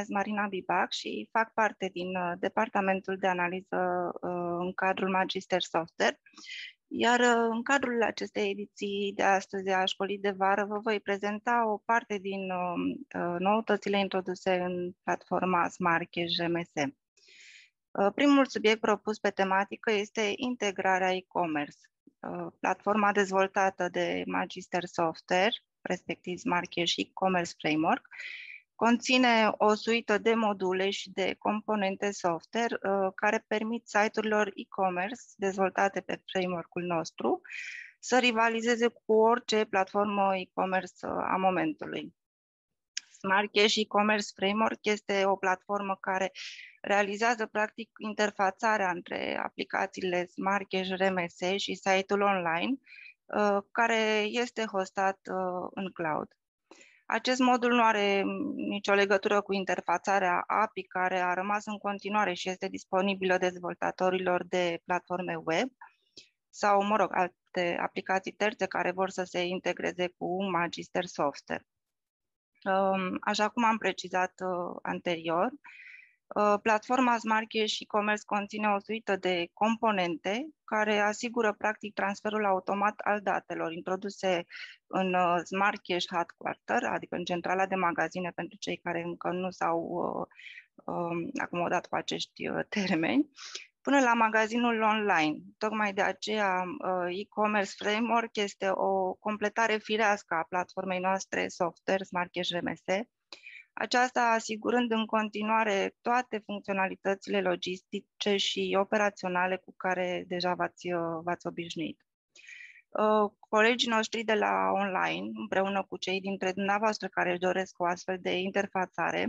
numesc Marina Bibac și fac parte din departamentul de analiză în cadrul Magister Software. Iar în cadrul acestei ediții de astăzi a Școlii de Vară vă voi prezenta o parte din noutățile introduse în platforma SmartCash RMS. Primul subiect propus pe tematică este integrarea e-commerce. Platforma dezvoltată de Magister Software, respectiv SmartCash e-commerce framework, conține o suită de module și de componente software care permit site-urilor e-commerce dezvoltate pe framework-ul nostru să rivalizeze cu orice platformă e-commerce a momentului. SmartCash e-commerce framework este o platformă care realizează practic interfațarea între aplicațiile SmartCash RMS și site-ul online, care este hostat în cloud. Acest modul nu are nicio legătură cu interfațarea API, care a rămas în continuare și este disponibilă dezvoltatorilor de platforme web sau, mă rog, alte aplicații terțe care vor să se integreze cu Magister Software. Așa cum am precizat anterior, platforma SmartCash e-commerce conține o suită de componente care asigură practic transferul automat al datelor introduse în SmartCash Headquarter, adică în centrala de magazine pentru cei care încă nu s-au acomodat cu acești termeni, până la magazinul online. Tocmai de aceea e-commerce framework este o completare firească a platformei noastre software SmartCash RMS, aceasta asigurând în continuare toate funcționalitățile logistice și operaționale cu care deja v-ați obișnuit. Colegii noștri de la online, împreună cu cei dintre dumneavoastră care își doresc o astfel de interfațare,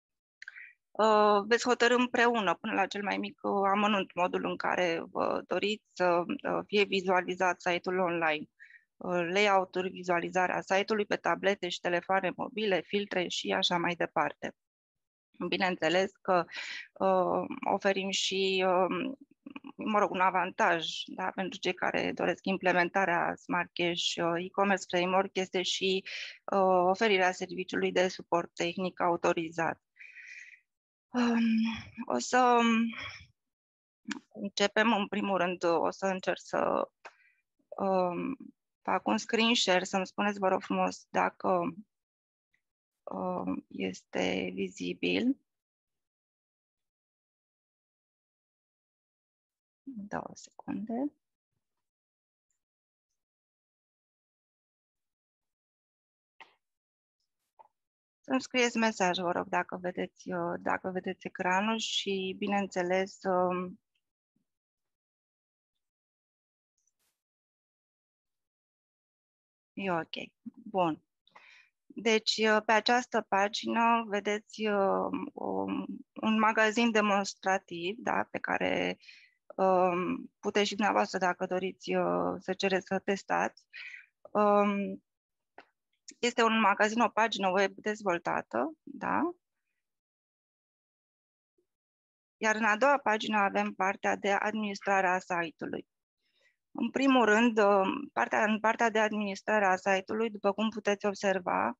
veți hotărî împreună, până la cel mai mic amănunt, modul în care vă doriți să fie visualizat site-ul online, layout-uri, vizualizarea site-ului pe tablete și telefoane mobile, filtre și așa mai departe. Bineînțeles că oferim și mă rog, un avantaj, da, pentru cei care doresc implementarea SmartCash e-commerce framework este și oferirea serviciului de suport tehnic autorizat. O să începem, în primul rând, o să încerc să fac un screen share, să-mi spuneți, vă rog frumos, dacă este vizibil. 2 secunde. Să-mi scrieți mesaj, vă rog, dacă vedeți ecranul și, bineînțeles, e ok. Bun. Deci, pe această pagină vedeți un magazin demonstrativ, da, pe care puteți și dumneavoastră, dacă doriți, să cereți să testați. Este un magazin, o pagină web dezvoltată, da? Iar în a doua pagină avem partea de administrare a site-ului. În primul rând, în partea de administrare a site-ului, după cum puteți observa,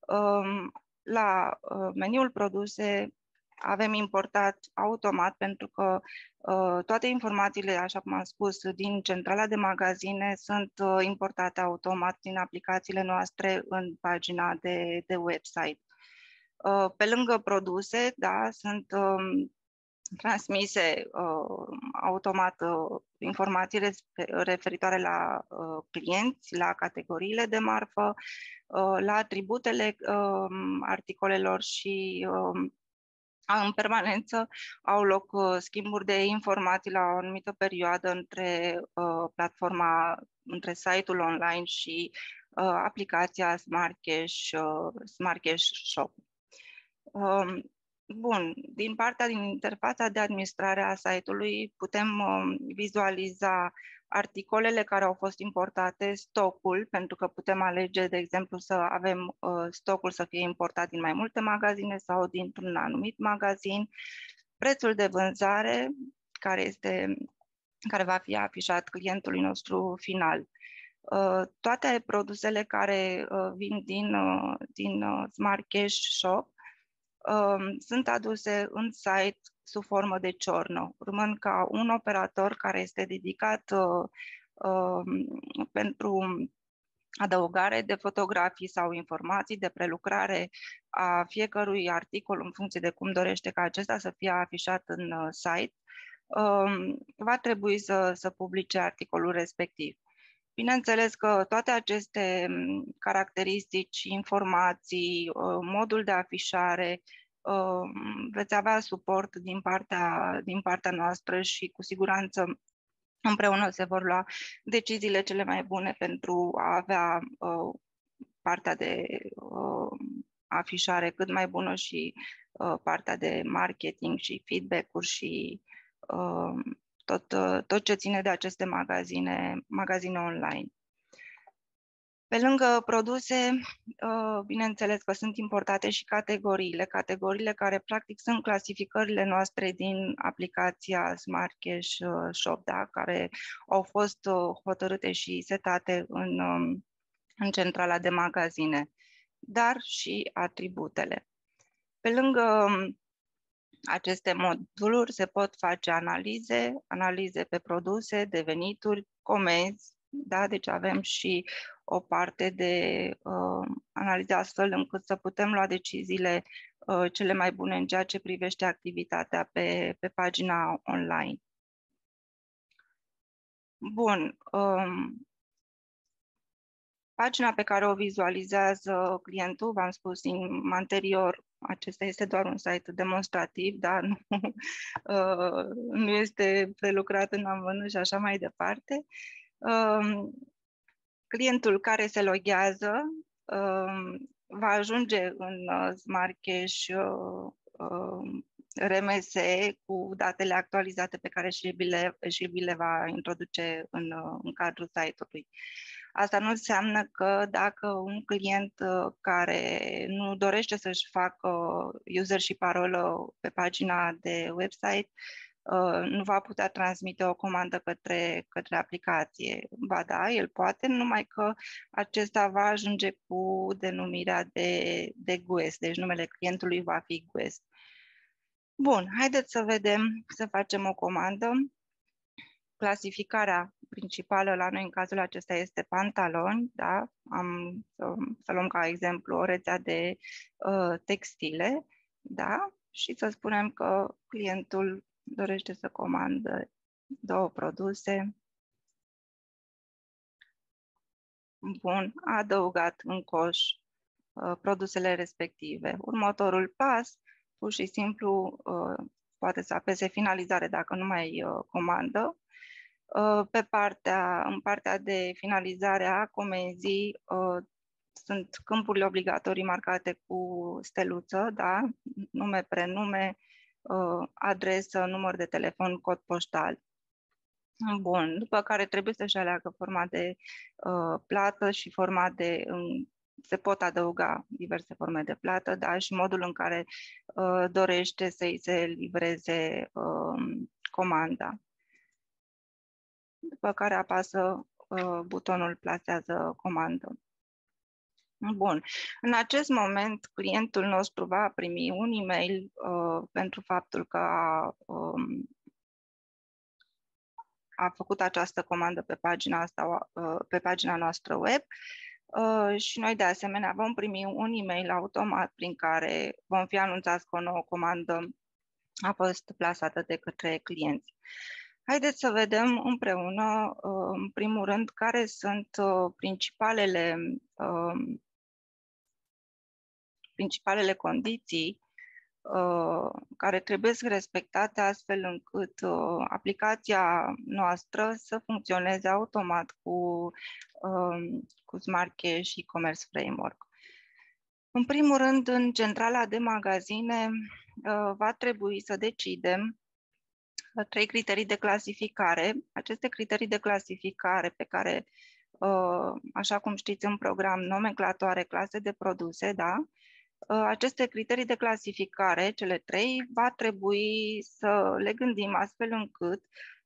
la meniul produse avem importat automat, pentru că toate informațiile, așa cum am spus, din centrala de magazine sunt importate automat din aplicațiile noastre în pagina de website. Pe lângă produse, da, sunt transmise automat informații referitoare la clienți, la categoriile de marfă, la atributele articolelor și în permanență au loc schimburi de informații la o anumită perioadă între între site-ul online și aplicația SmartCash Shop. Bun, din interfața de administrare a site-ului putem vizualiza articolele care au fost importate, stocul, pentru că putem alege, de exemplu, să avem stocul să fie importat din mai multe magazine sau dintr-un anumit magazin, prețul de vânzare care va fi afișat clientului nostru final. Toate produsele care vin din SmartCash Shop sunt aduse în site sub formă de ciornă, urmând ca un operator care este dedicat pentru adăugare de fotografii sau informații de prelucrare a fiecărui articol în funcție de cum dorește ca acesta să fie afișat în site, va trebui să publice articolul respectiv. Bineînțeles că toate aceste caracteristici, informații, modul de afișare, veți avea suport din partea noastră și cu siguranță împreună se vor lua deciziile cele mai bune pentru a avea partea de afișare cât mai bună și partea de marketing și feedback-uri și tot ce ține de aceste magazine online. Pe lângă produse, bineînțeles că sunt importate și categoriile care practic sunt clasificările noastre din aplicația Smart Cash Shop, da? Care au fost hotărâte și setate în centrala de magazine, dar și atributele. Pe lângă aceste moduluri se pot face analize pe produse, de venituri, comenzi, da? Deci avem și o parte de analiză astfel încât să putem lua deciziile cele mai bune în ceea ce privește activitatea pe pagina online. Bun. Pagina pe care o vizualizează clientul, v-am spus anterior, acesta este doar un site demonstrativ, dar nu este prelucrat în amănunt și așa mai departe. Clientul care se loghează va ajunge în Smart Cash RMS cu datele actualizate pe care și le va introduce în cadrul site-ului. Asta nu înseamnă că dacă un client care nu dorește să-și facă user și parolă pe pagina de website, nu va putea transmite o comandă către aplicație. Ba da, el poate, numai că acesta va ajunge cu denumirea de GUES, deci numele clientului va fi GUES. Bun, haideți să vedem, să facem o comandă. Clasificarea principală la noi în cazul acesta este pantaloni, da? Să luăm ca exemplu o rețea de textile, da? Și să spunem că clientul dorește să comandă 2 produse. Bun, a adăugat în coș produsele respective. Următorul pas, pur și simplu, poate să apese finalizare dacă nu mai comandă. În partea de finalizare a comenzii sunt câmpurile obligatorii marcate cu steluță, da? Nume, prenume, adresă, număr de telefon, cod poștal. Bun, după care trebuie să-și aleagă forma de plată și forma de... se pot adăuga diverse forme de plată, da? Și modul în care dorește să-i se livreze comanda. După care apasă butonul plasează comandă. Bun. În acest moment, clientul nostru va primi un e-mail pentru faptul că a făcut această comandă pe pagina asta, pe pagina noastră web și noi de asemenea vom primi un e-mail automat prin care vom fi anunțați că o nouă comandă a fost plasată de către clienți. Haideți să vedem împreună, în primul rând, care sunt principalele condiții care trebuie respectate astfel încât aplicația noastră să funcționeze automat cu Smart Cash și Commerce Framework. În primul rând, în centrala de magazine va trebui să decidem 3 criterii de clasificare. Aceste criterii de clasificare pe care, așa cum știți în program, nomenclatoare, clase de produse, da? Aceste criterii de clasificare, cele 3, va trebui să le gândim astfel încât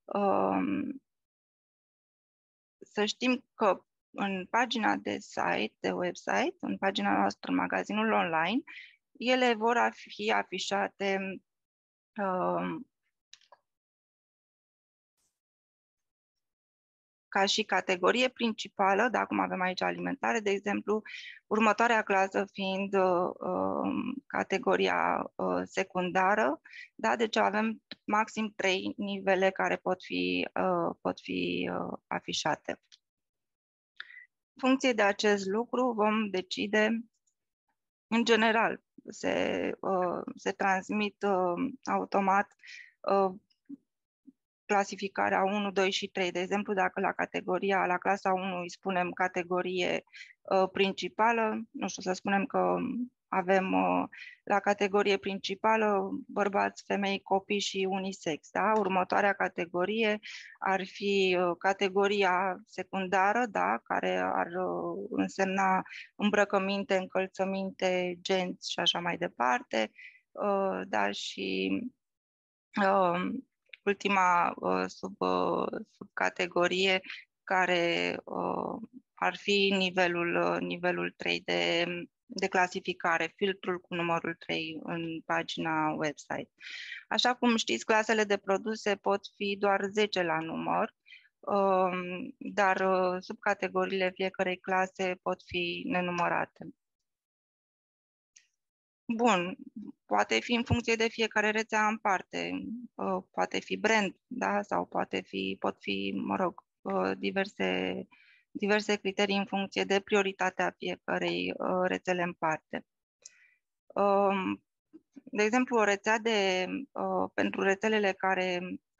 să știm că în pagina de site, de website, în pagina noastră, în magazinul online, ele vor fi afișate ca și categorie principală, da, cum avem aici alimentare, de exemplu, următoarea clasă fiind categoria secundară, da, deci avem maxim 3 nivele care pot fi afișate. În funcție de acest lucru vom decide, în general, se transmit automat clasificarea 1, 2 și 3. De exemplu, dacă la clasa 1 îi spunem categorie principală, nu știu, să spunem că avem la categorie principală bărbați, femei, copii și unisex. Da? Următoarea categorie ar fi categoria secundară, da? Care ar însemna îmbrăcăminte, încălțăminte, genți și așa mai departe. Da? Și ultima subcategorie care ar fi nivelul 3 de clasificare, filtrul cu numărul 3 în pagina website. Așa cum știți, clasele de produse pot fi doar 10 la număr, dar subcategoriile fiecărei clase pot fi nenumărate. Bun, poate fi în funcție de fiecare rețea în parte, poate fi brand, da? Sau pot fi, mă rog, diverse criterii în funcție de prioritatea fiecărei rețele în parte. De exemplu, o rețea pentru rețelele care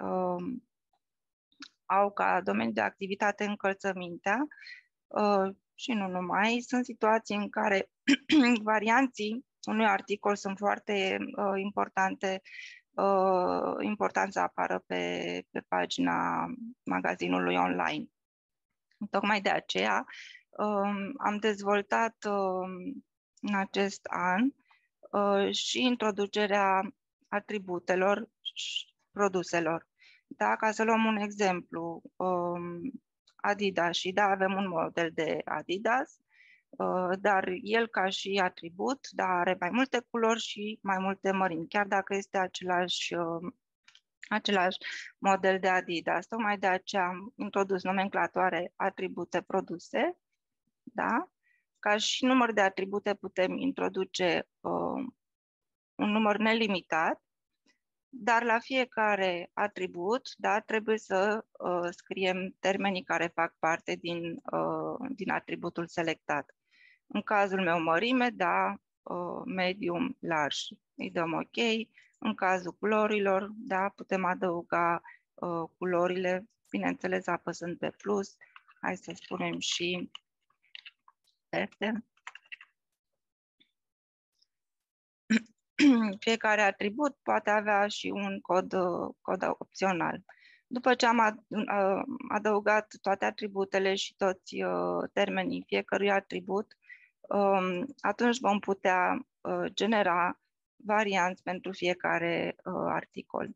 au ca domeniu de activitate încălțămintea și nu numai, sunt situații în care varianții unui articol sunt foarte important să apară pe pagina magazinului online. Tocmai de aceea am dezvoltat în acest an și introducerea atributelor produselor. Da? Ca să luăm un exemplu, Adidas, și da, avem un model de Adidas, dar el ca și atribut, da, are mai multe culori și mai multe mărimi, chiar dacă este același model de Adidas. Tocmai de aceea am introdus nomenclatoare atribute produse, da? Ca și număr de atribute putem introduce un număr nelimitat, dar la fiecare atribut, da, trebuie să scriem termenii care fac parte din atributul selectat. În cazul meu mărime, da, medium, large. Îi dăm OK. În cazul culorilor, da, putem adăuga culorile, bineînțeles apăsând pe plus. Hai să spunem și verde. Fiecare atribut poate avea și un cod opțional. După ce am adăugat toate atributele și toți termenii fiecărui atribut, atunci vom putea genera varianți pentru fiecare articol.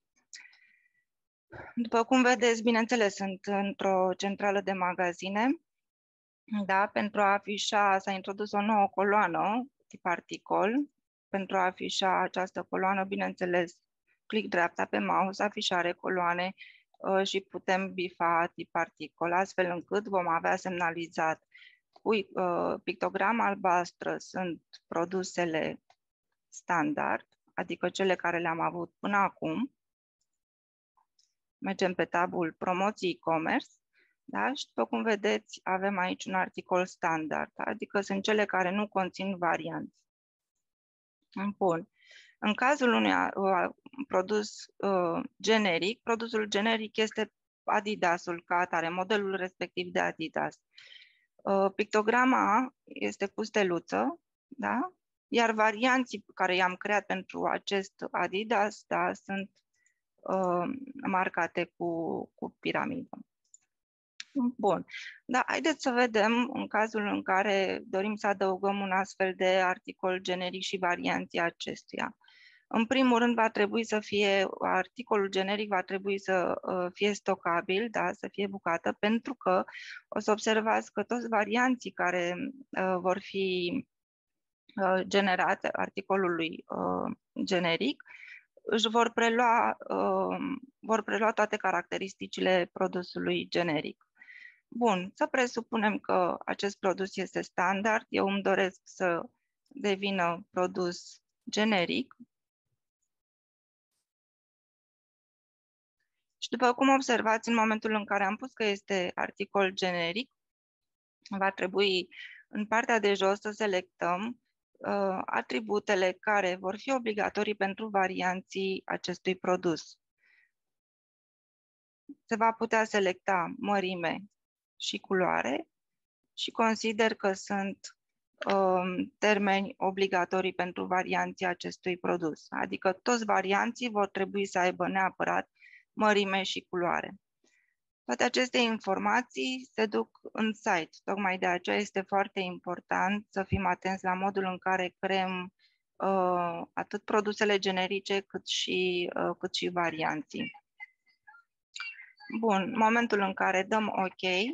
După cum vedeți, bineînțeles, sunt într-o centrală de magazine. Da? Pentru a afișa, s-a introdus o nouă coloană tip articol. Pentru a afișa această coloană, bineînțeles, click dreapta pe mouse, afișare coloane și putem bifa tip articol, astfel încât vom avea semnalizat cu pictograma albastră sunt produsele standard, adică cele care le-am avut până acum. Mergem pe tabul promoții e-commerce, da? Și după cum vedeți, avem aici un articol standard, adică sunt cele care nu conțin varianți. Bun. În cazul unui produs generic, produsul generic este Adidasul ca atare, modelul respectiv de Adidas. Pictograma este cu steluță, da? Iar varianții care i-am creat pentru acest Adidas, da, sunt marcate cu piramidă. Bun, dar haideți să vedem în cazul în care dorim să adăugăm un astfel de articol generic și varianții acestuia. În primul rând va trebui să fie, articolul generic va trebui să fie stocabil, da, să fie bucată, pentru că o să observați că toți varianții care vor fi generate articolului generic își vor prelua toate caracteristicile produsului generic. Bun, să presupunem că acest produs este standard, eu îmi doresc să devină produs generic. Și după cum observați, în momentul în care am pus că este articol generic, va trebui în partea de jos să selectăm atributele care vor fi obligatorii pentru varianții acestui produs. Se va putea selecta mărime și culoare și consider că sunt termeni obligatorii pentru varianții acestui produs. Adică toți varianții vor trebui să aibă neapărat mărime și culoare. Toate aceste informații se duc în site. Tocmai de aceea este foarte important să fim atenți la modul în care creăm atât produsele generice cât și varianții. Bun, în momentul în care dăm OK,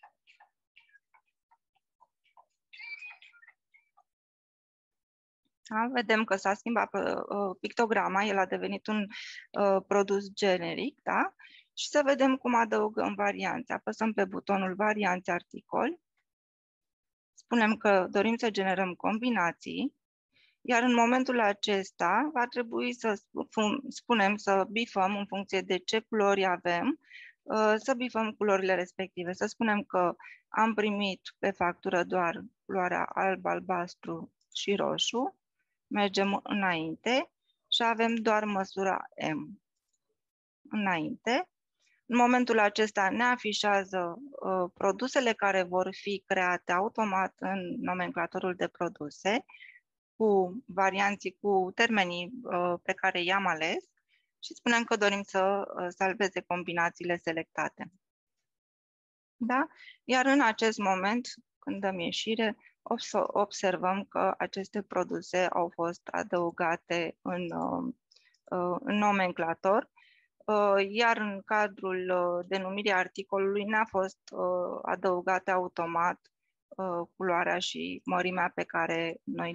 da, vedem că s-a schimbat pictograma, el a devenit un produs generic, da? Și să vedem cum adăugăm varianțe. Apăsăm pe butonul varianțe articol, spunem că dorim să generăm combinații, iar în momentul acesta va trebui să spunem să bifăm în funcție de ce culori avem, să bifăm culorile respective. Să spunem că am primit pe factură doar culoarea alb, albastru și roșu, mergem înainte și avem doar măsura M. Înainte. În momentul acesta ne afișează produsele care vor fi create automat în nomenclatorul de produse, cu varianții, cu termenii pe care i-am ales și spunem că dorim să salveze combinațiile selectate. Da? Iar în acest moment, când dăm ieșire, observăm că aceste produse au fost adăugate în nomenclator, iar în cadrul denumirii articolului n-a fost adăugate automat culoarea și mărimea pe care noi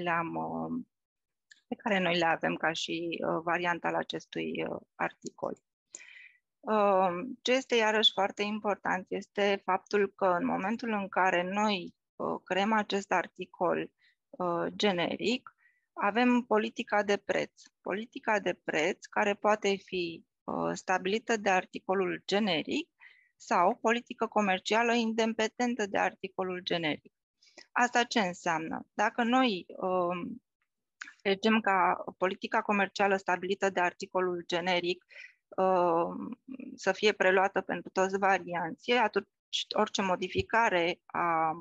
le avem ca și varianta al acestui articol. Ce este iarăși foarte important este faptul că în momentul în care noi creăm acest articol generic, avem politica de preț. Politica de preț care poate fi stabilită de articolul generic sau politică comercială independentă de articolul generic. Asta ce înseamnă? Dacă noi legem ca politica comercială stabilită de articolul generic să fie preluată pentru toți varianții, atunci orice modificare a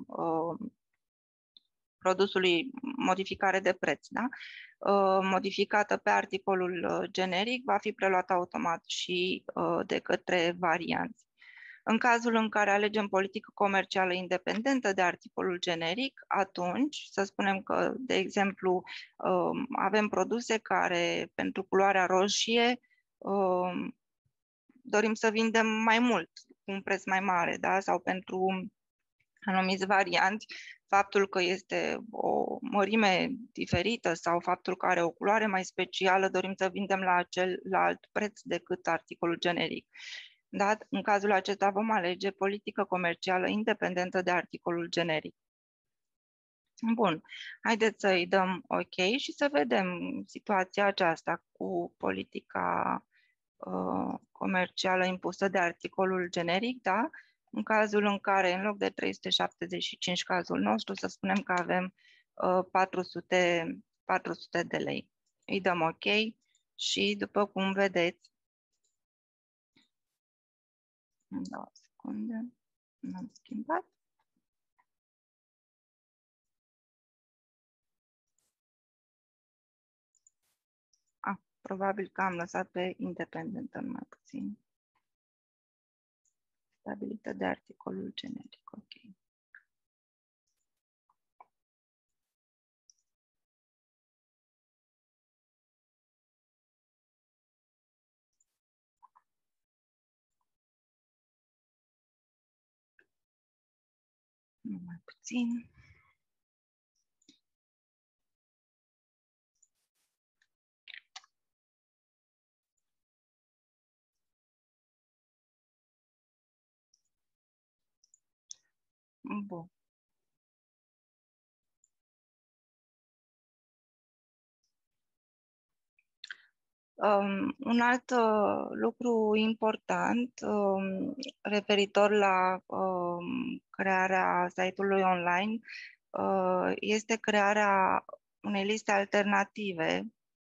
produsului, modificare de preț, da? Modificată pe articolul generic, va fi preluată automat și de către varianți. În cazul în care alegem politică comercială independentă de articolul generic, atunci să spunem că, de exemplu, avem produse care pentru culoarea roșie dorim să vindem mai mult, cu un preț mai mare, da? Sau pentru anumiți varianți, faptul că este o mărime diferită sau faptul că are o culoare mai specială, dorim să vindem la alt preț decât articolul generic. Da? În cazul acesta vom alege politică comercială independentă de articolul generic. Bun, haideți să-i dăm OK și să vedem situația aceasta cu politica comercială impusă de articolul generic, da? În cazul în care, în loc de 375, cazul nostru, să spunem că avem 400 de lei. Îi dăm OK și, după cum vedeți, în 2 secunde, n-am schimbat. Probabil că am lăsat pe independentă mai puțin. Stabilită de articolul generic. Ok. Mai puțin. Bun. Un alt lucru important referitor la crearea site-ului online este crearea unei liste alternative,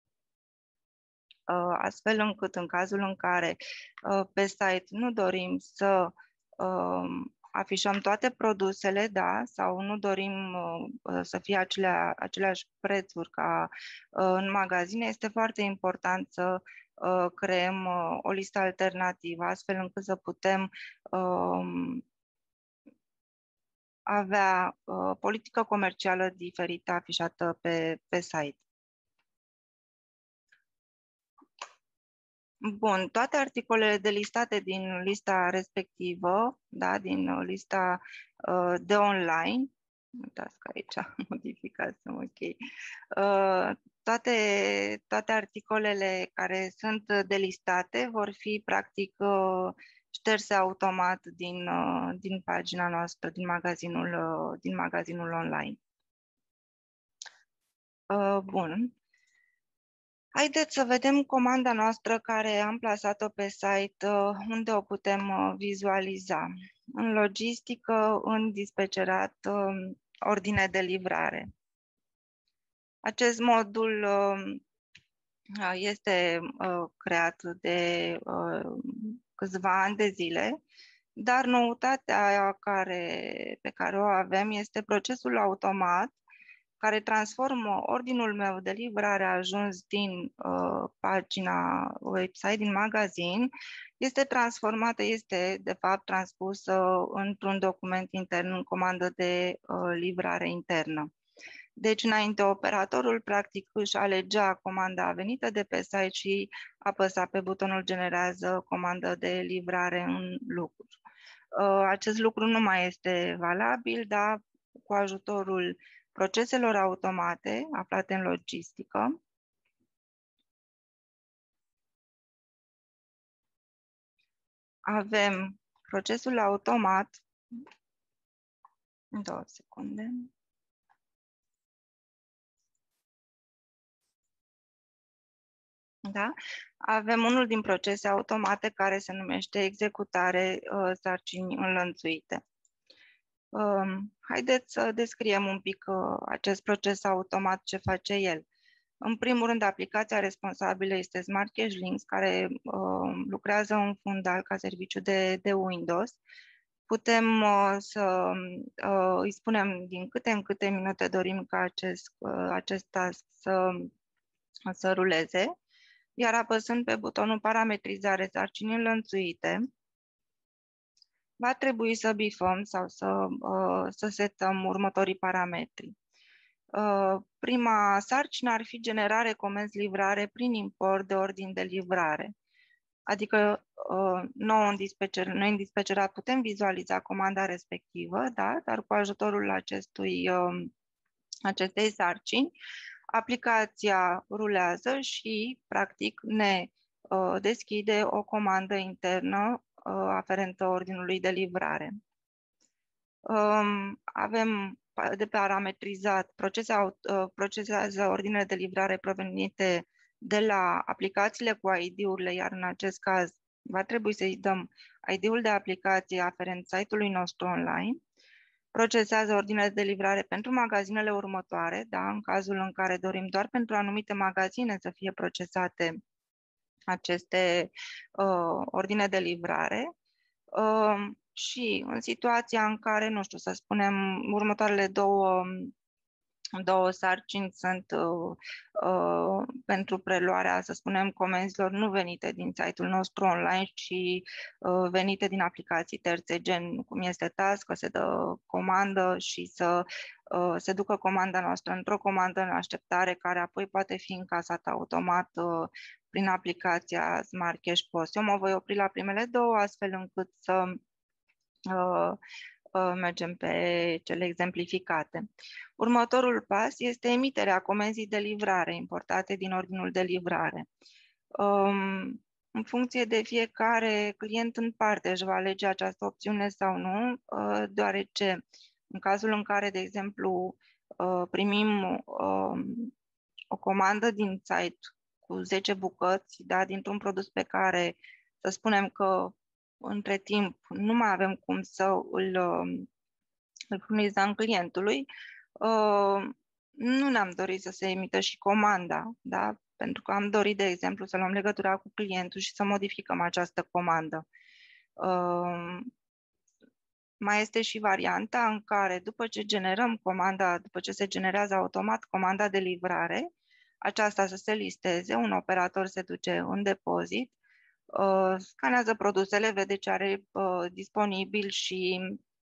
astfel încât în cazul în care pe site nu dorim să afișăm toate produsele, da, sau nu dorim să fie aceleași prețuri ca în magazine, este foarte important să creăm o listă alternativă, astfel încât să putem avea politică comercială diferită afișată pe site. Bun, toate articolele delistate din lista respectivă, da, din lista de online, uitați că aici modificasem, ok, toate articolele care sunt delistate vor fi practic șterse automat din pagina noastră, din magazinul online. Bun. Haideți să vedem comanda noastră care am plasat-o pe site, unde o putem vizualiza. În logistică, în dispecerat, ordine de livrare. Acest modul este creat de câțiva ani de zile, dar noutatea pe care o avem este procesul automat care transformă ordinul meu de livrare ajuns din pagina website, din magazin, este de fapt transpusă într-un document intern, în comandă de livrare internă. Deci, înainte, operatorul practic își alegea comanda venită de pe site și apăsa pe butonul generează comandă de livrare în lucruri. Acest lucru nu mai este valabil, dar cu ajutorul proceselor automate aflate în logistică, avem procesul automat, 2 secunde, da? Avem unul din procese automate care se numește executare sarcini înlănțuite. Haideți să descriem un pic acest proces automat, ce face el. În primul rând, aplicația responsabilă este Smart Cache Links, care lucrează în fundal ca serviciu de Windows. Putem să îi spunem din câte în câte minute dorim ca acest task să ruleze, iar apăsând pe butonul parametrizare sarcini înlănțuite, va trebui să bifăm sau să setăm următorii parametri. Prima sarcină ar fi generare comenzi livrare prin import de ordin de livrare. Adică noi în dispecerat putem vizualiza comanda respectivă, da? Dar cu ajutorul acestei sarcini, aplicația rulează și practic ne deschide o comandă internă aferentă ordinului de livrare. Avem de parametrizat, procesează ordinele de livrare provenite de la aplicațiile cu ID-urile, iar în acest caz va trebui să-i dăm ID-ul de aplicație aferent site-ului nostru online. Procesează ordinele de livrare pentru magazinele următoare, da? În cazul în care dorim doar pentru anumite magazine să fie procesate aceste ordine de livrare. Și în situația în care, nu știu, să spunem, următoarele două sarcini sunt pentru preluarea, să spunem, comenzilor nu venite din site-ul nostru online, ci venite din aplicații terțe, gen cum este Task, că se dă comandă și să se ducă comanda noastră într-o comandă în așteptare, care apoi poate fi încasată automat prin aplicația Smart Cache Post. Eu mă voi opri la primele două, astfel încât să mergem pe cele exemplificate. Următorul pas este emiterea comenzii de livrare importate din ordinul de livrare. În funcție de fiecare client în parte își va alege această opțiune sau nu, deoarece În cazul în care, de exemplu, primim o comandă din site cu 10 bucăți, da, dintr-un produs pe care să spunem că între timp nu mai avem cum să îl furnizăm clientului, nu ne-am dorit să se emită și comanda, da? Pentru că am dorit, de exemplu, să luăm legătura cu clientul și să modificăm această comandă. Mai este și varianta în care, după ce generăm comanda, după ce se generează automat comanda de livrare, aceasta să se listeze, un operator se duce în depozit, scanează produsele, vede ce are disponibil și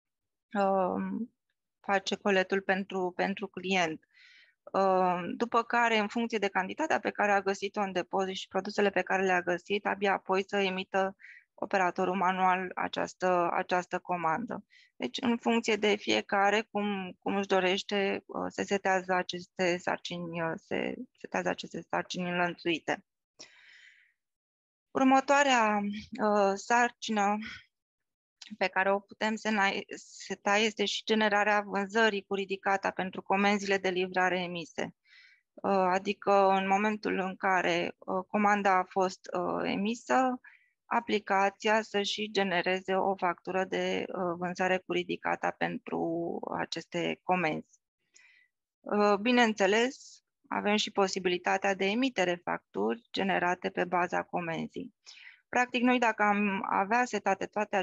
face coletul pentru client. După care, în funcție de cantitatea pe care a găsit-o în depozit și produsele pe care le-a găsit, abia apoi să emită operatorul manual această comandă. Deci, în funcție de fiecare, cum își dorește, se setează aceste sarcini înlănțuite. Următoarea sarcină pe care o putem seta este și generarea vânzării cu ridicata pentru comenzile de livrare emise. Adică în momentul în care comanda a fost emisă, aplicația să și genereze o factură de vânzare cu ridicata pentru aceste comenzi. Bineînțeles, avem și posibilitatea de emitere facturi generate pe baza comenzii. Practic, noi dacă am avea setate toate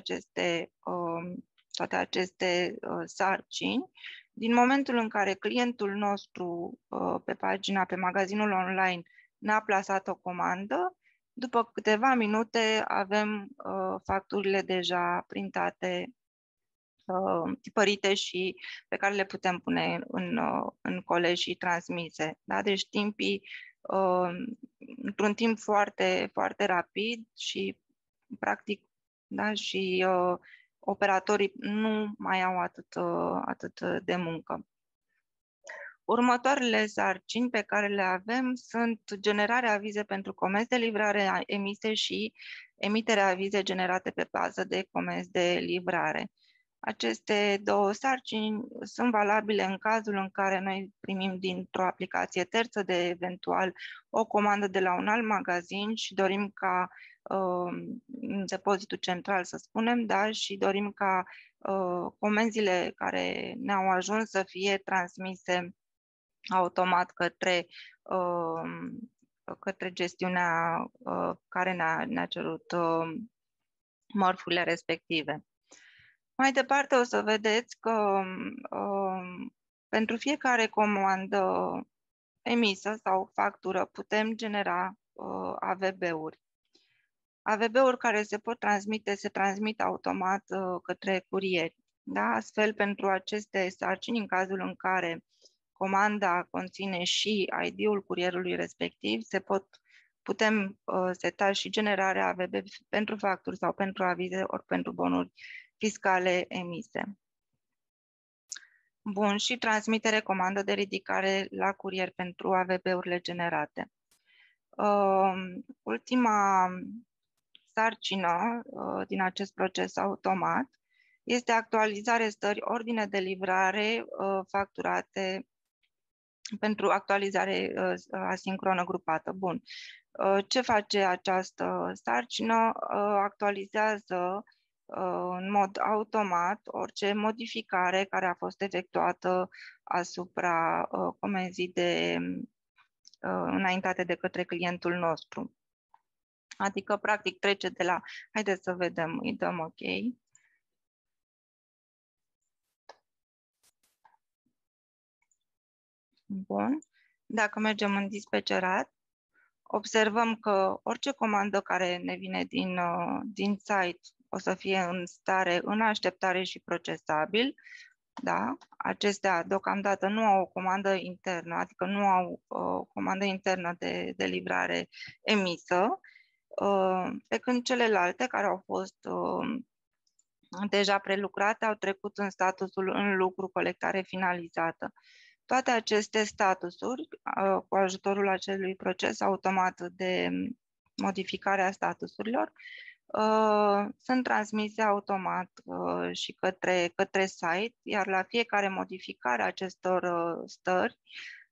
aceste sarcini, din momentul în care clientul nostru pe magazinul online ne-a plasat o comandă, după câteva minute avem facturile deja printate, tipărite și pe care le putem pune în colej și transmise. Da? Deci timpii, într-un timp foarte, foarte rapid și practic, da? Și operatorii nu mai au atât de muncă. Următoarele sarcini pe care le avem sunt generarea avize pentru comenzi de livrare emise și emiterea avize generate pe bază de comenzi de livrare. Aceste două sarcini sunt valabile în cazul în care noi primim dintr-o aplicație terță de eventual o comandă de la un alt magazin și dorim ca în depozitul central, să spunem, da, și dorim ca comenzile care ne-au ajuns să fie transmise automat către gestiunea care ne-a cerut mărfurile respective. Mai departe o să vedeți că pentru fiecare comandă emisă sau factură putem genera AVB-uri. AVB-uri care se transmit automat către curieri. Da? Astfel, pentru aceste sarcini, în cazul în care comanda conține și ID-ul curierului respectiv, putem seta și generarea AVB pentru facturi sau pentru avize ori pentru bonuri fiscale emise. Bun, și transmitere comandă de ridicare la curier pentru AVB-urile generate. Ultima sarcină din acest proces automat este actualizare stări, ordine de livrare facturate pentru actualizare asincronă grupată. Bun. Ce face această sarcină? Actualizează în mod automat orice modificare care a fost efectuată asupra comenzii înaintate de către clientul nostru. Adică, practic, trece de la... Haideți să vedem, îi dăm OK. Bun. Dacă mergem în dispecerat, observăm că orice comandă care ne vine din site o să fie în stare, în așteptare și procesabil. Da? Acestea deocamdată nu au o comandă internă, adică nu au o comandă internă de livrare emisă, pe când celelalte care au fost deja prelucrate au trecut în statusul în lucru, colectare finalizată. Toate aceste statusuri, cu ajutorul acelui proces automat de modificare a statusurilor, sunt transmise automat și către site, iar la fiecare modificare a acestor stări,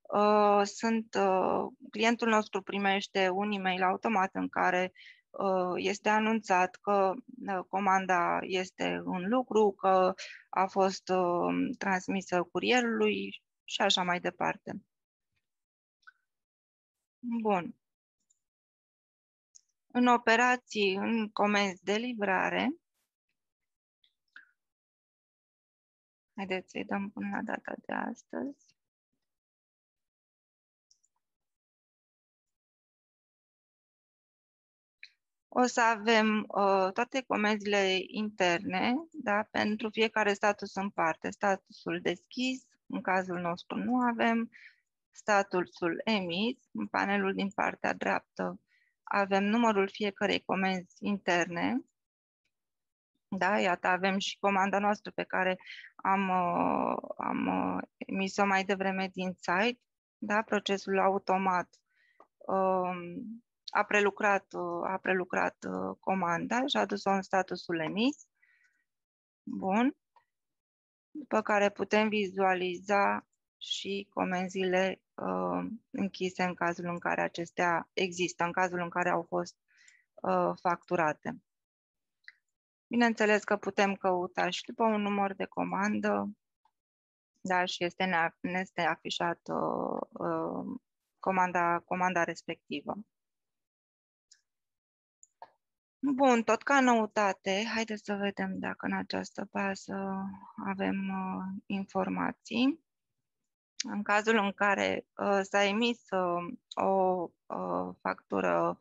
clientul nostru primește un e-mail automat în care este anunțat că comanda este în lucru, că a fost transmisă curierului și așa mai departe. Bun. În operații, în comenzi de livrare, haideți să-i dăm până la data de astăzi. O să avem toate comenzile interne, da, pentru fiecare status în parte. Statusul deschis, în cazul nostru nu avem, statusul emis, în panelul din partea dreaptă avem numărul fiecarei comenzi interne. Da, iată, avem și comanda noastră pe care am emis-o mai devreme din site. Da, procesul automat a prelucrat comanda și a dus-o în statusul emis. Bun. După care putem vizualiza și comenzile închise în cazul în care acestea există, în cazul în care au fost facturate. Bineînțeles că putem căuta și după un număr de comandă, da, și ne este afișat comanda respectivă. Bun, tot ca noutate, haideți să vedem dacă în această bază avem informații. În cazul în care s-a emis o factură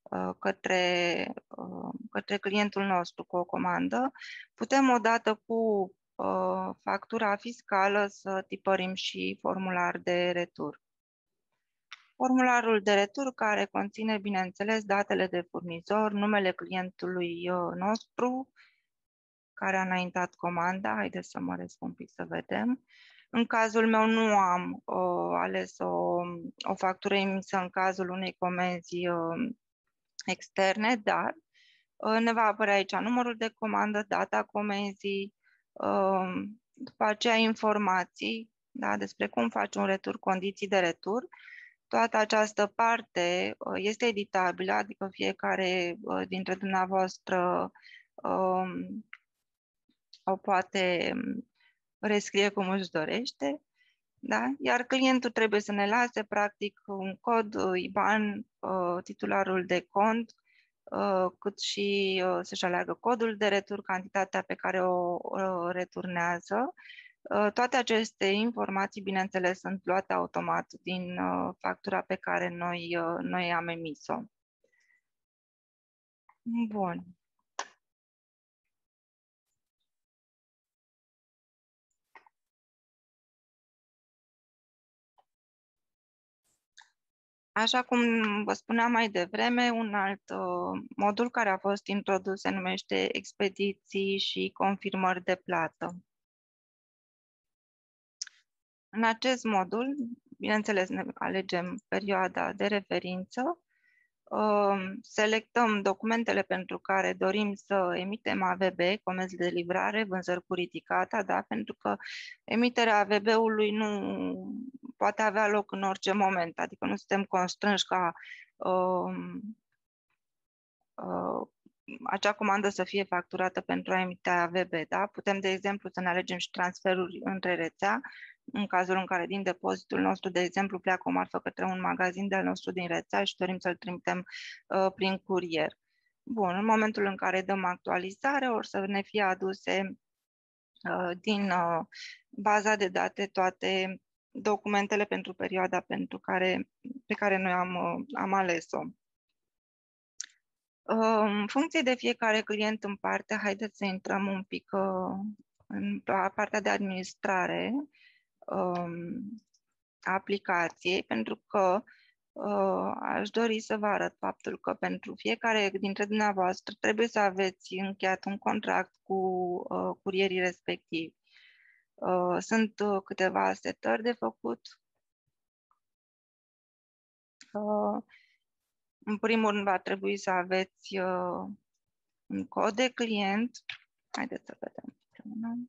către clientul nostru cu o comandă, putem odată cu factura fiscală să tipărim și formular de retur. Formularul de retur care conține, bineînțeles, datele de furnizor, numele clientului nostru care a înaintat comanda. Haideți să măresc un pic să vedem. În cazul meu nu am ales o factură emisă în cazul unei comenzi externe, dar ne va apărea aici numărul de comandă, data comenzii, după aceea informații, da, despre cum faci un retur, condiții de retur. Toată această parte este editabilă, adică fiecare dintre dumneavoastră o poate rescrie cum își dorește, da? Iar clientul trebuie să ne lase practic un cod IBAN, titularul de cont, cât și să-și aleagă codul de retur, cantitatea pe care o returnează. Toate aceste informații, bineînțeles, sunt luate automat din factura pe care noi am emis-o. Bun. Așa cum vă spuneam mai devreme, un alt modul care a fost introdus se numește expediții și confirmări de plată. În acest modul, bineînțeles, ne alegem perioada de referință, selectăm documentele pentru care dorim să emitem AVB, comenzi de livrare, vânzări cu ridicata, da? Pentru că emiterea AVB-ului nu poate avea loc în orice moment, adică nu suntem constrânși ca acea comandă să fie facturată pentru a emite AVB. Da? Putem, de exemplu, să ne alegem și transferuri între rețea, în cazul în care din depozitul nostru, de exemplu, pleacă o marfă către un magazin de-al nostru din rețea și dorim să-l trimitem prin curier. Bun, în momentul în care dăm actualizare, or să ne fie aduse din baza de date toate documentele pentru perioada pe care noi am ales-o. În funcție de fiecare client în parte, haideți să intrăm un pic în partea de administrare a aplicației, pentru că aș dori să vă arăt faptul că pentru fiecare dintre dumneavoastră trebuie să aveți încheiat un contract cu curierii respectivi. Sunt câteva setări de făcut. În primul rând va trebui să aveți un cod de client. Haideți să vedem împreună.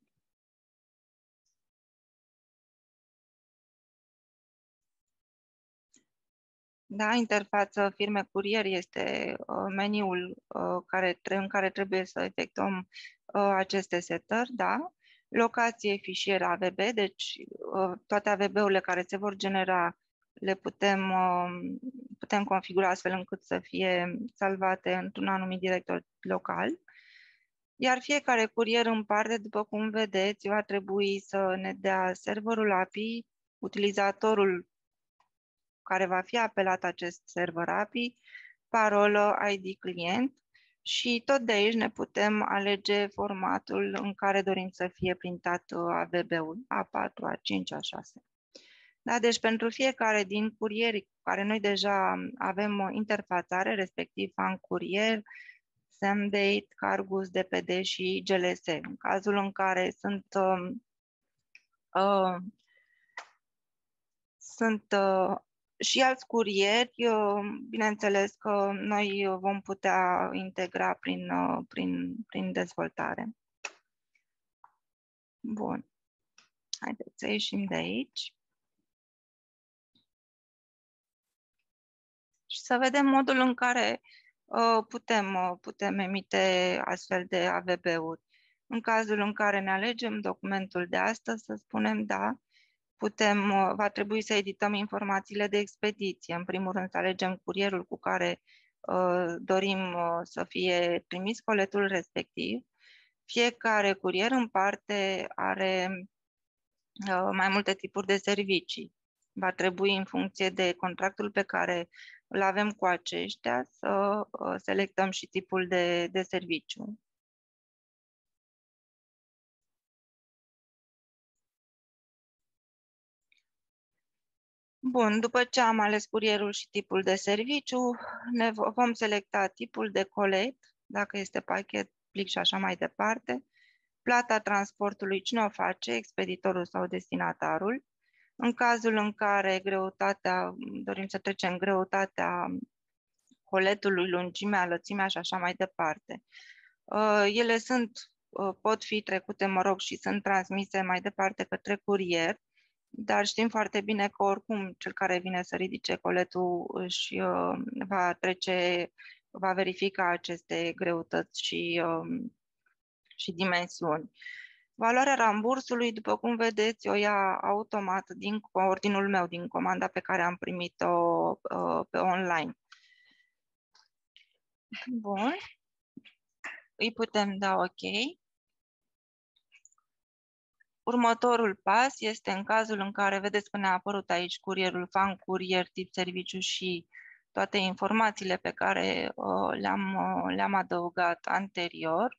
Da, interfața firme curier este meniul în care trebuie să efectuăm aceste setări, da? Locație fișier AVB, deci toate AVB-urile care se vor genera le putem configura astfel încât să fie salvate într-un anumit director local. Iar fiecare curier în parte, după cum vedeți, va trebui să ne dea serverul API, utilizatorul care va fi apelat acest server API, parolă, ID client și tot de aici ne putem alege formatul în care dorim să fie printat AVB-ul, A4, A5, A6. Da, deci pentru fiecare din curierii cu care noi deja avem o interfațare, respectiv fan curier, SameDate, Cargus, DPD și GLS. În cazul în care sunt și alți curieri, bineînțeles că noi vom putea integra prin dezvoltare. Bun. Haideți să ieșim de aici. Și să vedem modul în care putem emite astfel de AVB-uri. În cazul în care ne alegem documentul de astăzi, să spunem da, va trebui să edităm informațiile de expediție. În primul rând să alegem curierul cu care dorim să fie trimis coletul respectiv. Fiecare curier în parte are mai multe tipuri de servicii. Va trebui, în funcție de contractul pe care îl avem cu aceștia, să selectăm și tipul de serviciu. Bun, după ce am ales curierul și tipul de serviciu, ne vom selecta tipul de colet, dacă este pachet, plic și așa mai departe, plata transportului, cine o face, expeditorul sau destinatarul. În cazul în care dorim să trecem greutatea coletului, lungimea, lățimea și așa mai departe. Ele pot fi trecute, și sunt transmise mai departe către curier, dar știm foarte bine că oricum cel care vine să ridice coletul își va verifica aceste greutăți și dimensiuni. Valoarea rambursului, după cum vedeți, o ia automat din ordinul meu, din comanda pe care am primit-o pe online. Bun. Îi putem da OK. Următorul pas este în cazul în care, vedeți că ne-a apărut aici curierul fan, curier, tip serviciu și toate informațiile pe care le-am adăugat anterior.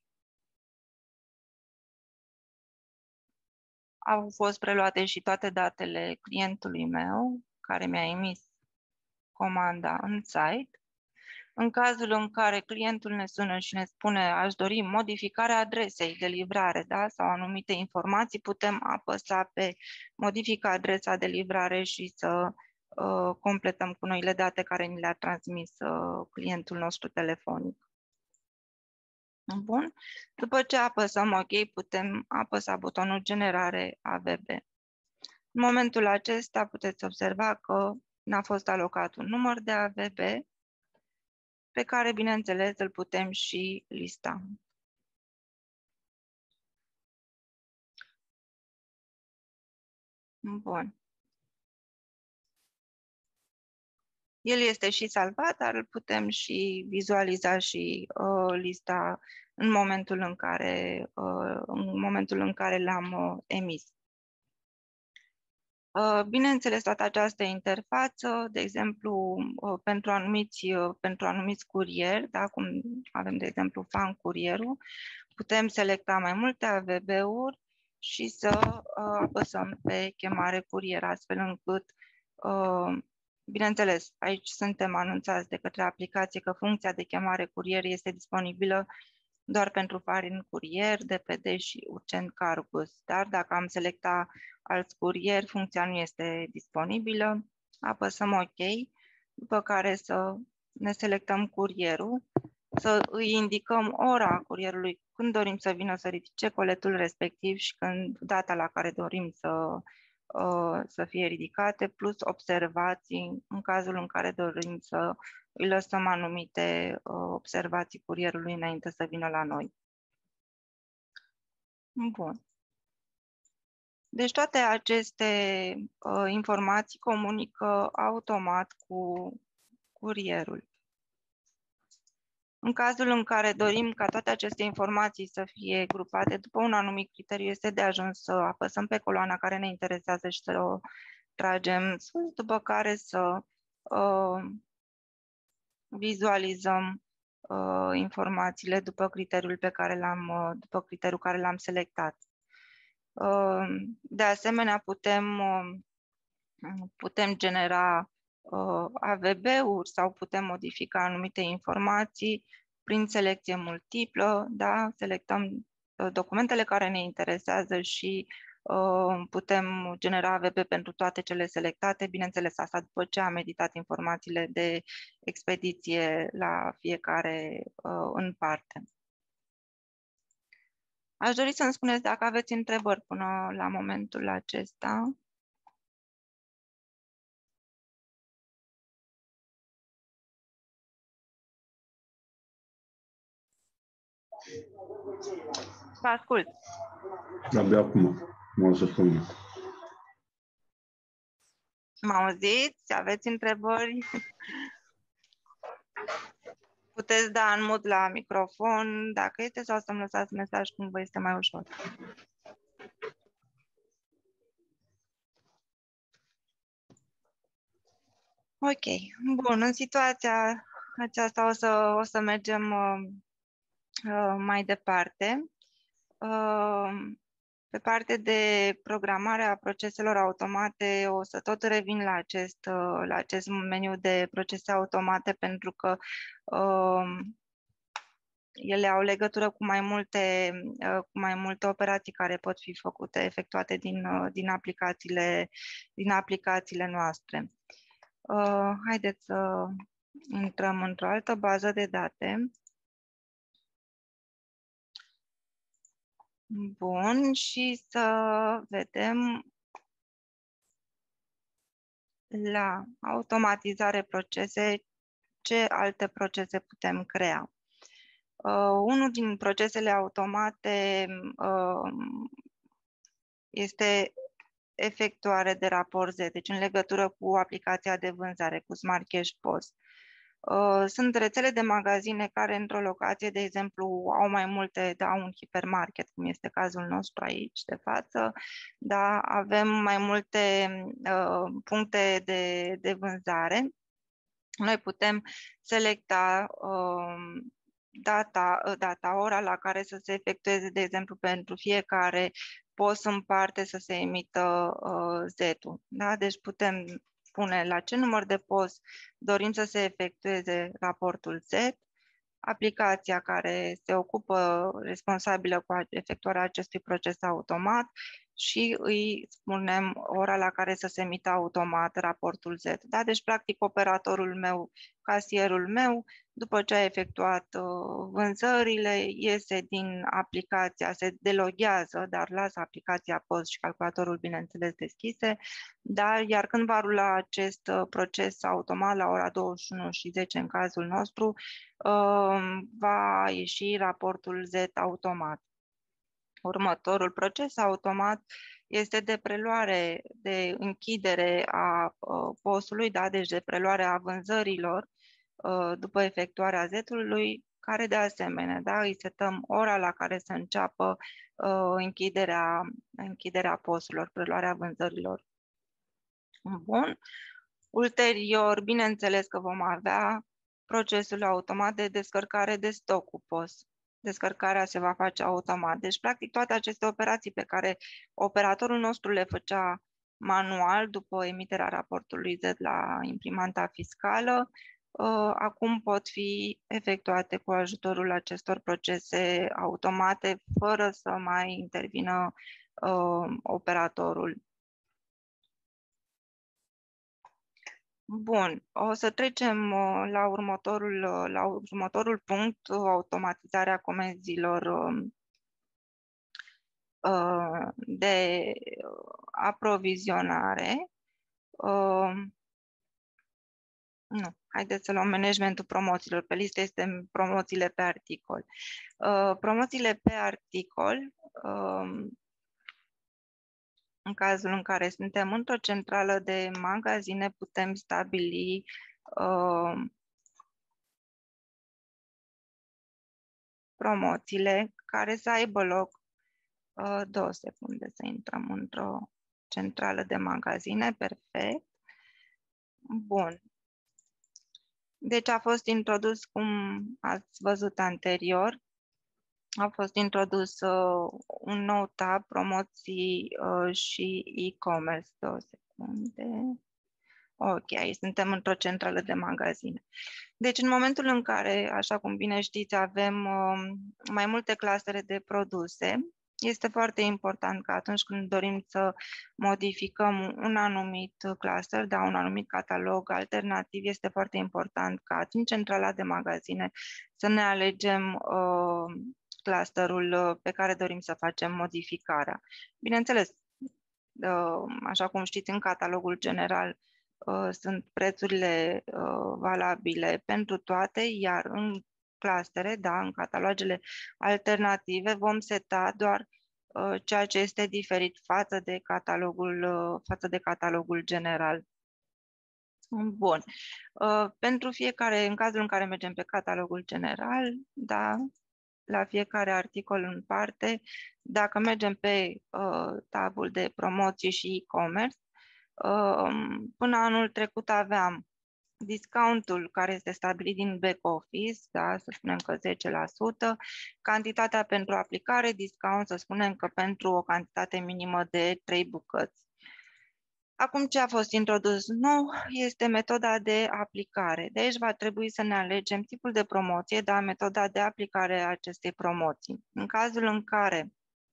Au fost preluate și toate datele clientului meu care mi-a emis comanda în site. În cazul în care clientul ne sună și ne spune aș dori modificarea adresei de livrare, da? Sau anumite informații, putem apăsa pe modifica adresa de livrare și să completăm cu noile date care ni le-a transmis clientul nostru telefonic. Bun. După ce apăsăm OK, putem apăsa butonul Generare AVB. În momentul acesta puteți observa că ne-a fost alocat un număr de AVB pe care, bineînțeles, îl putem și lista. Bun. El este și salvat, dar îl putem și vizualiza și lista în momentul în care l-am emis. Bineînțeles, toată această interfață, de exemplu, pentru anumiți curieri, da, cum avem, de exemplu, fan curierul, putem selecta mai multe AVB-uri și să apăsăm pe chemare curier, astfel încât, bineînțeles, aici suntem anunțați de către aplicație că funcția de chemare curier este disponibilă doar pentru Farin Curier, DPD și Urgent Cargus. Dar dacă am selectat alți curieri, funcția nu este disponibilă. Apăsăm OK, după care să ne selectăm curierul să îi indicăm ora curierului când dorim să vină să ridice coletul respectiv și când data la care dorim să fie ridicate, plus observații în cazul în care dorim să îi lăsăm anumite observații curierului înainte să vină la noi. Bun. Deci toate aceste informații comunică automat cu curierul. În cazul în care dorim ca toate aceste informații să fie grupate după un anumit criteriu, este de ajuns să apăsăm pe coloana care ne interesează și să o tragem sus, după care să vizualizăm informațiile după criteriul după criteriul care l-am selectat. De asemenea, putem genera AVB-uri sau putem modifica anumite informații prin selecție multiplă, da? Selectăm documentele care ne interesează și putem genera AVB pentru toate cele selectate, bineînțeles asta după ce am editat informațiile de expediție la fiecare în parte. Aș dori să-mi spuneți dacă aveți întrebări până la momentul acesta. Vă ascult. Abia acum mă să spun. Mă auziți? Aveți întrebări? Puteți da în mod la microfon dacă este sau să-mi lăsați mesaj când vă este mai ușor. Ok. Bun. În situația aceasta o să mergem mai departe. Pe parte de programare a proceselor automate, o să tot revin la acest meniu de procese automate pentru că ele au legătură cu mai multe operații care pot fi efectuate din aplicațiile noastre. Haideți să intrăm într-o altă bază de date. Bun, și să vedem la automatizare procese ce alte procese putem crea. Unul din procesele automate este efectuare de raport Z, deci în legătură cu aplicația de vânzare, cu Smart Cash POS. Sunt rețele de magazine care într-o locație, de exemplu, au mai multe, da, un hipermarket, cum este cazul nostru aici de față, da, avem mai multe puncte de vânzare. Noi putem selecta ora la care să se efectueze, de exemplu, pentru fiecare POS în parte să se emită Z-ul. Da? Deci putem spune la ce număr de POS dorim să se efectueze raportul Z, aplicația care se ocupă responsabilă cu efectuarea acestui proces automat și îi spunem ora la care să se emită automat raportul Z. Da? Deci, practic, operatorul meu, casierul meu, după ce a efectuat vânzările, iese din aplicația, se deloghează, dar lasă aplicația POS și calculatorul, bineînțeles, deschise, da? Iar când va rula acest proces automat la ora 21:10 în cazul nostru, va ieși raportul Z automat. Următorul proces automat este de preluare, de închidere a POS-ului, da? Deci de preluare a vânzărilor după efectuarea Z-ului, care de asemenea, da? Îi setăm ora la care să înceapă închiderea POS-urilor, preluarea vânzărilor. Bun. Ulterior, bineînțeles că vom avea procesul automat de descărcare de stoc cu POS. Descărcarea se va face automat. Deci, practic, toate aceste operații pe care operatorul nostru le făcea manual după emiterea raportului Z la imprimanta fiscală, acum pot fi efectuate cu ajutorul acestor procese automate, fără să mai intervină operatorul. Bun, o să trecem la următorul punct, automatizarea comenzilor de aprovizionare. Nu, haideți să luăm managementul promoțiilor. Pe listă este promoțiile pe articol. Promoțiile pe articol, în cazul în care suntem într-o centrală de magazine, putem stabili promoțiile care să aibă loc. 2 secunde să intrăm într-o centrală de magazine. Perfect. Bun. Deci a fost introdus, cum ați văzut anterior, a fost introdus un nou tab, promoții și e-commerce. 2 secunde. Ok, suntem într-o centrală de magazine. Deci în momentul în care, așa cum bine știți, avem mai multe clastere de produse, este foarte important că atunci când dorim să modificăm un anumit cluster, da, un anumit catalog alternativ, este foarte important ca în centrala de magazine să ne alegem clusterul pe care dorim să facem modificarea. Bineînțeles, așa cum știți, în catalogul general sunt prețurile valabile pentru toate, iar în clustere, da, în catalogele alternative, vom seta doar ceea ce este diferit față de catalogul general. Bun. Pentru fiecare, în cazul în care mergem pe catalogul general, da, la fiecare articol în parte, dacă mergem pe tabul de promoții și e-commerce, până anul trecut aveam discountul care este stabilit din back office, da, să spunem că 10%, cantitatea pentru aplicare, discount, să spunem că pentru o cantitate minimă de 3 bucăți. Acum ce a fost introdus nou este metoda de aplicare. De aici va trebui să ne alegem tipul de promoție, da, metoda de aplicare a acestei promoții. În cazul în care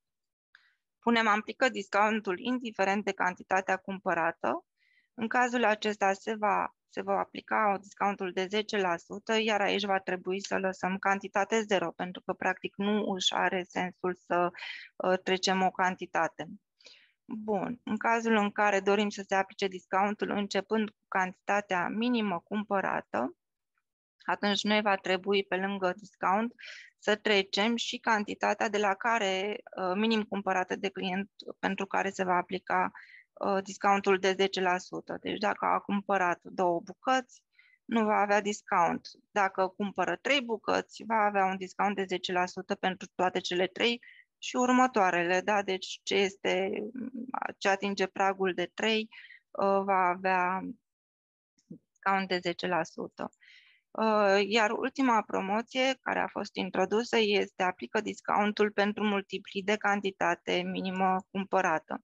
aplică discountul indiferent de cantitatea cumpărată, în cazul acesta se va aplica discountul de 10%, iar aici va trebui să lăsăm cantitate 0, pentru că practic nu își are sensul să trecem o cantitate. Bun, în cazul în care dorim să se aplice discountul începând cu cantitatea minimă cumpărată, atunci noi va trebui pe lângă discount să trecem și cantitatea de la care minim cumpărată de client pentru care se va aplica discountul de 10%. Deci dacă a cumpărat 2 bucăți, nu va avea discount. Dacă cumpără 3 bucăți, va avea un discount de 10% pentru toate cele 3 și următoarele. Da? Deci ce atinge pragul de 3 va avea discount de 10%. Iar ultima promoție care a fost introdusă este aplică discountul pentru multipli de cantitate minimă cumpărată.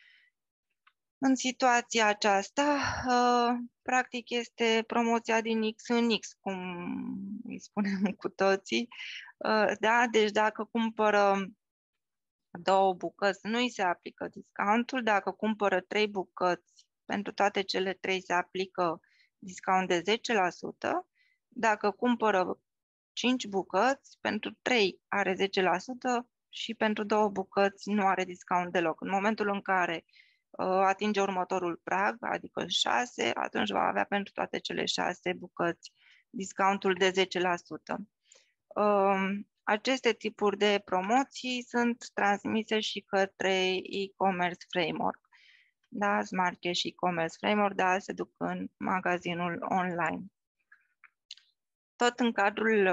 În situația aceasta, practic este promoția din X în X, cum îi spunem cu toții. Da? Deci dacă cumpără 2 bucăți, nu îi se aplică discountul. Dacă cumpără 3 bucăți, pentru toate cele 3 se aplică discount de 10%. Dacă cumpără 5 bucăți, pentru 3 are 10% și pentru 2 bucăți nu are discount deloc. În momentul în care atinge următorul prag, adică 6, atunci va avea pentru toate cele 6 bucăți discountul de 10%. Aceste tipuri de promoții sunt transmise și către e-commerce framework. Da, Smart Cash e-commerce framework, da, se duc în magazinul online. Tot în cadrul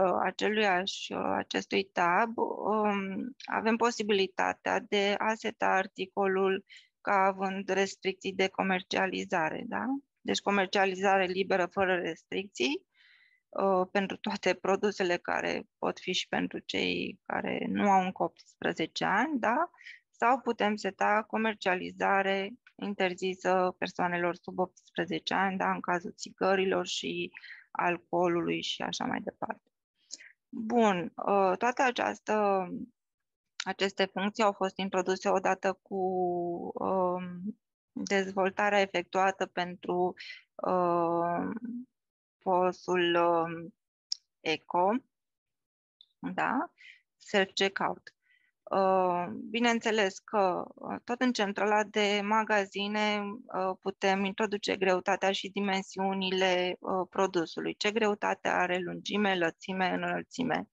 acestui tab avem posibilitatea de a seta articolul ca având restricții de comercializare. Da? Deci comercializare liberă fără restricții pentru toate produsele care pot fi și pentru cei care nu au încă 18 ani, da? Sau putem seta comercializare interzisă persoanelor sub 18 ani, da? În cazul țigărilor și alcoolului și așa mai departe. Bun, toate aceste funcții au fost introduse odată cu dezvoltarea efectuată pentru POS-ul ECO, da? Self-checkout. Bineînțeles că tot în centrala de magazine putem introduce greutatea și dimensiunile produsului. Ce greutate are, lungime, lățime, înălțime.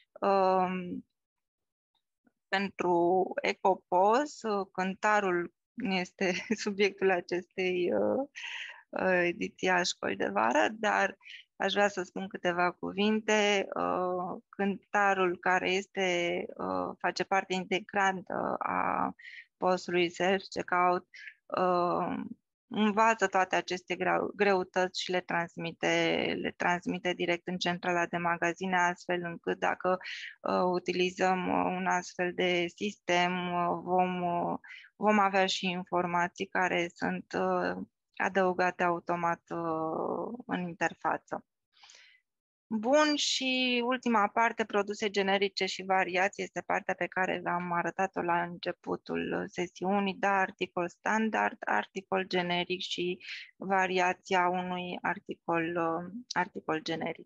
Pentru EcoPOS, cântarul este subiectul acestei ediții a școlii de vară, dar aș vrea să spun câteva cuvinte. Cântarul care face parte integrantă a postului self-checkout învață toate aceste greutăți și le transmite direct în centrala de magazine, astfel încât dacă utilizăm un astfel de sistem, vom avea și informații care sunt adăugate automat în interfață. Bun, și ultima parte, produse generice și variații, este partea pe care v-am arătat-o la începutul sesiunii, da, articol standard, articol generic și variația unui articol generic.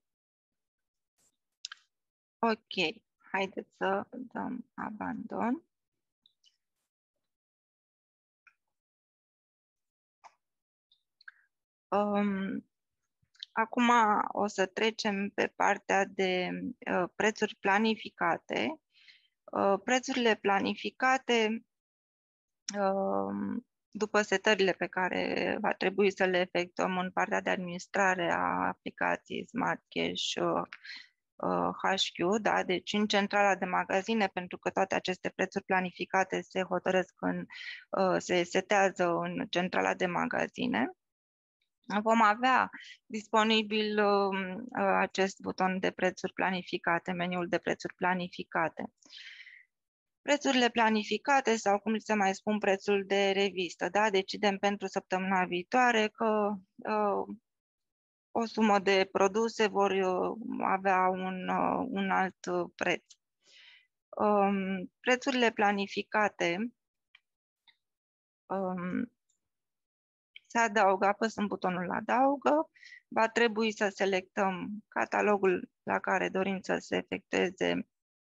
Ok, haideți să dăm abandon. Acum o să trecem pe partea de prețuri planificate. Prețurile planificate, după setările pe care va trebui să le efectuăm în partea de administrare a aplicației Smart Cash HQ, da? Deci în centrala de magazine, pentru că toate aceste prețuri planificate se hotărăsc se setează în centrala de magazine. Vom avea disponibil acest buton de prețuri planificate, meniul de prețuri planificate. Prețurile planificate sau, cum se mai spun, prețul de revistă, da? Decidem pentru săptămâna viitoare că o sumă de produse vor avea un alt preț. Prețurile planificate se adaugă, apăsăm butonul adaugă, va trebui să selectăm catalogul la care dorim să se efectueze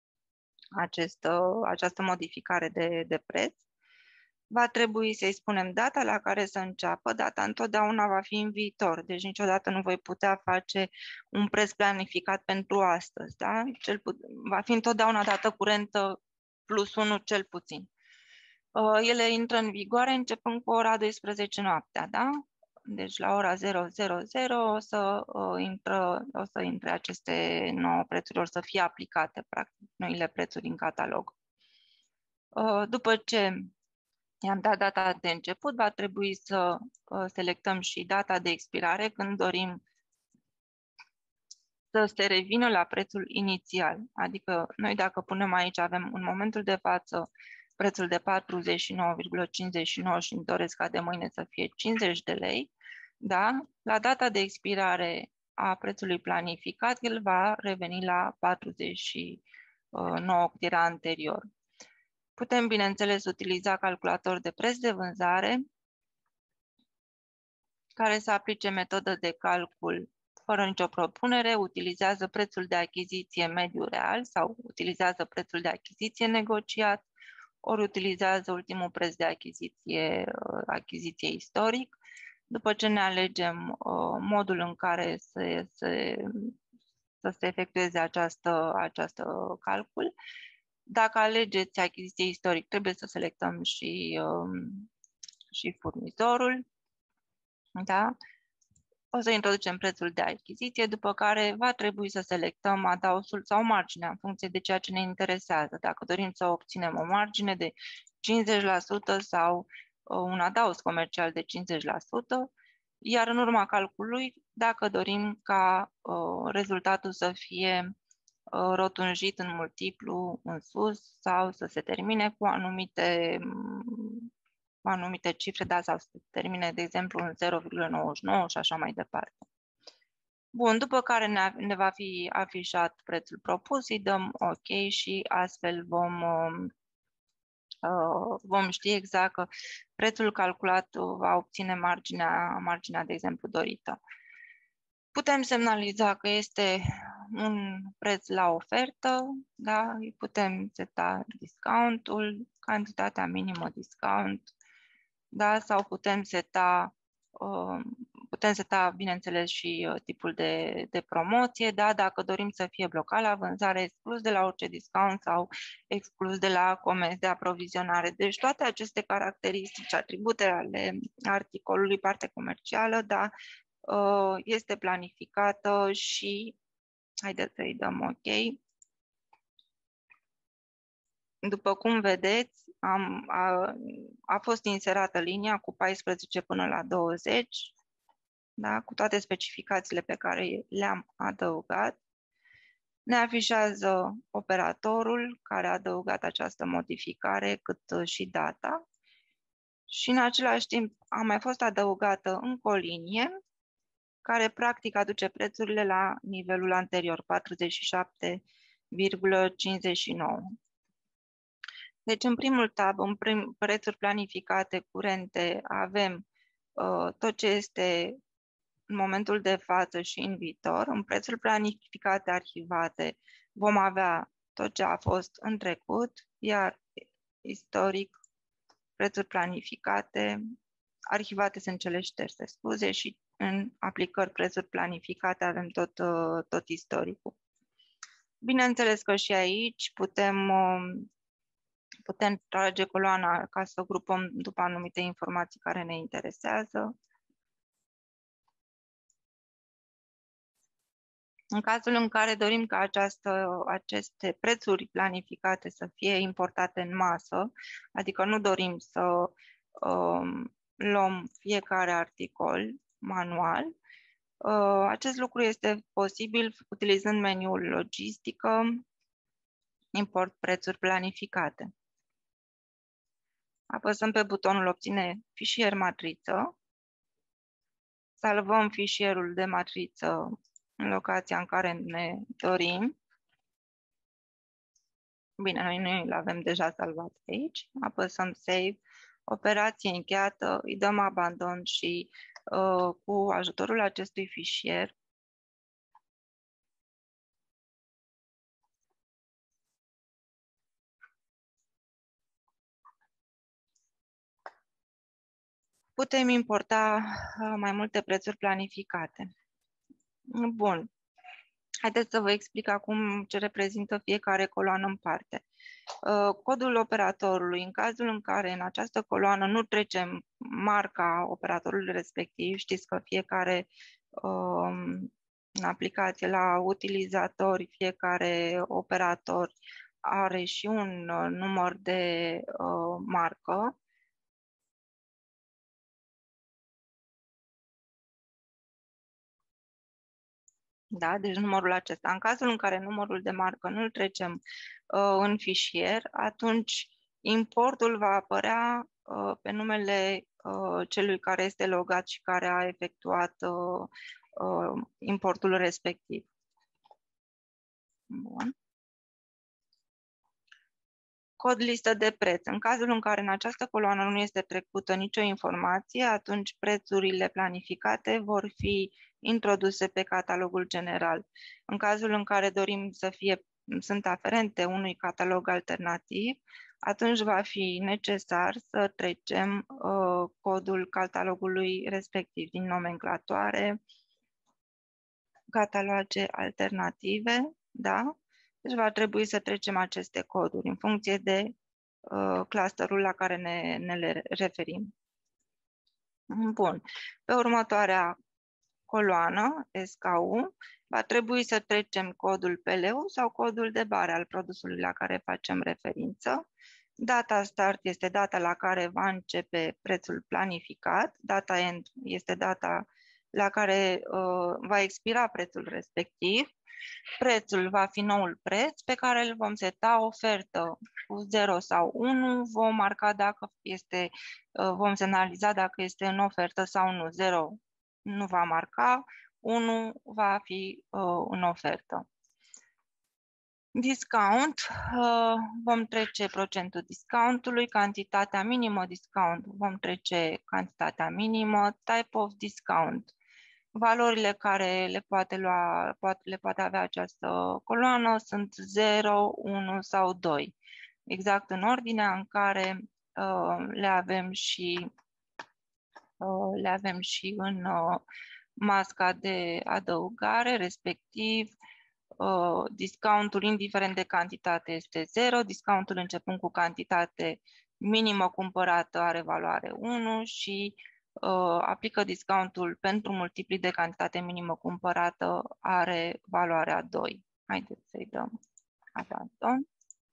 această modificare de preț. Va trebui să-i spunem data la care să înceapă. Data întotdeauna va fi în viitor, deci niciodată nu voi putea face un preț planificat pentru astăzi. Da? Va fi întotdeauna dată curentă +1 cel puțin. Ele intră în vigoare începând cu ora 12 noaptea, da? Deci la ora 000 o să intre aceste nouă prețuri, o să fie aplicate, practic, noile prețuri în catalog. După ce i-am dat data de început, va trebui să selectăm și data de expirare când dorim să se revină la prețul inițial. Adică noi dacă punem aici, avem în momentul de față prețul de 49,59 și îmi doresc ca de mâine să fie 50 de lei, da? La data de expirare a prețului planificat, el va reveni la 49 cât era anterior. Putem, bineînțeles, utiliza calculator de preț de vânzare care să aplice metodă de calcul fără nicio propunere, utilizează prețul de achiziție mediu real sau utilizează prețul de achiziție negociat, ori utilizează ultimul preț de achiziție istoric. După ce ne alegem modul în care să se efectueze această calcul, dacă alegeți achiziție istoric, trebuie să selectăm și furnizorul. Da? O să introducem prețul de achiziție, după care va trebui să selectăm adausul sau marginea în funcție de ceea ce ne interesează. Dacă dorim să obținem o margine de 50% sau un adaos comercial de 50%, iar în urma calculului, dacă dorim ca rezultatul să fie rotunjit în multiplu în sus sau să se termine cu anumite cifre, da, sau să se termine, de exemplu, în 0,99 și așa mai departe. Bun, după care ne va fi afișat prețul propus, îi dăm OK și astfel vom vom ști exact că prețul calculat va obține marginea, de exemplu, dorită. Putem semnaliza că este un preț la ofertă, da? Îi putem seta discountul, cantitatea minimă discount, da? Sau putem seta, bineînțeles, și tipul de promoție, da? Dacă dorim să fie blocat la vânzare, exclus de la orice discount sau exclus de la comenzi de aprovizionare. Deci toate aceste caracteristici, atribute ale articolului, parte comercială, da? Este planificată și, haideți să-i dăm OK. După cum vedeți, a fost inserată linia cu 14 până la 20, da? Cu toate specificațiile pe care le-am adăugat. Ne afișează operatorul care a adăugat această modificare, cât și data. Și în același timp a mai fost adăugată încă o linie care practic aduce prețurile la nivelul anterior, 47,59. Deci în primul tab, în prețuri planificate curente, avem tot ce este în momentul de față și în viitor. În prețuri planificate arhivate vom avea tot ce a fost în trecut, iar istoric, prețuri planificate, arhivate sunt cele șterse, scuze, și în aplicări prețuri planificate avem tot istoricul. Bineînțeles că și aici putem trage coloana ca să grupăm după anumite informații care ne interesează. În cazul în care dorim ca aceste prețuri planificate să fie importate în masă, adică nu dorim să luăm fiecare articol manual, acest lucru este posibil utilizând meniul logistică, import prețuri planificate. Apăsăm pe butonul obține fișier matriță, salvăm fișierul de matriță în locația în care ne dorim. Bine, noi nu îl avem deja salvat aici. Apăsăm Save, operație încheiată, îi dăm abandon și cu ajutorul acestui fișier putem importa mai multe prețuri planificate. Bun. Haideți să vă explic acum ce reprezintă fiecare coloană în parte. Codul operatorului, în cazul în care în această coloană nu trecem marca operatorului respectiv, știți că fiecare în aplicație la utilizatori, fiecare operator are și un număr de marcă. Da? Deci numărul acesta. În cazul în care numărul de marcă nu-l trecem în fișier, atunci importul va apărea pe numele celui care este logat și care a efectuat importul respectiv. Bun. Cod listă de preț. În cazul în care în această coloană nu este trecută nicio informație, atunci prețurile planificate vor fi introduse pe catalogul general. În cazul în care dorim sunt aferente unui catalog alternativ, atunci va fi necesar să trecem codul catalogului respectiv din nomenclatoare, cataloge alternative, da? Deci va trebui să trecem aceste coduri în funcție de clusterul la care ne le referim. Bun. Pe următoarea coloană, SKU, va trebui să trecem codul PLU sau codul de bare al produsului la care facem referință. Data start este data la care va începe prețul planificat. Data end este data la care va expira prețul respectiv. Prețul va fi noul preț pe care îl vom seta, ofertă cu 0 sau 1, vom marca dacă este, vom semnaliza dacă este în ofertă sau nu. 0 nu va marca, 1 va fi în ofertă. Discount, vom trece procentul discountului, cantitatea minimă discount, vom trece cantitatea minimă, type of discount, valorile care le poate avea această coloană sunt 0, 1 sau 2, exact în ordinea în care le avem și în masca de adăugare, respectiv discountul indiferent de cantitate este 0, discountul începând cu cantitate minimă cumpărată are valoare 1 și aplică discountul pentru multipli de cantitate minimă cumpărată are valoarea 2. Haideți să-i dăm abandon.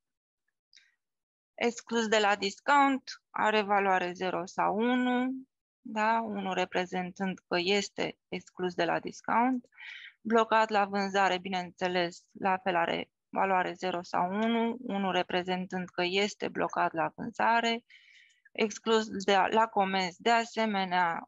Exclus de la discount are valoare 0 sau 1, da? 1 reprezentând că este exclus de la discount. Blocat la vânzare, bineînțeles, la fel are valoare 0 sau 1, 1 reprezentând că este blocat la vânzare. Exclus la comenzi, de asemenea,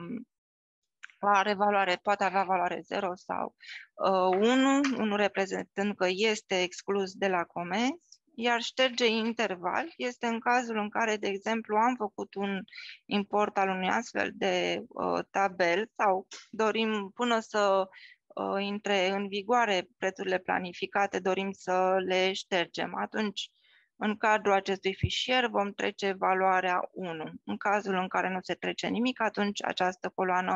poate avea valoare 0 sau 1, 1 reprezentând că este exclus de la comenzi. Iar șterge interval este în cazul în care, de exemplu, am făcut un import al unui astfel de tabel sau dorim până să intre în vigoare prețurile planificate, dorim să le ștergem. Atunci, în cadrul acestui fișier vom trece valoarea 1. În cazul în care nu se trece nimic, atunci această coloană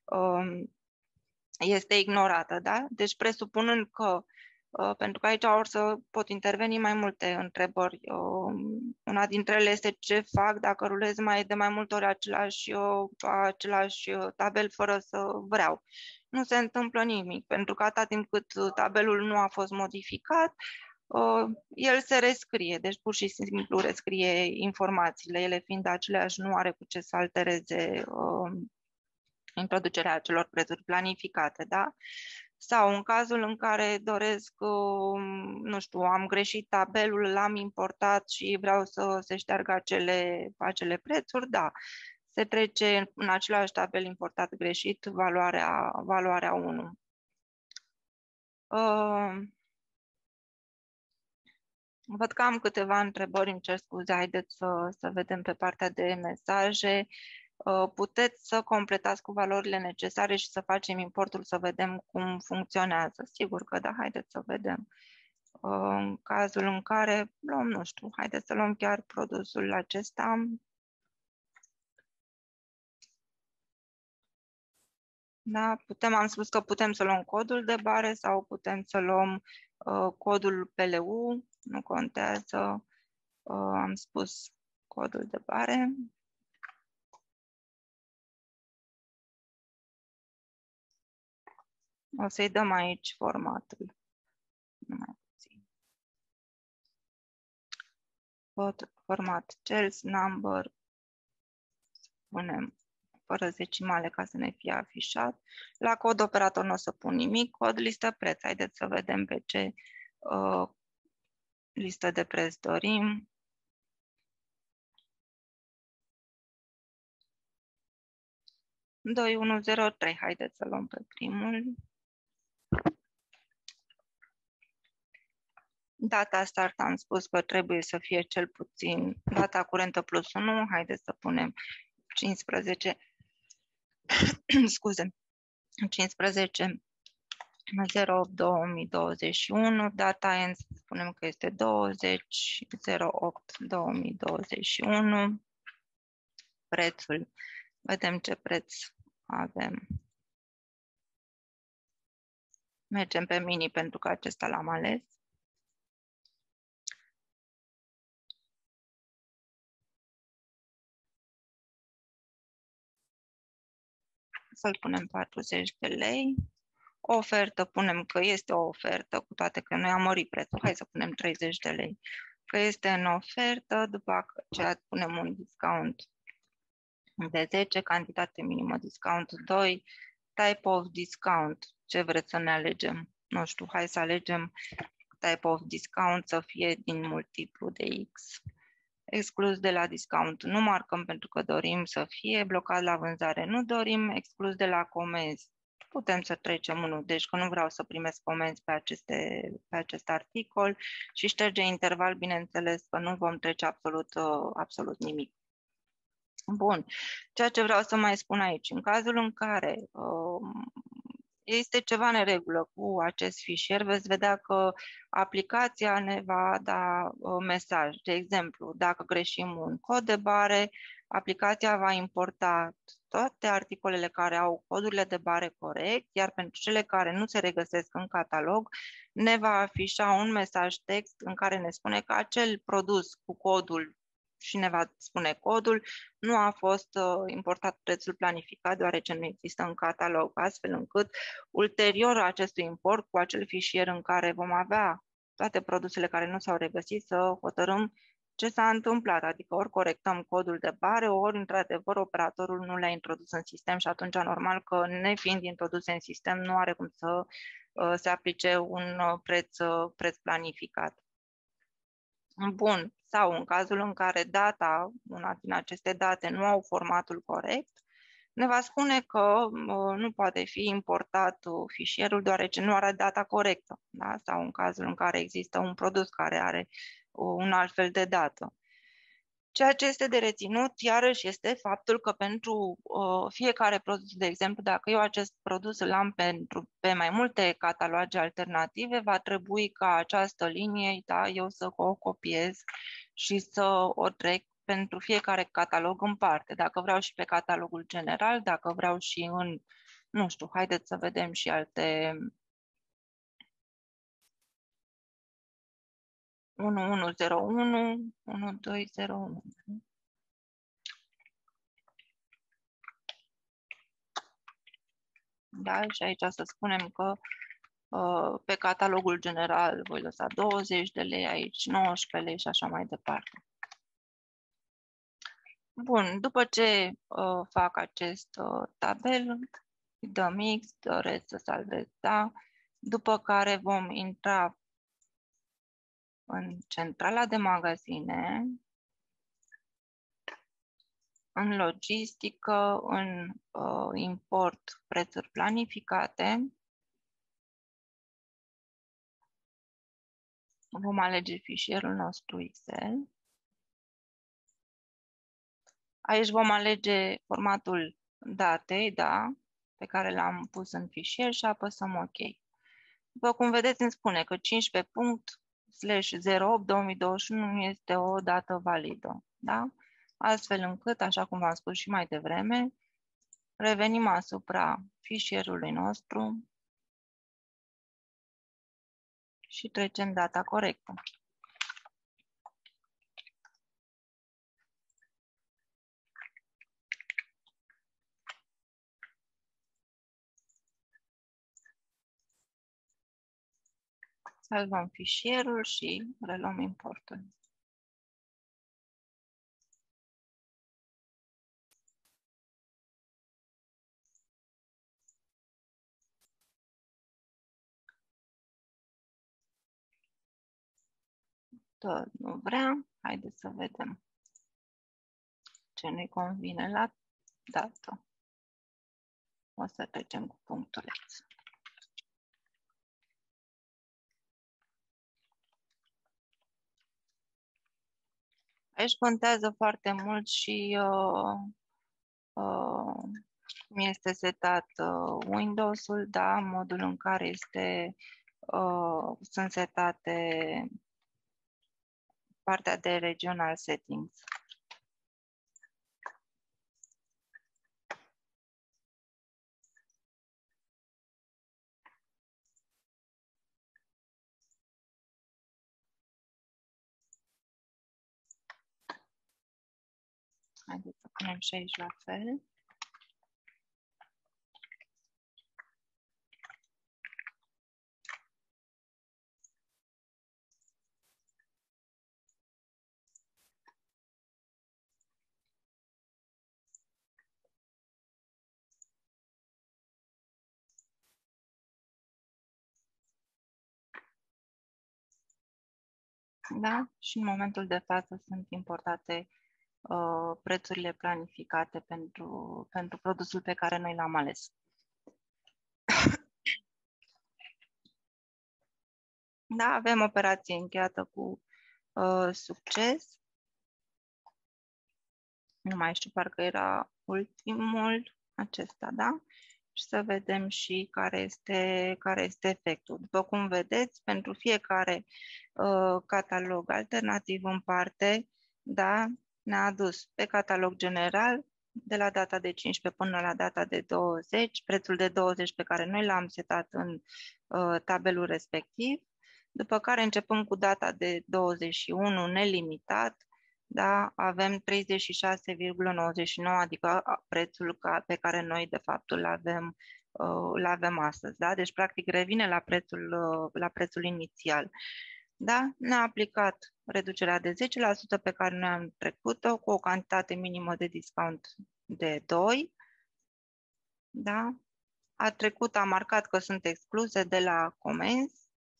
este ignorată. Da? Deci presupunând că pentru că aici or să pot interveni mai multe întrebări. Una dintre ele este ce fac dacă rulez de mai multe ori același tabel fără să vreau. Nu se întâmplă nimic, pentru că atâta timp cât tabelul nu a fost modificat, el se rescrie, deci pur și simplu rescrie informațiile, ele fiind aceleași, nu are cu ce să altereze introducerea acelor prețuri planificate, da? Sau în cazul în care doresc, nu știu, am greșit tabelul, l-am importat și vreau să se șteargă acele prețuri, da, se trece în același tabel importat greșit valoarea 1. Văd că am câteva întrebări, îmi cer scuze, haideți să vedem pe partea de mesaje. Puteți să completați cu valorile necesare și să facem importul să vedem cum funcționează. Sigur că da, haideți să vedem. În cazul în care luăm, nu știu, haideți să luăm chiar produsul acesta. Da, am spus că putem să luăm codul de bare sau putem să luăm codul PLU, nu contează, am spus codul de bare. O să-i dăm aici formatul. Numai puțin. Format cells number. Punem fără decimale ca să ne fie afișat. La cod operator nu o să pun nimic. Cod listă preț. Haideți să vedem pe ce listă de preț dorim. - 2103. Haideți să luăm pe primul. Data start am spus că trebuie să fie cel puțin data curentă plus 1. Haideți să punem 15. Scuze. 15. 08-2021, data end, spunem că este 20-08-2021, prețul, vedem ce preț avem. Mergem pe mini pentru că acesta l-am ales. Să-l punem 40 de lei. Ofertă, punem că este o ofertă, cu toate că noi am mărit prețul. Hai să punem 30 de lei. Că este în ofertă, după aceea punem un discount de 10, cantitate minimă discount 2, type of discount, ce vreți să ne alegem? Nu știu, hai să alegem type of discount să fie din multiplu de X. Exclus de la discount nu marcăm pentru că dorim să fie, blocat la vânzare nu dorim, exclus de la comenzi putem să trecem unul, deci că nu vreau să primesc comenzi pe acest articol și șterge interval, bineînțeles că nu vom trece absolut nimic. Bun, ceea ce vreau să mai spun aici, în cazul în care este ceva în neregulă cu acest fișier, veți vedea că aplicația ne va da mesaj. De exemplu, dacă greșim un cod de bare, aplicația va importa toate articolele care au codurile de bare corect, iar pentru cele care nu se regăsesc în catalog, ne va afișa un mesaj text în care ne spune că acel produs cu codul și ne va spune codul, nu a fost importat prețul planificat deoarece nu există în catalog, astfel încât ulterior acestui import cu acel fișier în care vom avea toate produsele care nu s-au regăsit să hotărâm ce s-a întâmplat, adică ori corectăm codul de bare, ori într-adevăr operatorul nu le-a introdus în sistem și atunci normal că nefiind introduse în sistem nu are cum să se aplice un preț planificat. Bun, sau în cazul în care data, una din aceste date nu au formatul corect, ne va spune că nu poate fi importat fișierul deoarece nu are data corectă, da? Sau în cazul în care există un produs care are un alt fel de dată. Ceea ce este de reținut, iarăși, este faptul că pentru fiecare produs, de exemplu, dacă eu acest produs îl am pe mai multe cataloage alternative, va trebui ca această linie, da, eu să o copiez și să o trec pentru fiecare catalog în parte. Dacă vreau și pe catalogul general, dacă vreau și în, nu știu, haideți să vedem și alte 1101, 1201. Da? Și aici să spunem că pe catalogul general voi lăsa 20 de lei, aici 19 lei și așa mai departe. Bun, după ce fac acest tabel, dăm X, doresc să salvez, da? După care vom intra în centrala de magazine, în logistică, în import prețuri planificate. Vom alege fișierul nostru Excel. Aici vom alege formatul datei, da, pe care l-am pus în fișier și apăsăm OK. După cum vedeți, îmi spune că 15./08/2021 nu este o dată validă, da? Astfel încât, așa cum v-am spus și mai devreme, revenim asupra fișierului nostru și trecem data corectă. Salvăm fișierul și reluăm importul. Tot nu vrea. Haideți să vedem ce ne convine la dată. O să trecem cu punctuleț. Aici contează foarte mult și cum este setat Windows-ul, da, modul în care sunt setate partea de regional settings. Haideți să punem și aici la fel. Da? Și în momentul de față sunt importate prețurile planificate pentru produsul pe care noi l-am ales. Da, avem operație încheiată cu succes. Nu mai știu, parcă era ultimul acesta, da? Și să vedem și care este efectul. După cum vedeți, pentru fiecare catalog alternativ în parte, da, ne-a adus pe catalog general de la data de 15 până la data de 20, prețul de 20 pe care noi l-am setat în tabelul respectiv, după care începând cu data de 21 nelimitat, da, avem 36,99, adică prețul pe care noi de fapt îl avem astăzi. Da? Deci practic revine la prețul inițial. Da? Ne-a aplicat reducerea de 10% pe care noi am trecut-o cu o cantitate minimă de discount de 2. Da? A marcat că sunt excluse de la comenzi.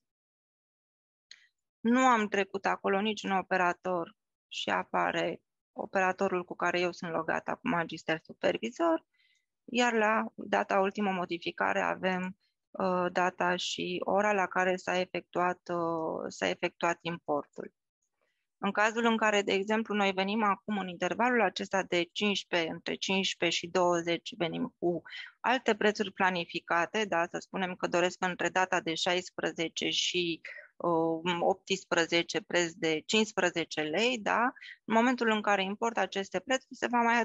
Nu am trecut acolo niciun operator și apare operatorul cu care eu sunt logat acum, Magister Supervisor, iar la data ultimă modificare avem data și ora la care s-a efectuat importul. În cazul în care, de exemplu, noi venim acum în intervalul acesta de 15, între 15 și 20, venim cu alte prețuri planificate, da, să spunem că doresc între data de 16 și 18 preț de 15 lei, da, în momentul în care import aceste prețuri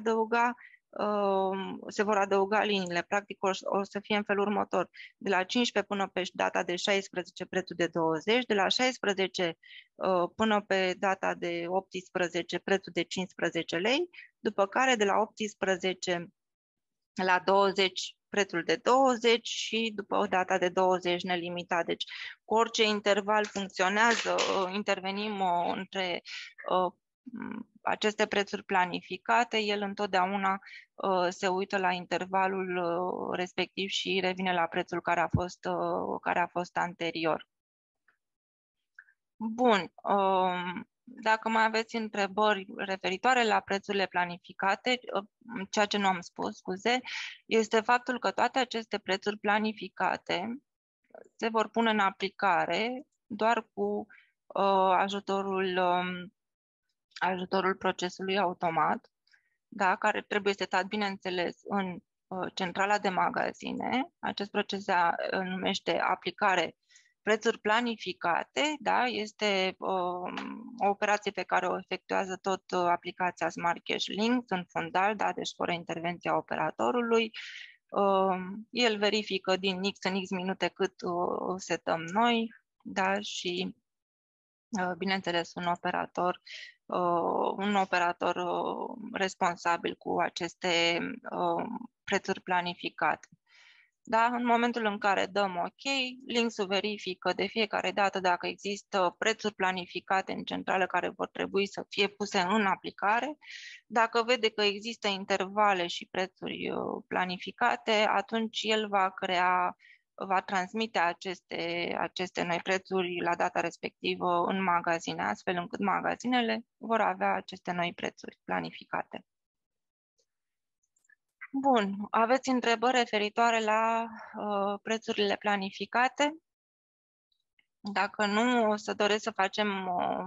se vor adăuga liniile, practic o să fie în felul următor, de la 15 până pe data de 16 prețul de 20, de la 16 până pe data de 18 prețul de 15 lei, după care de la 18 la 20 prețul de 20 și după o data de 20 nelimitat. Deci cu orice interval funcționează, intervenim între aceste prețuri planificate, el întotdeauna se uită la intervalul respectiv și revine la prețul care a fost anterior. Bun. Dacă mai aveți întrebări referitoare la prețurile planificate, ceea ce nu am spus, scuze, este faptul că toate aceste prețuri planificate se vor pune în aplicare doar cu ajutorul procesului automat, da, care trebuie setat, bineînțeles, în centrala de magazine. Acest proces se numește aplicare prețuri planificate, da, este o operație pe care o efectuează tot aplicația Smart Cash Links în fundal, da, deci fără intervenția operatorului. El verifică din X în X minute cât setăm noi, da, și bineînțeles un operator responsabil cu aceste prețuri planificate. Da? În momentul în care dăm OK, Links-ul verifică de fiecare dată dacă există prețuri planificate în centrală care vor trebui să fie puse în aplicare. Dacă vede că există intervale și prețuri planificate, atunci el va transmite aceste noi prețuri la data respectivă în magazine, astfel încât magazinele vor avea aceste noi prețuri planificate. Bun, aveți întrebări referitoare la prețurile planificate? Dacă nu, o să doresc să facem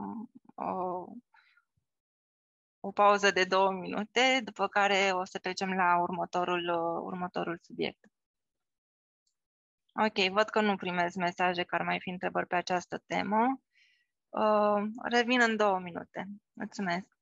o pauză de 2 minute, după care o să trecem la următorul subiect. Ok, văd că nu primesc mesaje că ar mai fi întrebări pe această temă. Revin în 2 minute. Mulțumesc!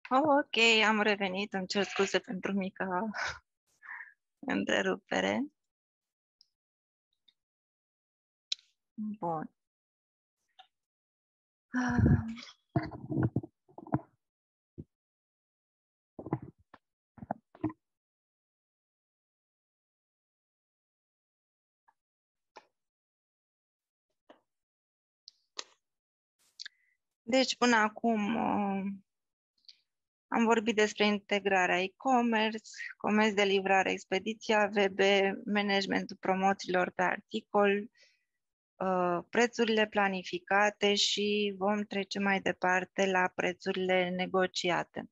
Oh, ok, am revenit, îmi cer scuze pentru mica întrerupere. Bun. Deci, până acum am vorbit despre integrarea e-commerce, comerț de livrare, expediția VB, managementul promoțiilor pe articol, prețurile planificate și vom trece mai departe la prețurile negociate.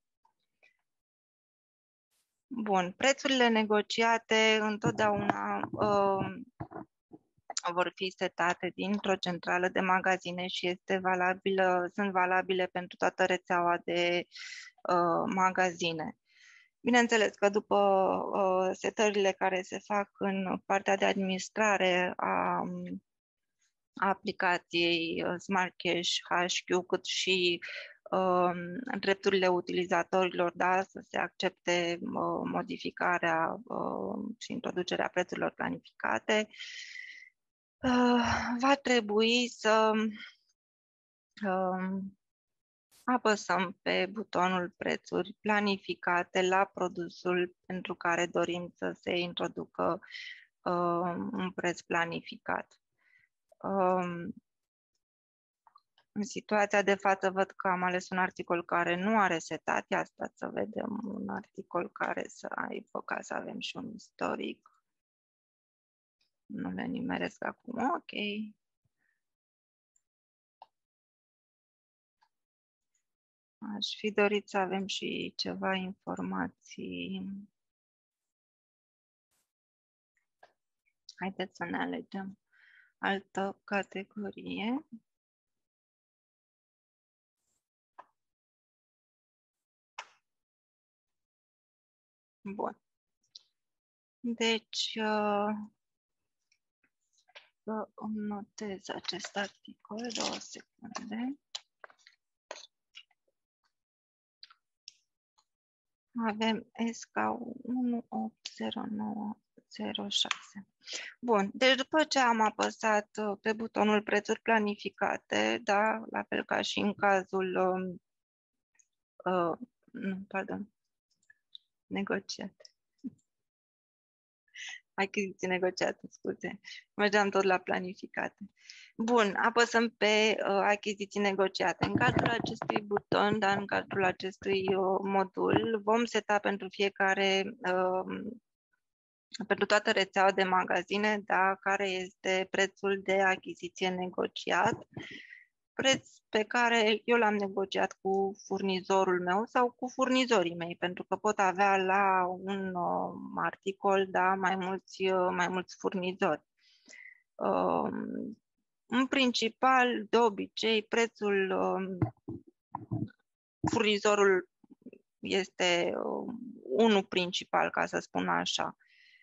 Bun, prețurile negociate întotdeauna vor fi setate dintr-o centrală de magazine și sunt valabile pentru toată rețeaua de magazine. Bineînțeles că după setările care se fac în partea de administrare a aplicației Smart Cash HQ, cât și drepturile utilizatorilor, da, să se accepte modificarea și introducerea prețurilor planificate, va trebui să apăsăm pe butonul prețuri planificate la produsul pentru care dorim să se introducă un preț planificat. În situația de față văd că am ales un articol care nu are setat. Ia stați să vedem un articol care să aibă, ca să avem și un istoric. Nu le nimeresc acum. Ok. Aș fi dorit să avem și ceva informații. Haideți să ne alegem altă categorie. Bun. Deci, să îmi notez acest articol, 2 secunde. Avem SK 180906. Bun, deci după ce am apăsat pe butonul prețuri planificate, da, la fel ca și în cazul negociate. Achiziții negociate, scuze. Mergeam tot la planificate. Bun, apăsăm pe achiziții negociate. În cadrul acestui buton, da, în cadrul acestui modul, vom seta pentru fiecare, pentru toată rețeaua de magazine, da, care este prețul de achiziție negociat, preț pe care eu l-am negociat cu furnizorul meu sau cu furnizorii mei, pentru că pot avea la un articol, da, mai mulți furnizori. În principal, de obicei, prețul furnizorul este unul principal, ca să spun așa.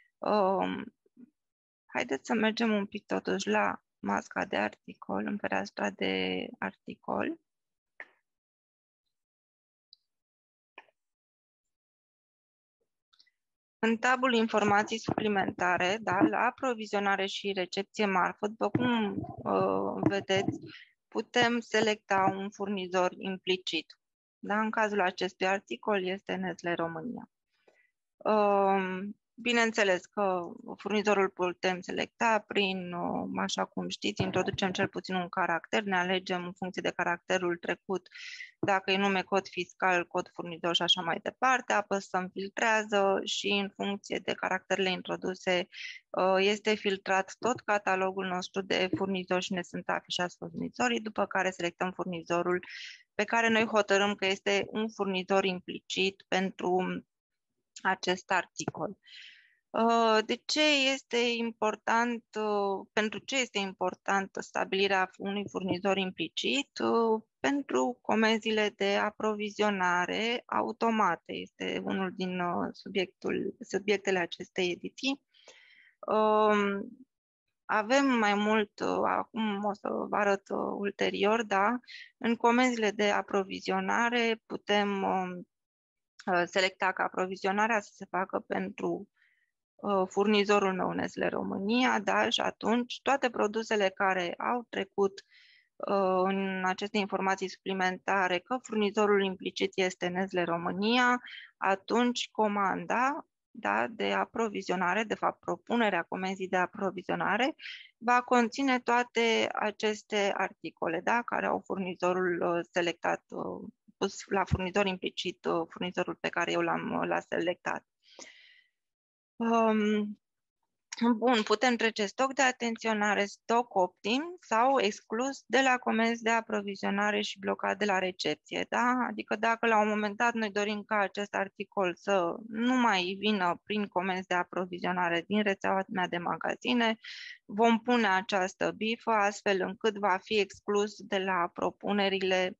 Haideți să mergem un pic totuși la masca de articol, în fereastra de articol. În tabul informații suplimentare, da, la aprovizionare și recepție marfă, după cum vedeți, putem selecta un furnizor implicit. Da? În cazul acestui articol este Nestlé România. Bineînțeles că furnizorul putem selecta prin, așa cum știți, introducem cel puțin un caracter, ne alegem în funcție de caracterul trecut, dacă e nume, cod fiscal, cod furnizor și așa mai departe, apăsăm filtrează și în funcție de caracterele introduse este filtrat tot catalogul nostru de furnizori și ne sunt afișați furnizorii, după care selectăm furnizorul pe care noi hotărâm că este un furnizor implicit pentru acest articol. De ce este important, pentru ce este importantă stabilirea unui furnizor implicit? Pentru comenzile de aprovizionare automate. Este unul din subiectele acestei ediții. Avem mai mult, acum o să vă arăt ulterior, da? În comenzile de aprovizionare putem selecta ca aprovizionarea să se facă pentru furnizorul meu Nestlé România, da, și atunci toate produsele care au trecut în aceste informații suplimentare că furnizorul implicit este Nestlé România, atunci comanda, da, de aprovizionare, de fapt propunerea comenzii de aprovizionare, va conține toate aceste articole, da, care au furnizorul selectat, pus la furnizor implicit, furnizorul pe care eu l-am selectat. Bun, putem trece stoc de atenționare, stoc optim sau exclus de la comenzi de aprovizionare și blocat de la recepție, da? Adică dacă la un moment dat noi dorim ca acest articol să nu mai vină prin comenzi de aprovizionare din rețeaua mea de magazine, vom pune această bifă astfel încât va fi exclus de la propunerile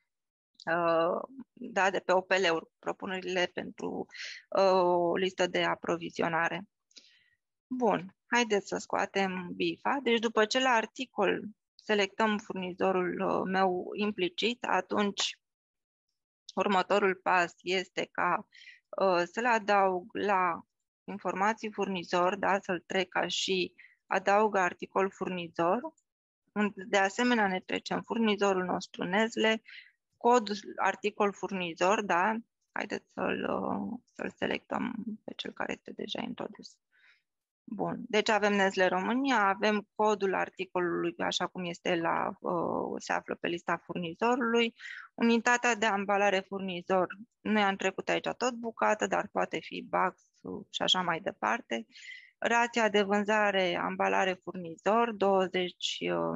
da, de pe OPL-uri, propunerile pentru o listă de aprovizionare. Bun, haideți să scoatem bifa. Deci după ce la articol selectăm furnizorul meu implicit, atunci următorul pas este ca să-l adaug la informații furnizor, da, să-l trec ca și adaug articol furnizor. De asemenea ne trecem furnizorul nostru Nestlé, cod articol furnizor, da, haideți să-l selectăm pe cel care este deja introdus. Bun, deci avem Nestlé România, avem codul articolului așa cum este se află pe lista furnizorului, unitatea de ambalare furnizor, noi am trecut aici tot bucată, dar poate fi box și așa mai departe. Rația de vânzare, ambalare furnizor, 20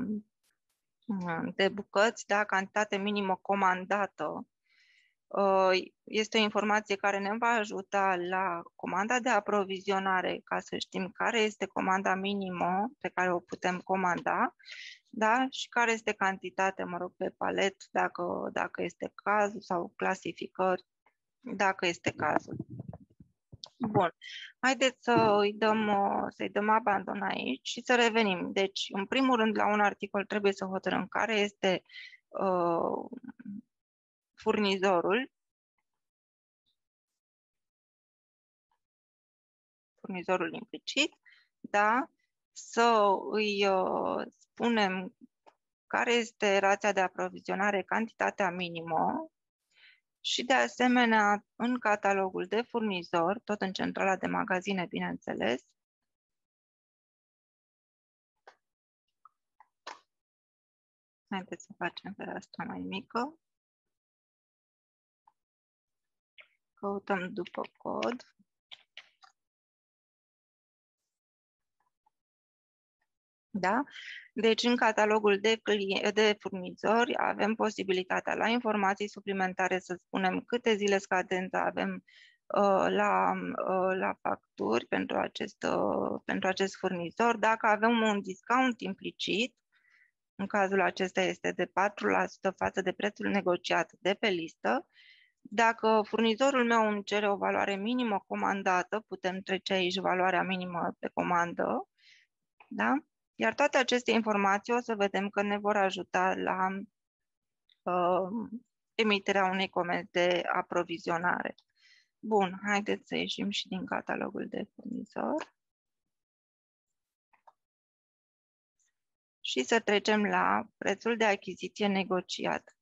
de bucăți, da, cantitate minimă comandată. Este o informație care ne va ajuta la comanda de aprovizionare ca să știm care este comanda minimă pe care o putem comanda, da? Și care este cantitatea, mă rog, pe palet, dacă este cazul, sau clasificări, dacă este cazul. Bun, haideți să-i dăm abandon aici și să revenim. Deci, în primul rând, la un articol trebuie să hotărâm care este furnizorul implicit, da? Să îi spunem care este rația de aprovizionare, cantitatea minimă și de asemenea în catalogul de furnizor, tot în centrala de magazine, bineînțeles, haideți să facem fereastra mai mică. Căutăm după cod. Da? Deci în catalogul de furnizori avem posibilitatea la informații suplimentare să spunem câte zile scadență avem la facturi pentru acest furnizor. Dacă avem un discount implicit, în cazul acesta este de 4% față de prețul negociat de pe listă. Dacă furnizorul meu îmi cere o valoare minimă comandată, putem trece aici valoarea minimă pe comandă, da? Iar toate aceste informații o să vedem că ne vor ajuta la emiterea unei comenzi de aprovizionare. Bun, haideți să ieșim și din catalogul de furnizor și să trecem la prețul de achiziție negociat.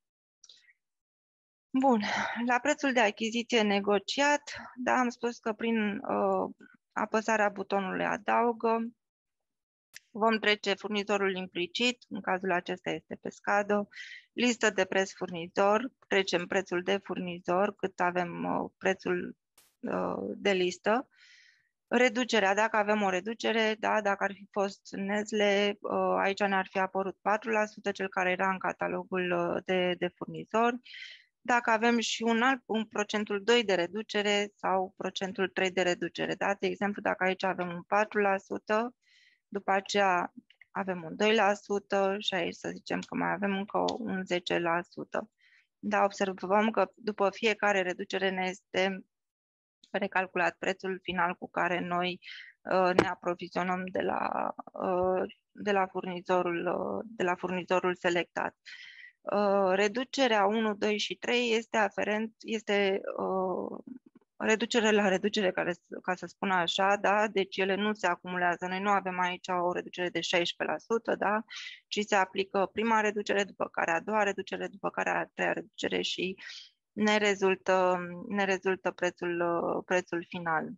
Bun, la prețul de achiziție negociat, da, am spus că prin apăsarea butonului adaugă vom trece furnizorul implicit, în cazul acesta este Pescado, listă de preț furnizor, trecem prețul de furnizor, cât avem prețul de listă, reducerea, dacă avem o reducere, da, dacă ar fi fost Nestlé, aici ne-ar fi apărut 4%, cel care era în catalogul de furnizori. Dacă avem și un procentul 2 de reducere sau procentul 3 de reducere, da? De exemplu, dacă aici avem un 4%, după aceea avem un 2% și aici să zicem că mai avem încă un 10%. Da, observăm că după fiecare reducere ne este recalculat prețul final cu care noi ne aprovizionăm de la furnizorul selectat. Reducerea 1, 2 și 3 este aferent, este reducere la reducere, ca să spun așa, da? Deci ele nu se acumulează. Noi nu avem aici o reducere de 16%, da? Ci se aplică prima reducere, după care a doua reducere, după care a treia reducere și ne rezultă prețul final.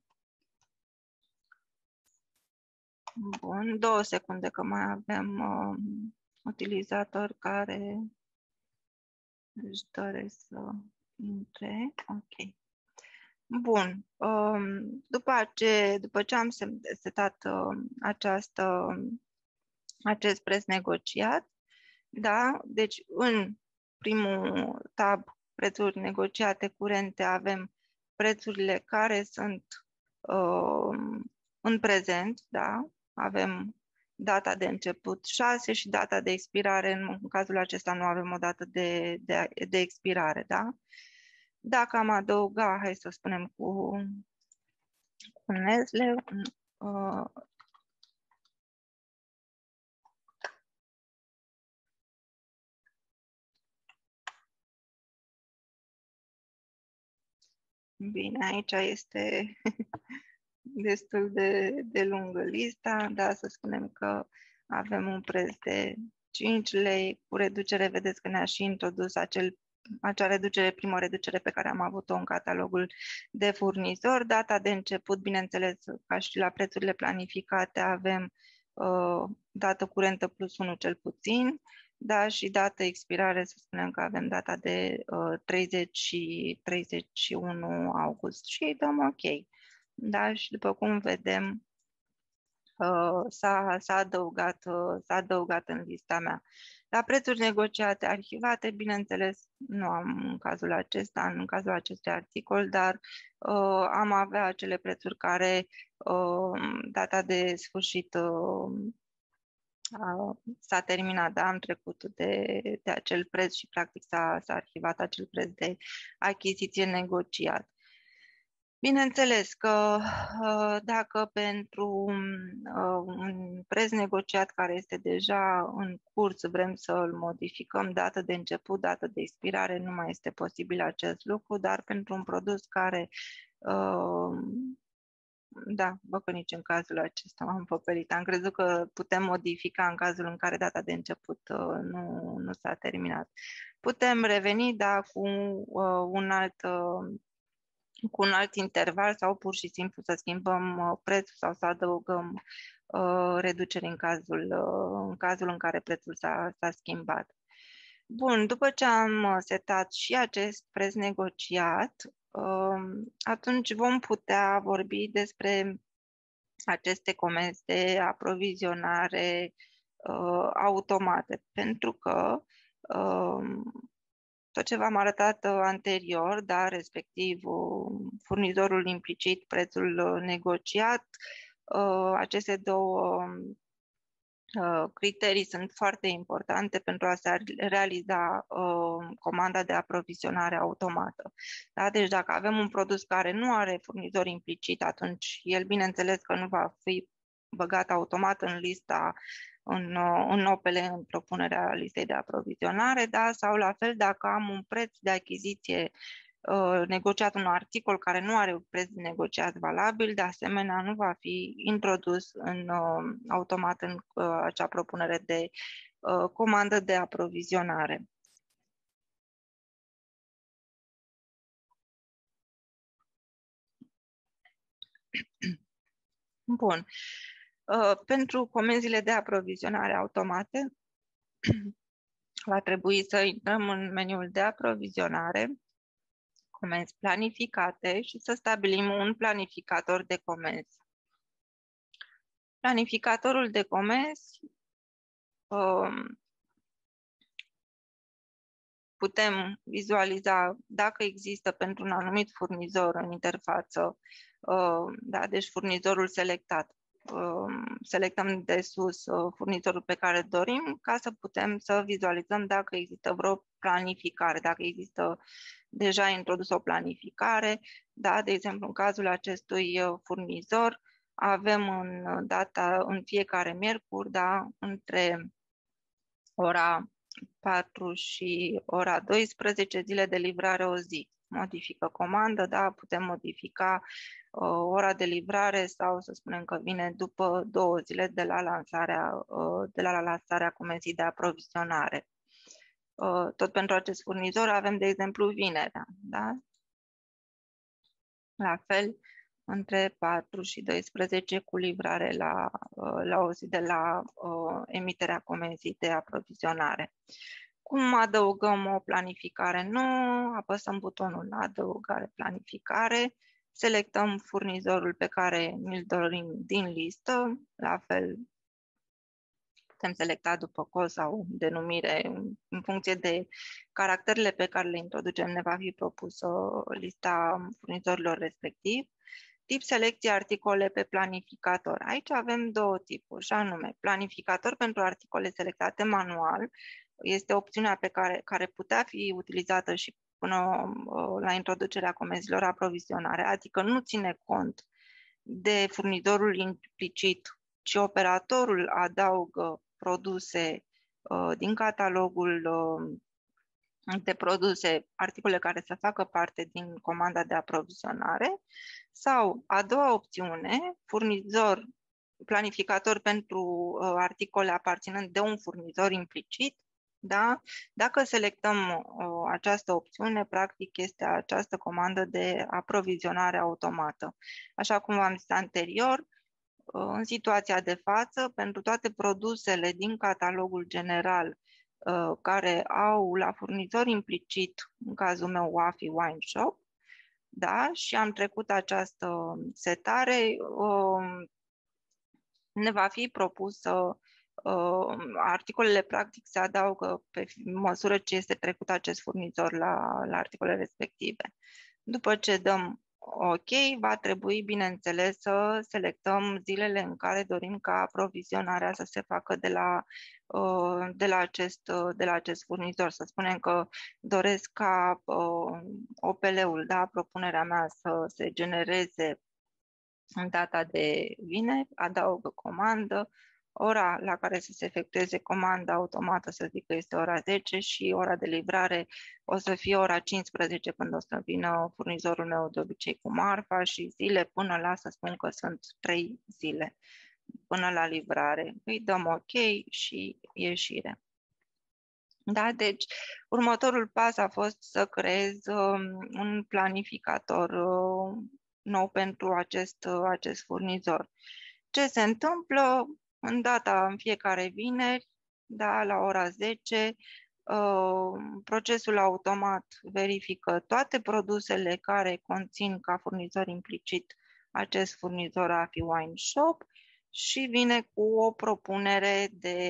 Bun, 2 secunde că mai avem utilizatori care își doresc să intre. Ok. Bun. După ce am setat acest preț negociat, da? Deci în primul tab, prețuri negociate curente, avem prețurile care sunt în prezent, da? Avem data de început 6 și data de expirare. În cazul acesta nu avem o dată de expirare, da? Dacă am adăugat, hai să spunem cu Nestle, bine, aici este destul de lungă lista, da, să spunem că avem un preț de 5 lei, cu reducere, vedeți că ne-a și introdus acea reducere, primă reducere pe care am avut-o în catalogul de furnizor. Data de început, bineînțeles, ca și la prețurile planificate, avem dată curentă plus 1 cel puțin, da, și dată expirare, să spunem că avem data de 30 și 31 august și îi dăm OK. Da, și după cum vedem, s-a adăugat în lista mea. La prețuri negociate arhivate, bineînțeles, nu am în cazul acesta, în cazul acestui articol, dar am avea acele prețuri care data de sfârșit s-a terminat, da? Am trecut de acel preț și practic s-a arhivat acel preț de achiziție negociat. Bineînțeles că dacă pentru un preț negociat care este deja în curs vrem să îl modificăm dată de început, dată de expirare, nu mai este posibil acest lucru, dar pentru un produs care, da, bă, că nici în cazul acesta m-am păcălit. Am crezut că putem modifica în cazul în care data de început nu s-a terminat. Putem reveni, da, cu un alt interval sau pur și simplu să schimbăm prețul sau să adăugăm reduceri în cazul în care prețul s-a schimbat. Bun, după ce am setat și acest preț negociat, atunci vom putea vorbi despre aceste comenzi de aprovizionare automate, pentru că tot ce v-am arătat anterior, da, respectiv furnizorul implicit, prețul negociat, aceste două criterii sunt foarte importante pentru a se realiza comanda de aprovizionare automată. Da? Deci dacă avem un produs care nu are furnizor implicit, atunci el bineînțeles că nu va fi băgat automat în lista în OPL, în propunerea listei de aprovizionare, da? Sau la fel dacă am un preț de achiziție negociat, un articol care nu are un preț negociat valabil, de asemenea nu va fi introdus automat în acea propunere de comandă de aprovizionare. Bun. Pentru comenzile de aprovizionare automate va trebui să intrăm în meniul de aprovizionare, comenzi planificate și să stabilim un planificator de comenzi. Planificatorul de comenzi putem vizualiza dacă există pentru un anumit furnizor în interfață, da, deci furnizorul selectat. Selectăm de sus furnizorul pe care dorim ca să putem să vizualizăm dacă există vreo planificare, dacă există deja introdus o planificare. Da, de exemplu, în cazul acestui furnizor avem în fiecare miercuri, da, între ora 4 și ora 12, zile de livrare o zi. Modifică comandă, da, putem modifica ora de livrare sau să spunem că vine după 2 zile de la lansarea comenzii de aprovizionare. Tot pentru acest furnizor avem, de exemplu, vinerea, da? La fel, între 4 și 12 cu livrare la o zi de la emiterea comenzii de aprovizionare. Cum adăugăm o planificare nouă? Apăsăm butonul Adăugare planificare, selectăm furnizorul pe care îl dorim din listă, la fel putem selecta după cod sau denumire, în funcție de caracterele pe care le introducem, ne va fi propusă lista furnizorilor respectiv. Tip selecție articole pe planificator. Aici avem 2 tipuri, și anume planificator pentru articole selectate manual. Este opțiunea care putea fi utilizată și până la introducerea comenzilor aprovizionare, adică nu ține cont de furnizorul implicit, ci operatorul adaugă produse din catalogul de produse, articole care să facă parte din comanda de aprovizionare, sau a doua opțiune, furnizor, planificator pentru articole aparținând de un furnizor implicit, da? Dacă selectăm această opțiune, practic este această comandă de aprovizionare automată. Așa cum v-am zis anterior, în situația de față, pentru toate produsele din catalogul general care au la furnizor implicit, în cazul meu, Wafi Wine Shop, da? Și am trecut această setare, ne va fi propusă, articolele practic se adaugă pe măsură ce este trecut acest furnizor la articolele respective. După ce dăm OK, va trebui, bineînțeles, să selectăm zilele în care dorim ca aprovizionarea să se facă de la acest furnizor. Să spunem că doresc ca OPL-ul, da, propunerea mea să se genereze în data de vineri, adaugă comandă, ora la care să se efectueze comanda automată, să zic că este ora 10 și ora de livrare o să fie ora 15 când o să vină furnizorul meu de obicei cu marfa și zile până la, să spun că sunt 3 zile până la livrare. Îi dăm OK și ieșire. Da, deci următorul pas a fost să creez un planificator nou pentru acest furnizor. Ce se întâmplă? În fiecare vineri, da, la ora 10, procesul automat verifică toate produsele care conțin ca furnizor implicit acest furnizor Wafi Wine Shop și vine cu o propunere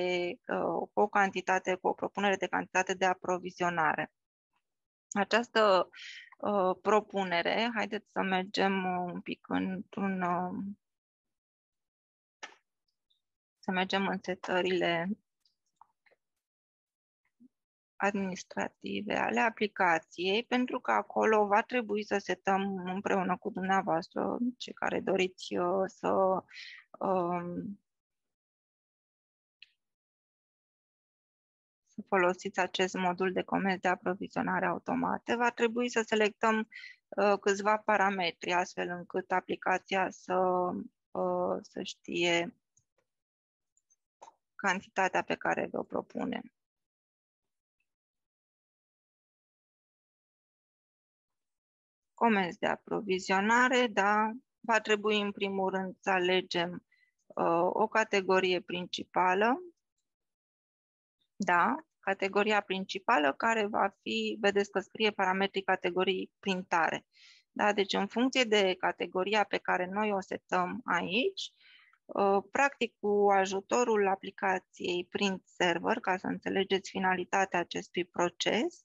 cu o propunere de cantitate de aprovizionare. Această propunere, haideți să mergem un pic să mergem în setările administrative ale aplicației, pentru că acolo va trebui să setăm împreună cu dumneavoastră, cei care doriți să folosiți acest modul de comenzi de aprovizionare automate, va trebui să selectăm câțiva parametri, astfel încât aplicația să știe cantitatea pe care vă propune. Comenzi de aprovizionare, da, va trebui în primul rând să alegem o categorie principală, da, categoria principală care va fi, vedeți că scrie parametrii categorii printare. Da, deci în funcție de categoria pe care noi o setăm aici, practic cu ajutorul aplicației Print Server, ca să înțelegeți finalitatea acestui proces,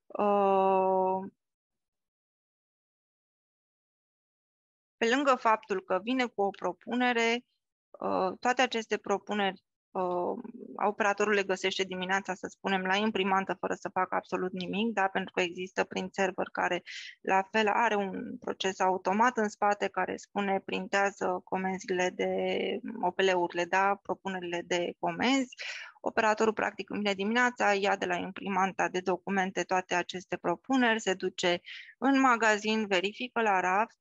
pe lângă faptul că vine cu o propunere, toate aceste propuneri operatorul le găsește dimineața, să spunem, la imprimantă fără să facă absolut nimic, da? Pentru că există print server care la fel are un proces automat în spate care spune printează comenzile de OPL-urile, da? Propunerile de comenzi. Operatorul practic vine dimineața, ia de la imprimanta de documente toate aceste propuneri, se duce în magazin, verifică la raft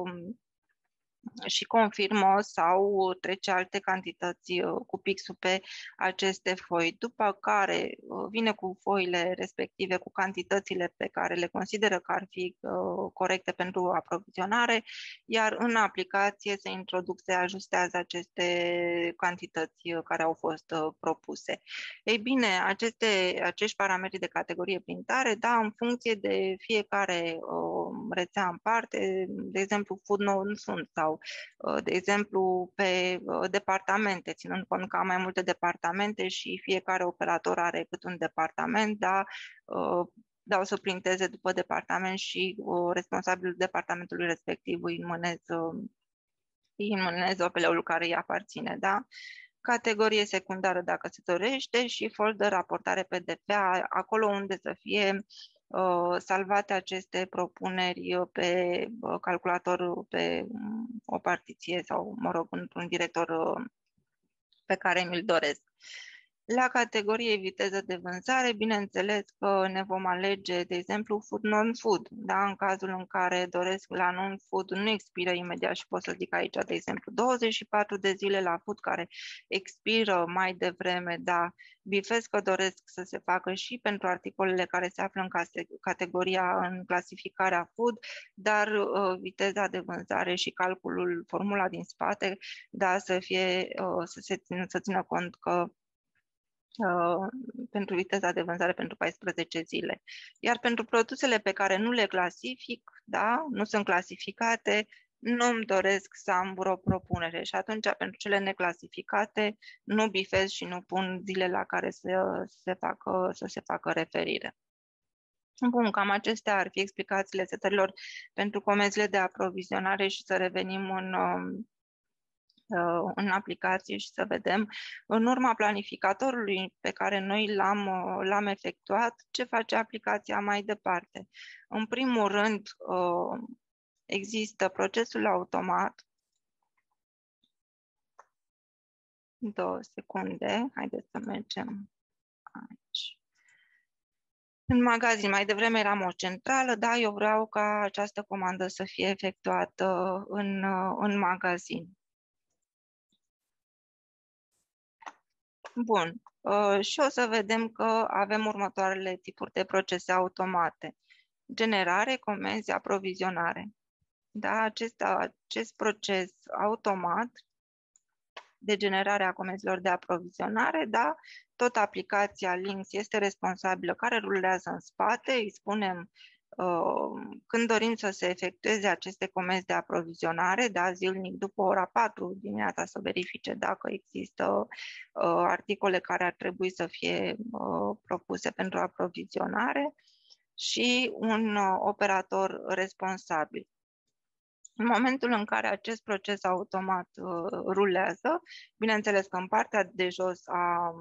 și confirmă sau trece alte cantități cu pixul pe aceste foi, după care vine cu foile respective, cu cantitățile pe care le consideră că ar fi corecte pentru aprovizionare, iar în aplicație se introduc, se ajustează aceste cantități care au fost propuse. Ei bine, acești parametri de categorie printare, da, în funcție de fiecare rețea în parte, de exemplu, food nu sunt sau de exemplu, pe departamente, ținând cont că am mai multe departamente și fiecare operator are cât un departament, da, dau să printeze după departament și responsabilul departamentului respectiv îi înmânez OPL-ul care îi aparține, da? Categorie secundară dacă se dorește și folder raportare PDF, acolo unde să fie salvate aceste propuneri pe calculator, pe o partiție sau, mă rog, într-un director pe care mi-l doresc. La categorie viteză de vânzare, bineînțeles că ne vom alege, de exemplu, food non-food. Da? În cazul în care doresc la non-food, nu expiră imediat și pot să zic aici, de exemplu, 24 de zile, la food care expiră mai devreme, da, bifez că doresc să se facă și pentru articolele care se află în categoria, în clasificarea food, dar viteza de vânzare și calculul, formula din spate, da, să țină cont că pentru viteza de vânzare pentru 14 zile. Iar pentru produsele pe care nu le clasific, da, nu sunt clasificate, nu îmi doresc să am vreo propunere și atunci pentru cele neclasificate nu bifez și nu pun zile la care să se facă referire. Bun, cam acestea ar fi explicațiile setărilor pentru comenzile de aprovizionare și să revenim în aplicație și să vedem în urma planificatorului pe care noi l-am efectuat, ce face aplicația mai departe. În primul rând, există procesul automat. 2 secunde, haideți să mergem aici. În magazin, mai devreme eram o centrală, da, eu vreau ca această comandă să fie efectuată în magazin. Bun, și o să vedem că avem următoarele tipuri de procese automate. Generare, comenzi, aprovizionare. Da, acest proces automat de generare a comenzilor de aprovizionare, da, tot aplicația Lynx este responsabilă, care rulează în spate, îi spunem când dorim să se efectueze aceste comenzi de aprovizionare, da, zilnic după ora 4 dimineața să verifice dacă există articole care ar trebui să fie propuse pentru aprovizionare și un operator responsabil. În momentul în care acest proces automat rulează, bineînțeles că în partea de jos a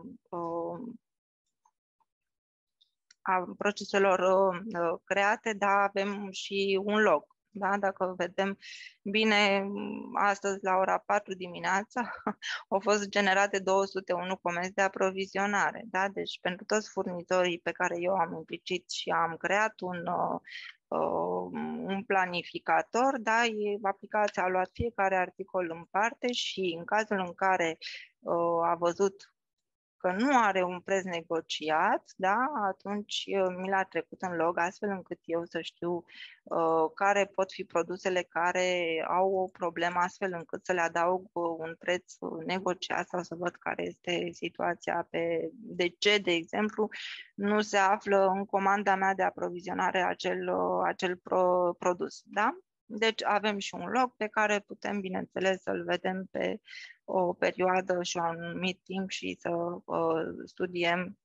proceselor create, da, avem și un log. Da? Dacă vedem bine, astăzi la ora 4 dimineața au fost generate 201 comenzi de aprovizionare. Da? Deci pentru toți furnizorii pe care eu am implicit și am creat un planificator, da? Aplicația a luat fiecare articol în parte și în cazul în care a văzut că nu are un preț negociat, da? Atunci mi l-a trecut în log, astfel încât eu să știu care pot fi produsele care au o problemă, astfel încât să le adaug un preț negociat sau să văd care este situația de ce, de exemplu, nu se află în comanda mea de aprovizionare acel produs. Da? Deci avem și un log pe care putem, bineînțeles, să-l vedem pe o perioadă și un anumit timp și să studiem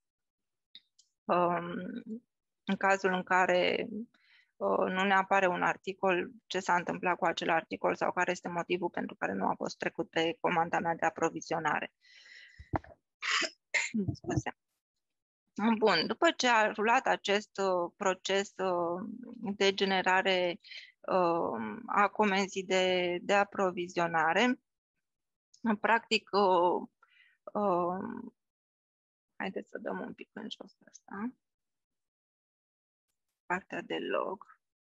în cazul în care nu ne apare un articol, ce s-a întâmplat cu acel articol sau care este motivul pentru care nu a fost trecut pe comanda mea de aprovizionare. Scuze. Bun, după ce a rulat acest proces de generare a comenzii de aprovizionare, practic, haideți să dăm un pic în jos asta, partea de log.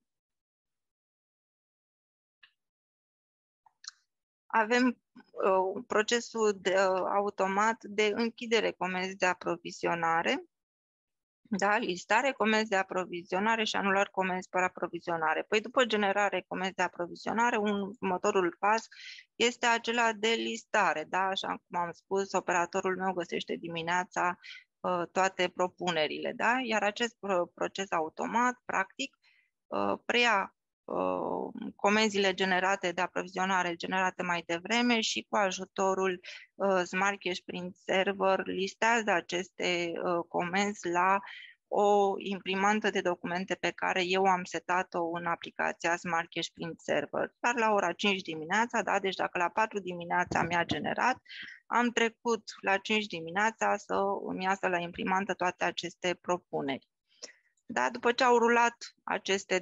Avem procesul automat de închidere comenzi de aprovizionare, da? Listare comenzi de aprovizionare și anulări comenzi pe aprovizionare. Păi după generare comenzi de aprovizionare, următorul pas este acela de listare. Da? Așa cum am spus, operatorul meu găsește dimineața toate propunerile. Da? Iar acest proces automat, practic, preia comenzile generate de aprovizionare generate mai devreme și cu ajutorul Smart Cache Print Server listează aceste comenzi la o imprimantă de documente pe care eu am setat-o în aplicația Smart Cache Print Server. Dar la ora 5 dimineața, da? Deci dacă la 4 dimineața mi-a generat, am trecut la 5 dimineața să îmi iasă la imprimantă toate aceste propuneri. Da? După ce au rulat aceste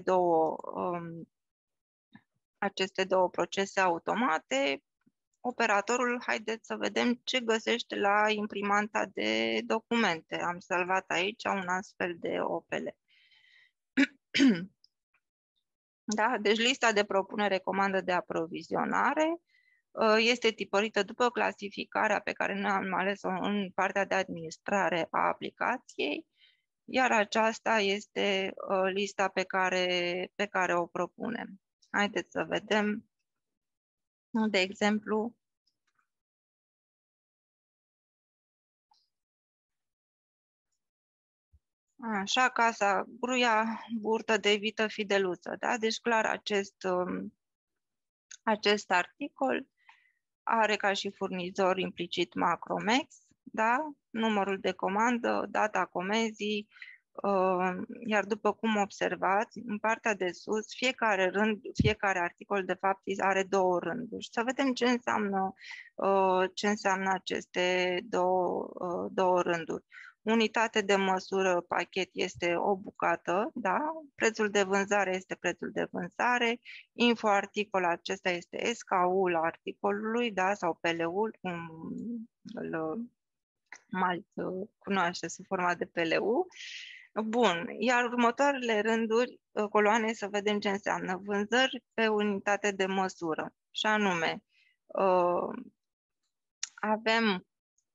două procese automate, operatorul, haideți să vedem ce găsește la imprimanta de documente. Am salvat aici un astfel de OPL. Da? Deci lista de propunere comandă de aprovizionare este tipărită după clasificarea pe care noi am ales-o în partea de administrare a aplicației, iar aceasta este lista pe care o propunem. Haideți să vedem, de exemplu, așa, casa Gruia, burtă de vită fideluță. Da? Deci, clar, acest articol are ca și furnizor implicit Macromex, da? Numărul de comandă, data comenzii, iar după cum observați, în partea de sus, fiecare articol de fapt are două rânduri. Să vedem ce înseamnă aceste două rânduri. Unitate de măsură pachet este o bucată, da? Prețul de vânzare este prețul de vânzare, info articol, acesta este SKU-ul articolului, da? Sau PLU-ul, cum îl mai cunoaște sub forma de PLU. Bun, iar următoarele rânduri, coloane, să vedem ce înseamnă vânzări pe unitate de măsură. Și anume, avem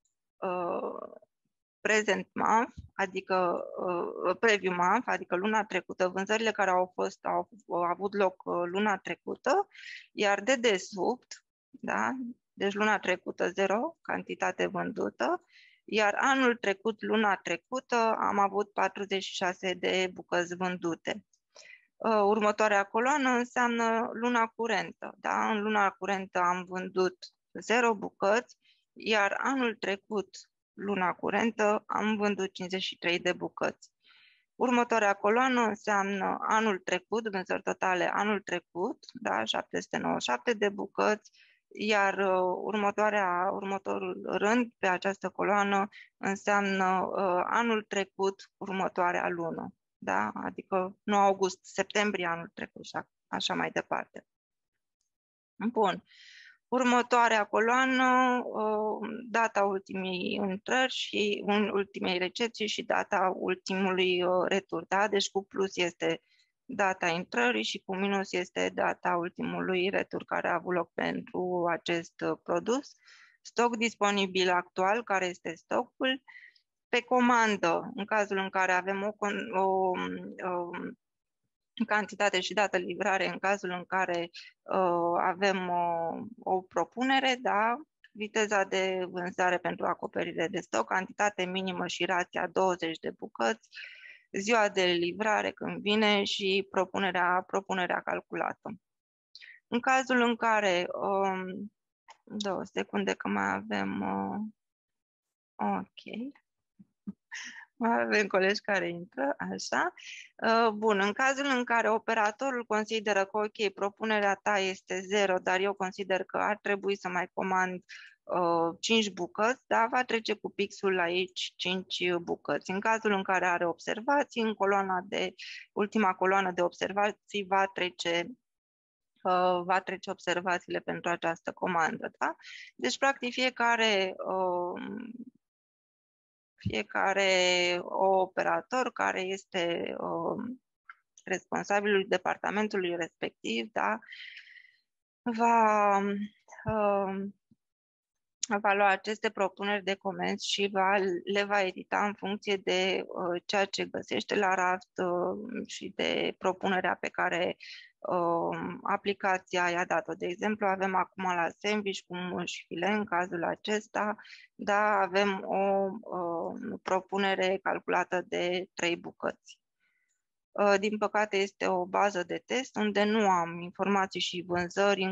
present month, adică preview month, adică luna trecută, vânzările care au avut loc luna trecută, iar de desubt, da? Deci luna trecută 0, cantitate vândută, iar anul trecut, luna trecută, am avut 46 de bucăți vândute. Următoarea coloană înseamnă luna curentă. Da? În luna curentă am vândut 0 bucăți, iar anul trecut, luna curentă, am vândut 53 de bucăți. Următoarea coloană înseamnă anul trecut, vânzări totale anul trecut, da? 797 de bucăți, iar următorul rând pe această coloană înseamnă anul trecut, următoarea lună, da? Adică nu august, septembrie anul trecut și așa mai departe. Bun. Următoarea coloană, data ultimei intrări și ultimei recepții și data ultimului retur. Da? Deci cu plus este data intrării și cu minus este data ultimului retur care a avut loc pentru acest produs. Stoc disponibil actual, care este stocul. Pe comandă, în cazul în care avem o cantitate și dată livrare, în cazul în care avem o propunere, da? Viteza de vânzare pentru acoperire de stoc, cantitate minimă și rația 20 de bucăți, ziua de livrare când vine și propunerea calculată. În cazul în care, 2 secunde că mai avem, ok. Avem colegi care intră, așa. Bun, în cazul în care operatorul consideră că, ok, propunerea ta este 0, dar eu consider că ar trebui să mai comand 5 bucăți, da, va trece cu pixul aici 5 bucăți. În cazul în care are observații, în ultima coloană de observații va trece observațiile pentru această comandă. Da? Deci, practic, fiecare operator care este responsabilul departamentului respectiv, da, va lua aceste propuneri de comenzi și le va edita în funcție de ceea ce găsește la raft și de propunerea pe care aplicația i-a dat-o. De exemplu, avem acum la sandwich cu muș file, în cazul acesta, da, avem o propunere calculată de 3 bucăți. Din păcate este o bază de test unde nu am informații și vânzări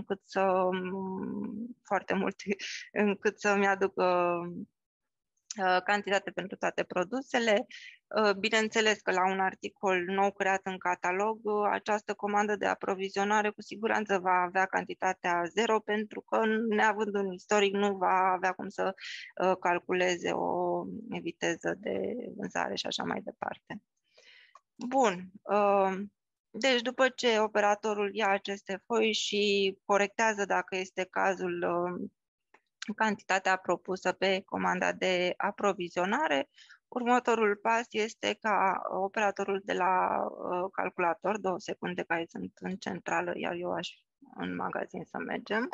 încât să-mi aduc cantitate pentru toate produsele. Bineînțeles că la un articol nou creat în catalog, această comandă de aprovizionare cu siguranță va avea cantitatea 0 pentru că, neavând un istoric, nu va avea cum să calculeze o viteză de vânzare și așa mai departe. Bun. Deci după ce operatorul ia aceste foi și corectează, dacă este cazul, cantitatea propusă pe comanda de aprovizionare, următorul pas este ca operatorul de la calculator, 2 secunde că sunt în centrală, iar eu aș în magazin să mergem.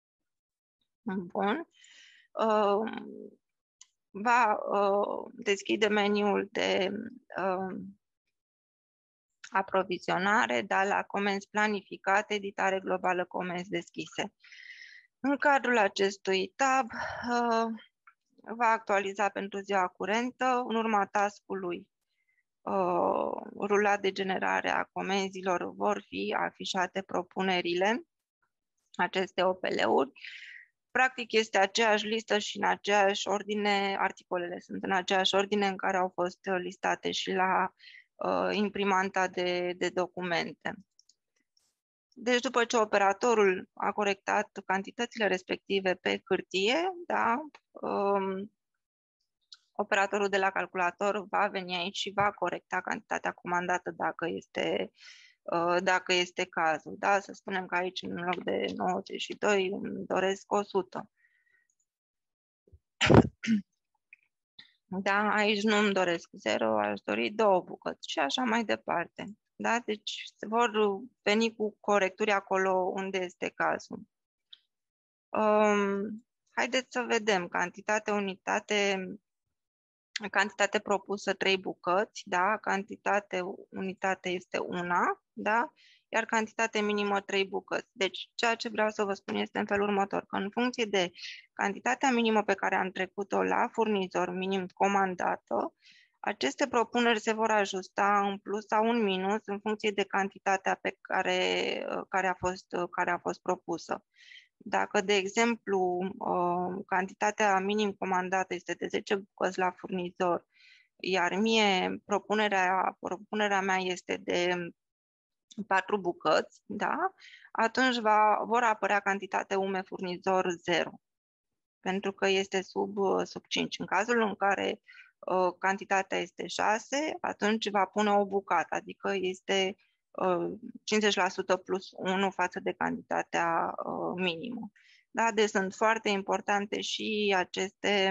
Bun. Va deschide meniul de aprovizionare, da, la comenzi planificate, editare globală, comenzi deschise. În cadrul acestui tab va actualiza pentru ziua curentă, în urma task-ului rulat de generare a comenzilor vor fi afișate propunerile, aceste OPL-uri. Practic este aceeași listă și în aceeași ordine, articolele sunt în aceeași ordine în care au fost listate și la imprimanta de documente. Deci după ce operatorul a corectat cantitățile respective pe hârtie, da, operatorul de la calculator va veni aici și va corecta cantitatea comandată dacă este cazul. Da? Să spunem că aici în loc de 92 îmi doresc 100. Da, aici nu îmi doresc 0, aș dori 2 bucăți și așa mai departe. Da? Deci vor veni cu corecturi acolo unde este cazul. Haideți să vedem. Cantitate propusă 3 bucăți, da? Unitate este 1, da? Iar cantitate minimă 3 bucăți. Deci ceea ce vreau să vă spun este în felul următor, că în funcție de cantitatea minimă pe care am trecut-o la furnizor minim comandată, aceste propuneri se vor ajusta în plus sau în minus în funcție de cantitatea pe care a fost propusă. Dacă, de exemplu, cantitatea minim comandată este de 10 bucăți la furnizor, iar mie propunerea mea este de 4 bucăți, da? Atunci vor apărea cantitate UME furnizor 0, pentru că este sub 5. În cazul în care cantitatea este 6, atunci va pune o bucată, adică este 50% plus 1 față de cantitatea minimă. Da? Deci sunt foarte importante și aceste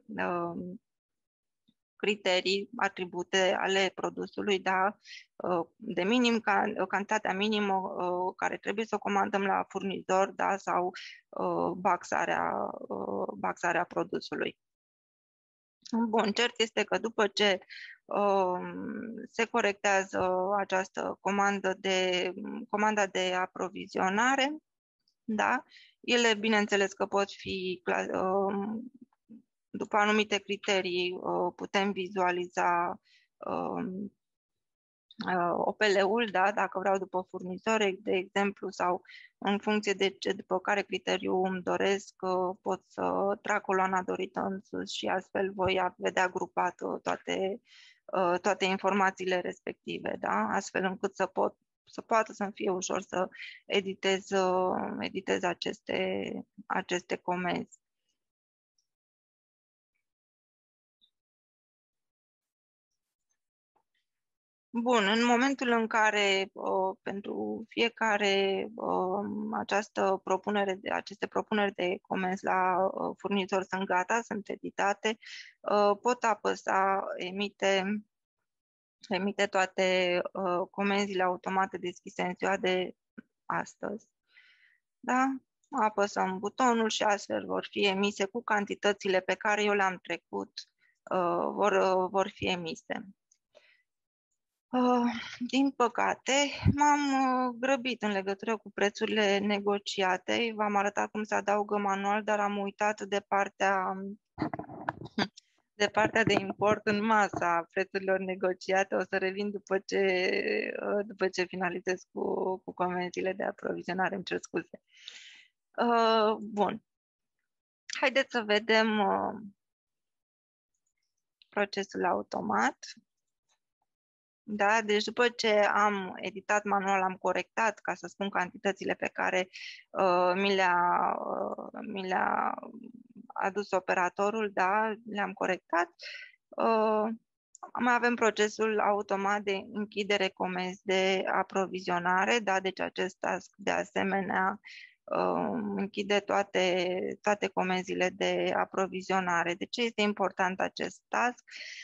criterii, atribute ale produsului, da? De minim, cantitatea minimă care trebuie să o comandăm la furnizor, da? Sau baxarea produsului. Bun, cert este că după ce se corectează această comanda de aprovizionare, da? Ele, bineînțeles că pot fi, după anumite criterii, putem vizualiza OPL-ul, da? Dacă vreau după furnizor, de exemplu, sau în funcție de după care criteriu îmi doresc, pot să trag coloana dorită în sus și astfel voi vedea grupat toate informațiile respective, da? Astfel încât să poată să-mi fie ușor să editez aceste comenzi. Bun, în momentul în care pentru fiecare aceste propuneri de comenzi la furnizor sunt gata, sunt editate, pot apăsa emite toate comenzile automate deschise în ziua de astăzi. Da? Apăsăm butonul și astfel vor fi emise cu cantitățile pe care eu le-am trecut, vor fi emise. Din păcate, m-am grăbit în legătură cu prețurile negociate. V-am arătat cum se adaugă manual, dar am uitat de partea de import în masa prețurilor negociate. O să revin după ce finalizez cu comenzile de aprovizionare. Îmi cer scuze. Bun. Haideți să vedem procesul automat. Da? Deci după ce am editat manual, am corectat, ca să spun, cantitățile pe care mi le-a adus operatorul, da? Le-am corectat. Mai avem procesul automat de închidere comenzi de aprovizionare, da? Deci acest task de asemenea închide toate comenzile de aprovizionare. De ce este important acest task?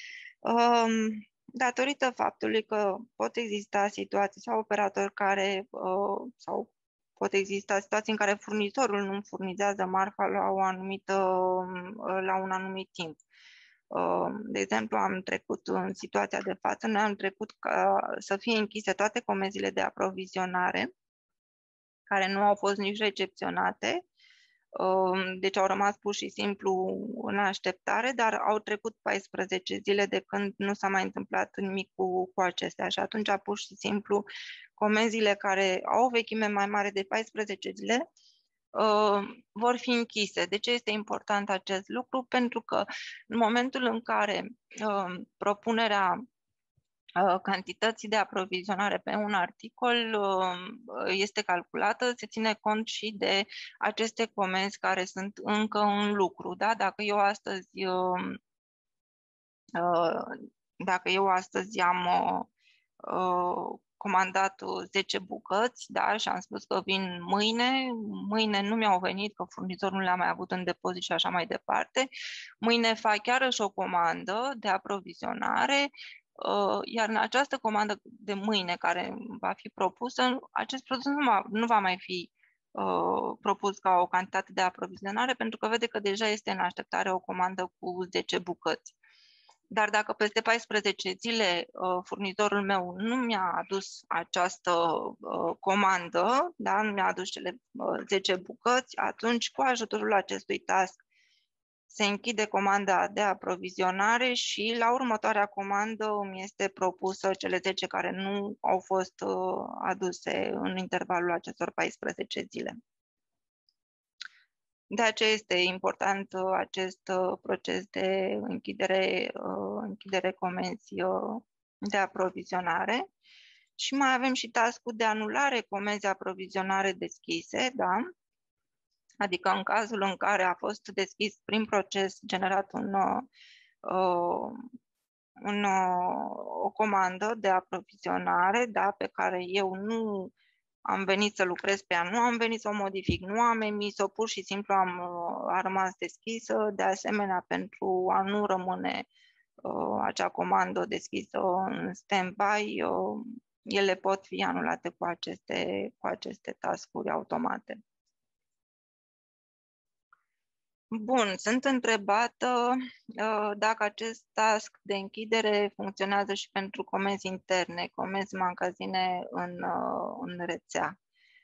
Datorită faptului că pot exista situații sau operatori care sau pot exista situații în care furnizorul nu furnizează marfa la un anumit timp. De exemplu, am trecut în situația de față, noi am trecut ca să fie închise toate comenzile de aprovizionare care nu au fost nici recepționate, deci au rămas pur și simplu în așteptare, dar au trecut 14 zile de când nu s-a mai întâmplat nimic cu acestea și atunci pur și simplu comenzile care au o vechime mai mare de 14 zile vor fi închise. De ce este important acest lucru? Pentru că în momentul în care propunerea cantității de aprovizionare pe un articol este calculată, se ține cont și de aceste comenzi care sunt încă în lucru. Da? Dacă eu astăzi am comandat 10 bucăți, da, și am spus că vin mâine nu mi-au venit, că furnizorul nu le-a mai avut în depozit și așa mai departe, mâine fac iarăși o comandă de aprovizionare, iar în această comandă de mâine care va fi propusă, acest produs nu va mai fi propus ca o cantitate de aprovizionare, pentru că vede că deja este în așteptare o comandă cu 10 bucăți. Dar dacă peste 14 zile furnizorul meu nu mi-a adus această comandă, da, nu mi-a adus cele 10 bucăți, atunci cu ajutorul acestui task se închide comanda de aprovizionare și la următoarea comandă îmi este propusă cele 10 care nu au fost aduse în intervalul acestor 14 zile. De aceea este important acest proces de închidere comenzi de aprovizionare. Și mai avem și task-ul de anulare comenzi aprovizionare deschise, da? Adică în cazul în care a fost deschis prin proces generat o comandă de aprovizionare, da, pe care eu nu am venit să lucrez pe ea, nu am venit să o modific, nu am emis-o, pur și simplu a rămas deschisă. De asemenea, pentru a nu rămâne acea comandă deschisă în stand-by, ele pot fi anulate cu aceste task-uri automate. Bun, sunt întrebată dacă acest task de închidere funcționează și pentru comenzi interne, comenzi magazine în rețea.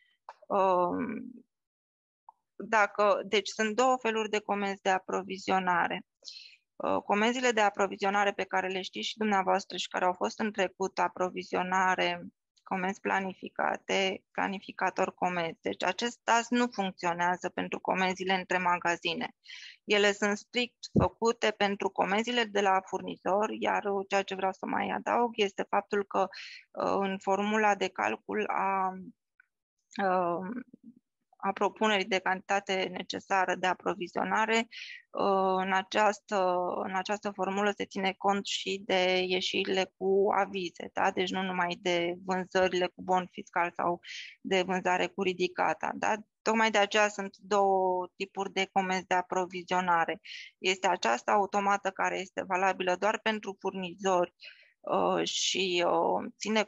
Deci sunt două feluri de comenzi de aprovizionare. Comenzile de aprovizionare pe care le știți și dumneavoastră și care au fost în trecut aprovizionare, comenzi planificate, planificator comenzi. Deci acest task nu funcționează pentru comenzile între magazine. Ele sunt strict făcute pentru comenzile de la furnizor, iar ceea ce vreau să mai adaug este faptul că în formula de calcul a propunerii de cantitate necesară de aprovizionare, în această formulă se ține cont și de ieșirile cu avize, da? Deci nu numai de vânzările cu bon fiscal sau de vânzare cu ridicata. Da? Tocmai de aceea sunt două tipuri de comenzi de aprovizionare. Este aceasta automată care este valabilă doar pentru furnizori și ține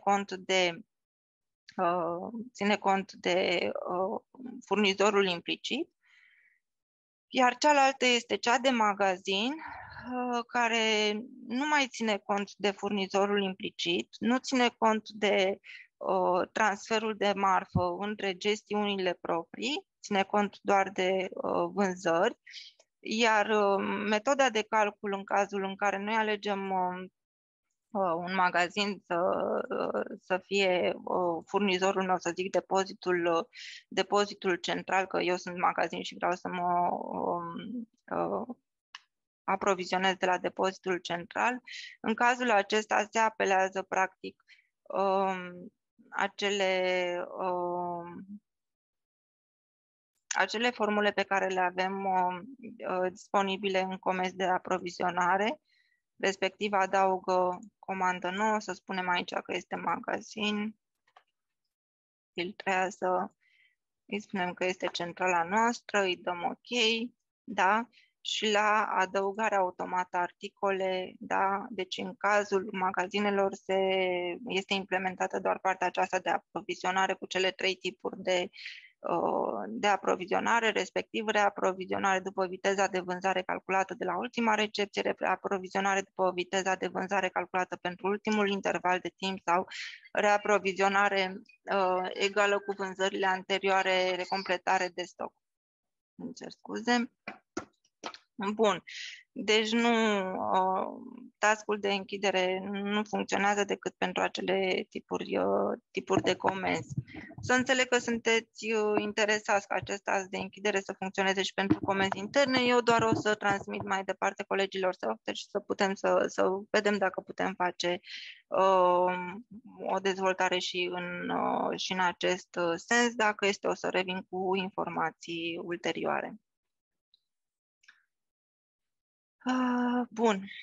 cont de furnizorul implicit, iar cealaltă este cea de magazin, care nu mai ține cont de furnizorul implicit, nu ține cont de transferul de marfă între gestiunile proprii, ține cont doar de vânzări, iar metoda de calcul în cazul în care noi alegem un magazin să fie furnizorul meu, să zic, depozitul central, că eu sunt magazin și vreau să mă aprovizionez de la depozitul central. În cazul acesta se apelează practic acele formule pe care le avem disponibile în comenzi de aprovizionare, respectiv adaugă comandă nouă, să spunem aici că este magazin, filtrează, îi spunem că este centrala noastră, îi dăm OK, da? Și la adăugarea automată articole, da? Deci în cazul magazinelor este implementată doar partea aceasta de aprovizionare cu cele 3 tipuri de aprovizionare, respectiv reaprovizionare după viteza de vânzare calculată de la ultima recepție, reaprovizionare după viteza de vânzare calculată pentru ultimul interval de timp sau reaprovizionare egală cu vânzările anterioare, recompletare de stoc. Îmi cer scuze. Bun. Deci task-ul de închidere nu funcționează decât pentru acele tipuri de comenzi. Să înțeleg că sunteți interesați ca acest task de închidere să funcționeze și pentru comenzi interne. Eu doar o să transmit mai departe colegilor și să vedem dacă putem face o dezvoltare și în acest sens. Dacă este, o să revin cu informații ulterioare. Bun.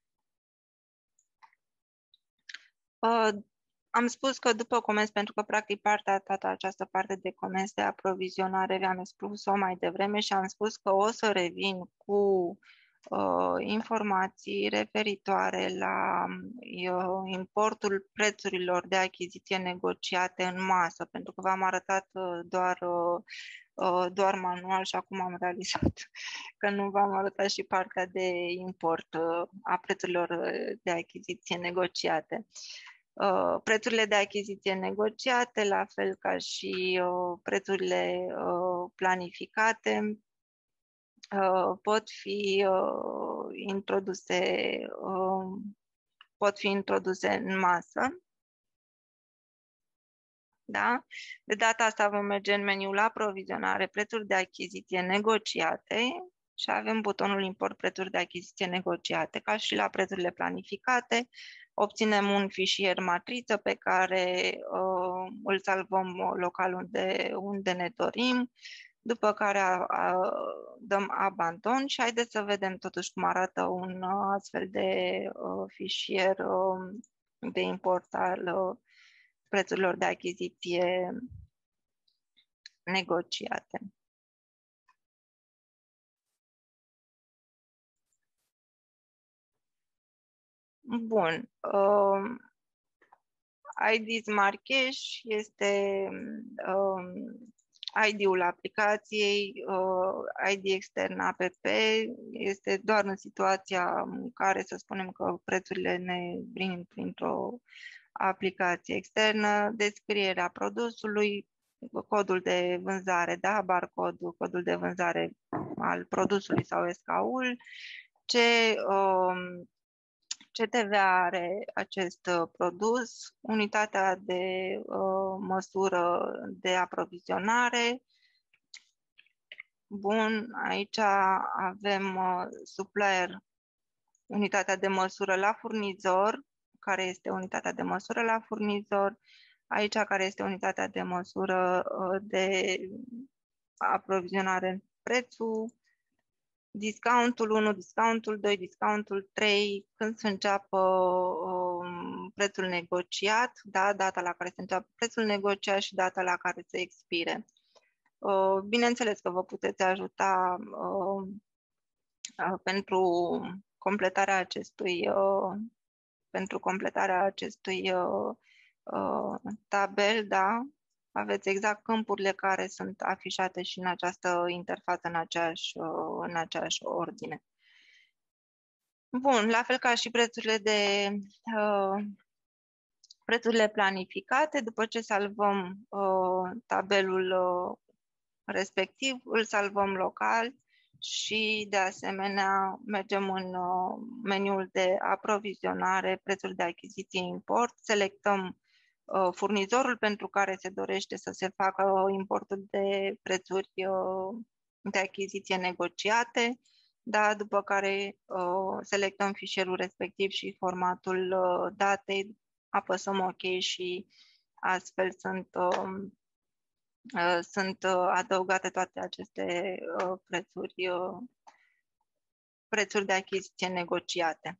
Am spus că după comenzi, pentru că practic toată această parte de comenzi de aprovizionare vi-am spus-o mai devreme și am spus că o să revin cu informații referitoare la importul prețurilor de achiziție negociate în masă, pentru că v-am arătat doar manual și acum am realizat că nu v-am arătat și partea de import a prețurilor de achiziție negociate. Prețurile de achiziție negociate, la fel ca și prețurile planificate, pot fi introduse în masă. Da? De data asta vom merge în meniul aprovizionare, prețuri de achiziție negociate și avem butonul import prețuri de achiziție negociate. Ca și la prețurile planificate, obținem un fișier matriță pe care îl salvăm local unde ne dorim, după care dăm abandon și haideți să vedem totuși cum arată un astfel de fișier de import al prețurilor de achiziție negociate. Bun. ID Smart Cash este ID-ul aplicației, ID extern APP este doar în situația în care să spunem că prețurile ne vin printr-o aplicație externă, descrierea produsului, codul de vânzare, da, barcode, codul de vânzare al produsului sau SKU-ul, ce TVA are acest produs, unitatea de măsură de aprovizionare. Bun, aici avem supplier, unitatea de măsură la furnizor, care este unitatea de măsură la furnizor, aici care este unitatea de măsură aprovizionare, prețul, discountul 1, discountul 2, discountul 3, când se înceapă prețul negociat, da, data la care se înceapă prețul negociat și data la care se expire. Bineînțeles că vă puteți ajuta pentru completarea acestui tabel, da, aveți exact câmpurile care sunt afișate și în această interfață, în aceeași ordine. Bun, la fel ca și prețurile planificate, după ce salvăm tabelul respectiv, îl salvăm local și, de asemenea, mergem în meniul de aprovizionare, prețuri de achiziție import, selectăm furnizorul pentru care se dorește să se facă importul de prețuri de achiziție negociate, da, după care selectăm fișierul respectiv și formatul datei, apăsăm OK și astfel sunt adăugate toate aceste prețuri de achiziție negociate.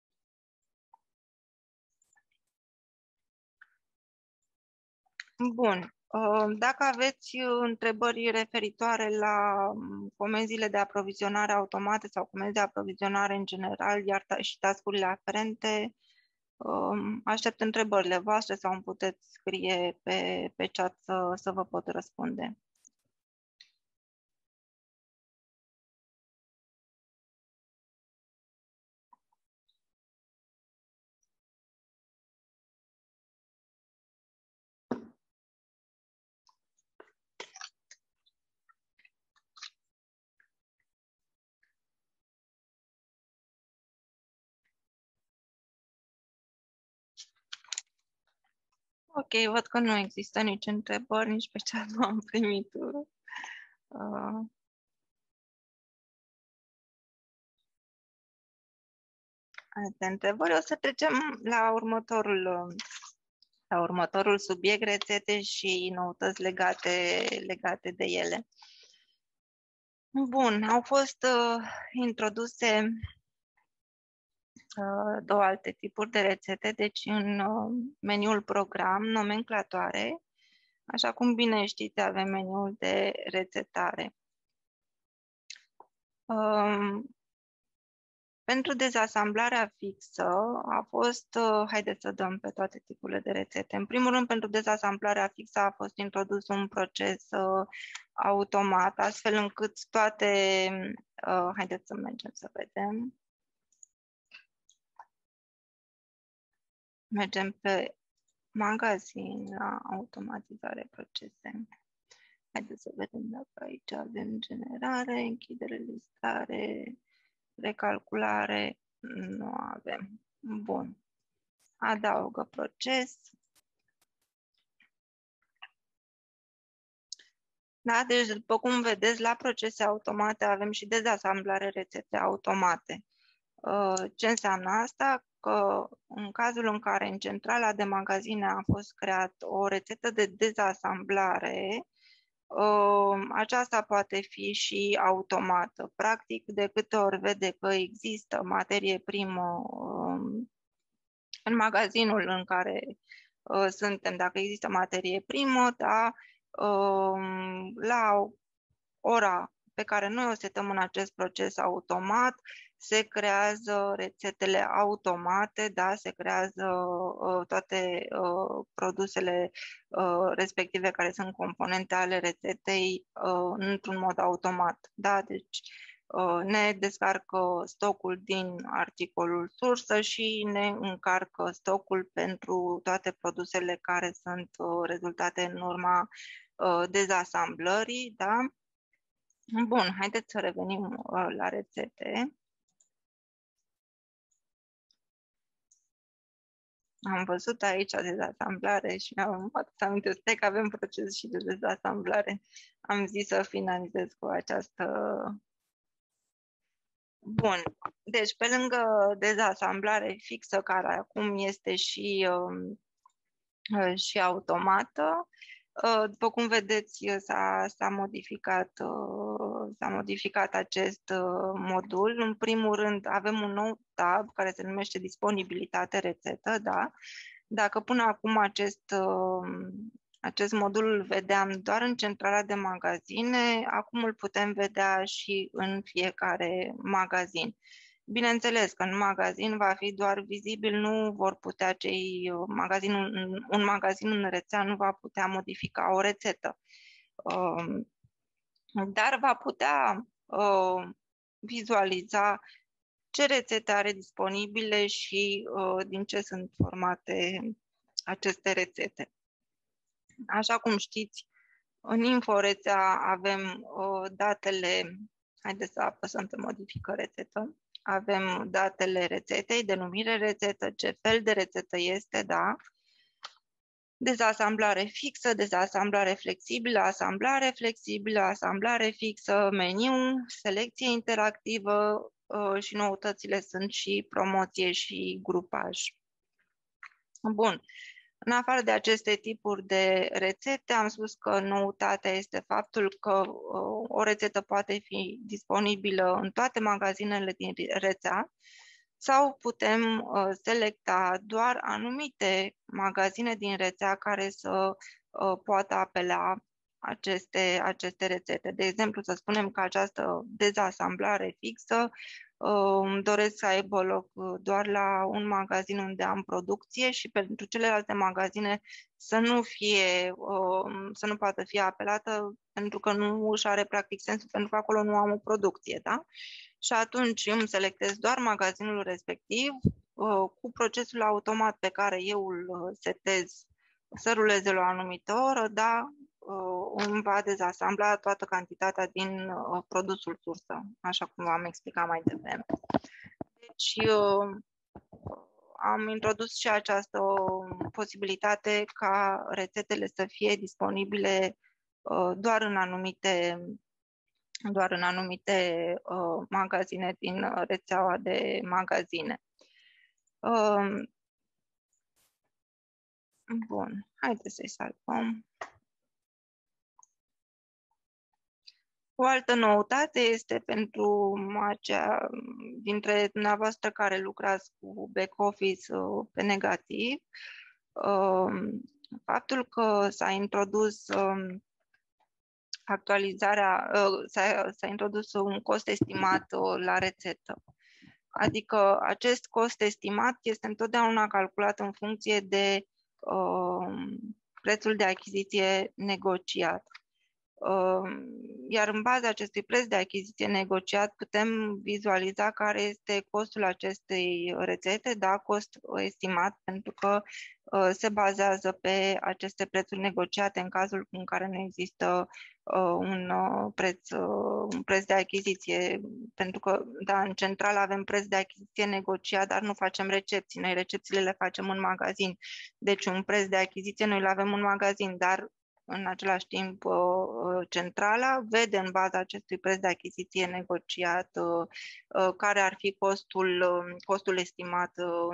Bun. Dacă aveți întrebări referitoare la comenzile de aprovizionare automate sau comenzi de aprovizionare în general, iar și task-urile aferente, aștept întrebările voastre sau îmi puteți scrie pe chat să vă pot răspunde. Ok, văd că nu există nici întrebări, nici pe chat nu am primit alte întrebări. O să trecem la următorul subiect, rețete și noutăți legate de ele. Bun, au fost introduse două alte tipuri de rețete, deci în meniul program, nomenclatoare, așa cum bine știți, avem meniul de rețetare. Pentru dezasamblarea fixă a fost, haideți să dăm pe toate tipurile de rețete. În primul rând, pentru dezasamblarea fixă a fost introdus un proces automat, astfel încât toate, haideți să mergem să vedem. Mergem pe magazin la automatizare procese. Haideți să vedem dacă aici avem generare, închidere, listare, recalculare. Nu avem. Bun. Adaugă proces. Da, deci după cum vedeți, la procese automate avem și dezasamblare rețete automate. Ce înseamnă asta? Că în cazul în care în centrala de magazine a fost creat o rețetă de dezasamblare, aceasta poate fi și automată. Practic, de câte ori vede că există materie primă în magazinul în care suntem, dacă există materie primă, da, la ora pe care noi o setăm în acest proces automat, se creează rețetele automate, da, se creează toate produsele respective care sunt componente ale rețetei într-un mod automat. Da? Deci ne descarcă stocul din articolul sursă și ne încarcă stocul pentru toate produsele care sunt rezultate în urma dezasamblării. Da? Bun, haideți să revenim la rețete. Am văzut aici dezasamblare și am adus aminte, stai că avem proces și de dezasamblare. Am zis să finalizez cu această... Bun, deci pe lângă dezasamblare fixă, care acum este și automată, După cum vedeți, s-a modificat acest modul. În primul rând, avem un nou tab care se numește Disponibilitate rețetă. Da? Dacă până acum acest modul îl vedeam doar în centrala de magazine, acum îl putem vedea și în fiecare magazin. Bineînțeles că în magazin va fi doar vizibil, nu vor putea un magazin în rețea nu va putea modifica o rețetă, dar va putea vizualiza ce rețete are disponibile și din ce sunt formate aceste rețete. Așa cum știți, în InfoRețea avem datele, haideți să apăsăm pe modifică rețetă, avem datele rețetei, denumire rețetă, ce fel de rețetă este, da, dezasamblare fixă, dezasamblare flexibilă, asamblare fixă, meniu, selecție interactivă și noutățile sunt și promoție și grupaj. Bun. În afară de aceste tipuri de rețete, am spus că noutatea este faptul că o rețetă poate fi disponibilă în toate magazinele din rețea sau putem selecta doar anumite magazine din rețea care să poată apela aceste rețete. De exemplu, să spunem că această dezasamblare fixă doresc să aibă loc doar la un magazin unde am producție și pentru celelalte magazine să nu poată fi apelată pentru că nu își are practic sensul, pentru că acolo nu am o producție, da? Și atunci îmi selectez doar magazinul respectiv cu procesul automat pe care eu îl setez să ruleze la o anumită oră, da? Îmi va dezasambla toată cantitatea din produsul sursă, așa cum v-am explicat mai devreme. Deci am introdus și această posibilitate ca rețetele să fie disponibile doar în anumite magazine din rețeaua de magazine. Bun, haideți să-i salvăm. O altă noutate este pentru aceia dintre dumneavoastră care lucrați cu back-office pe negativ, faptul că s-a introdus s-a introdus un cost estimat la rețetă. Adică acest cost estimat este întotdeauna calculat în funcție de prețul de achiziție negociat. Iar în baza acestui preț de achiziție negociat putem vizualiza care este costul acestei rețete, da, cost estimat, pentru că se bazează pe aceste prețuri negociate în cazul în care nu există un preț de achiziție, pentru că, da, în central avem preț de achiziție negociat, dar nu facem recepții. Noi recepțiile le facem în magazin. Deci un preț de achiziție noi îl avem în magazin, dar în același timp centrala vede în baza acestui preț de achiziție negociat care ar fi costul estimat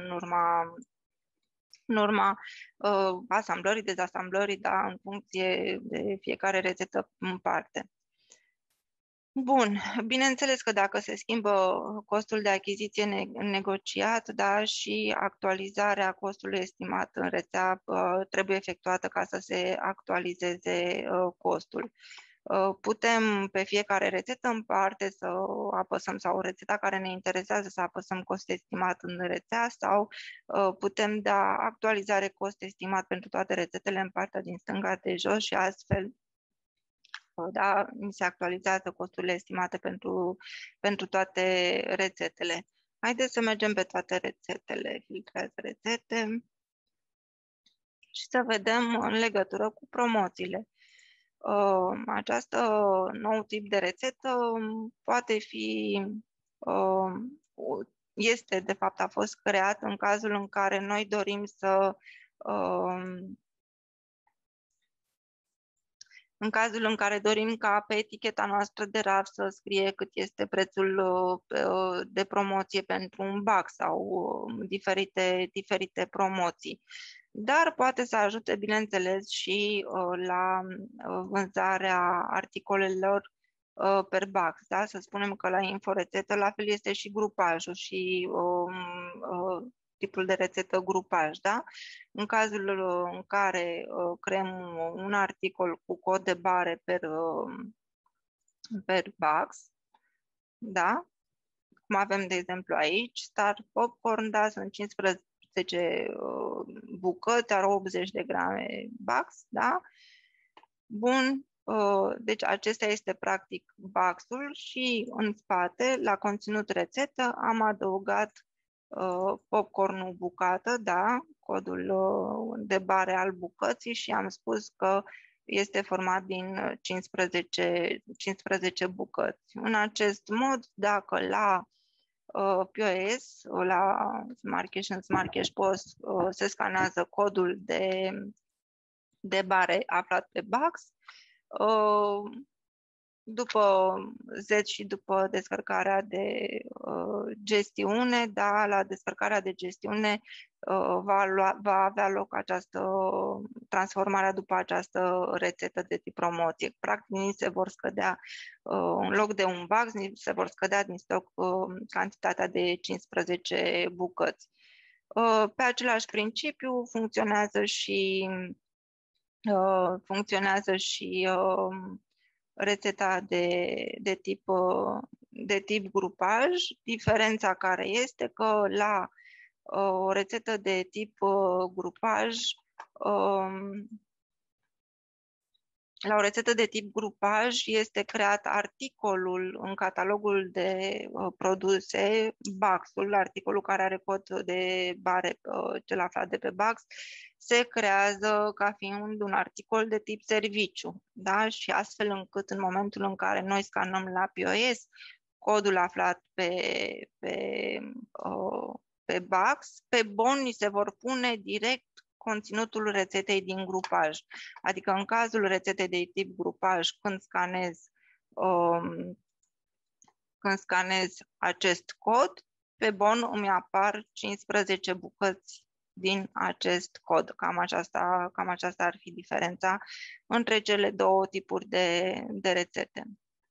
în urma asamblării, dezasamblării, da, în funcție de fiecare rețetă în parte. Bun, bineînțeles că dacă se schimbă costul de achiziție negociat, da, și actualizarea costului estimat în rețea trebuie efectuată ca să se actualizeze costul. Putem pe fiecare rețetă în parte să apăsăm, sau rețeta care ne interesează să apăsăm cost estimat în rețea, sau putem da actualizare cost estimat pentru toate rețetele în partea din stânga de jos și astfel, da, se actualizează costurile estimate pentru toate rețetele. Haideți să mergem pe toate rețetele, filtrează rețete și să vedem în legătură cu promoțiile. Această nou tip de rețetă poate fi, de fapt a fost creat în cazul în care noi dorim să în cazul în care dorim ca pe eticheta noastră de raft să scrie cât este prețul de promoție pentru un bag sau diferite promoții. dar poate să ajute, bineînțeles, și la vânzarea articolelor per box, da? Să spunem că la info-rețetă la fel este și grupajul și tipul de rețetă grupaj, da? În cazul în care creăm un articol cu cod de bare per box, da? Cum avem, de exemplu, aici, Star Popcorn, da, sunt 15 bucăți, are 80 de grame box, da? Bun, deci acesta este practic box-ul și în spate, la conținut rețetă, am adăugat popcornul bucată, da, codul de bare al bucății și am spus că este format din 15 bucăți. În acest mod, dacă la POS, la Smart Cash and Smart Cash POS se scanează codul de bare aflat pe box, după Z și după descărcarea de gestiune, da, la descărcarea de gestiune va avea loc această transformare după această rețetă de tip promoție. Practic, ni se vor scădea, în loc de un box, ni se vor scădea din stoc cantitatea de 15 bucăți. Pe același principiu funcționează și rețeta de tip grupaj. Diferența care este că la o rețetă de tip grupaj, la o rețetă de tip grupaj este creat articolul în catalogul de produse, box-ul, articolul care are cod de bare, cel aflat de pe box, se creează ca fiind un articol de tip serviciu, da? Și astfel încât în momentul în care noi scanăm la POS, codul aflat pe box, pe bon ni se vor pune direct conținutul rețetei din grupaj. Adică în cazul rețetei de tip grupaj, când scanez acest cod, pe bon îmi apar 15 bucăți din acest cod. Cam aceasta ar fi diferența între cele două tipuri de rețete.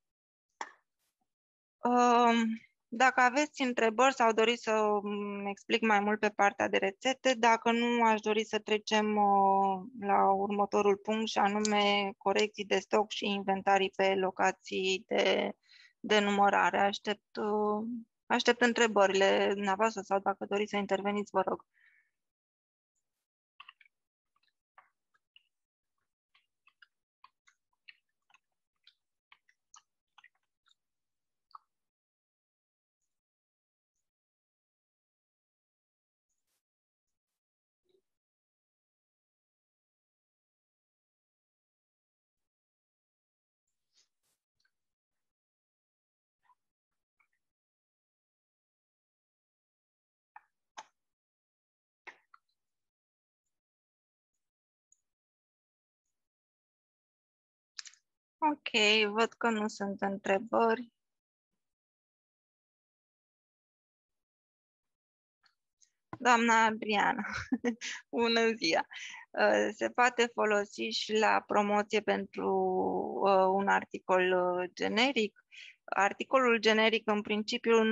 Dacă aveți întrebări sau doriți să explic mai mult pe partea de rețete, dacă nu, aș dori să trecem la următorul punct și anume corecții de stoc și inventarii pe locații de numărare. Aștept întrebările dumneavoastră sau dacă doriți să interveniți, vă rog. Ok, văd că nu sunt întrebări. Doamna Adriana, bună ziua! Se poate folosi și la promoție pentru un articol generic? Articolul generic în principiu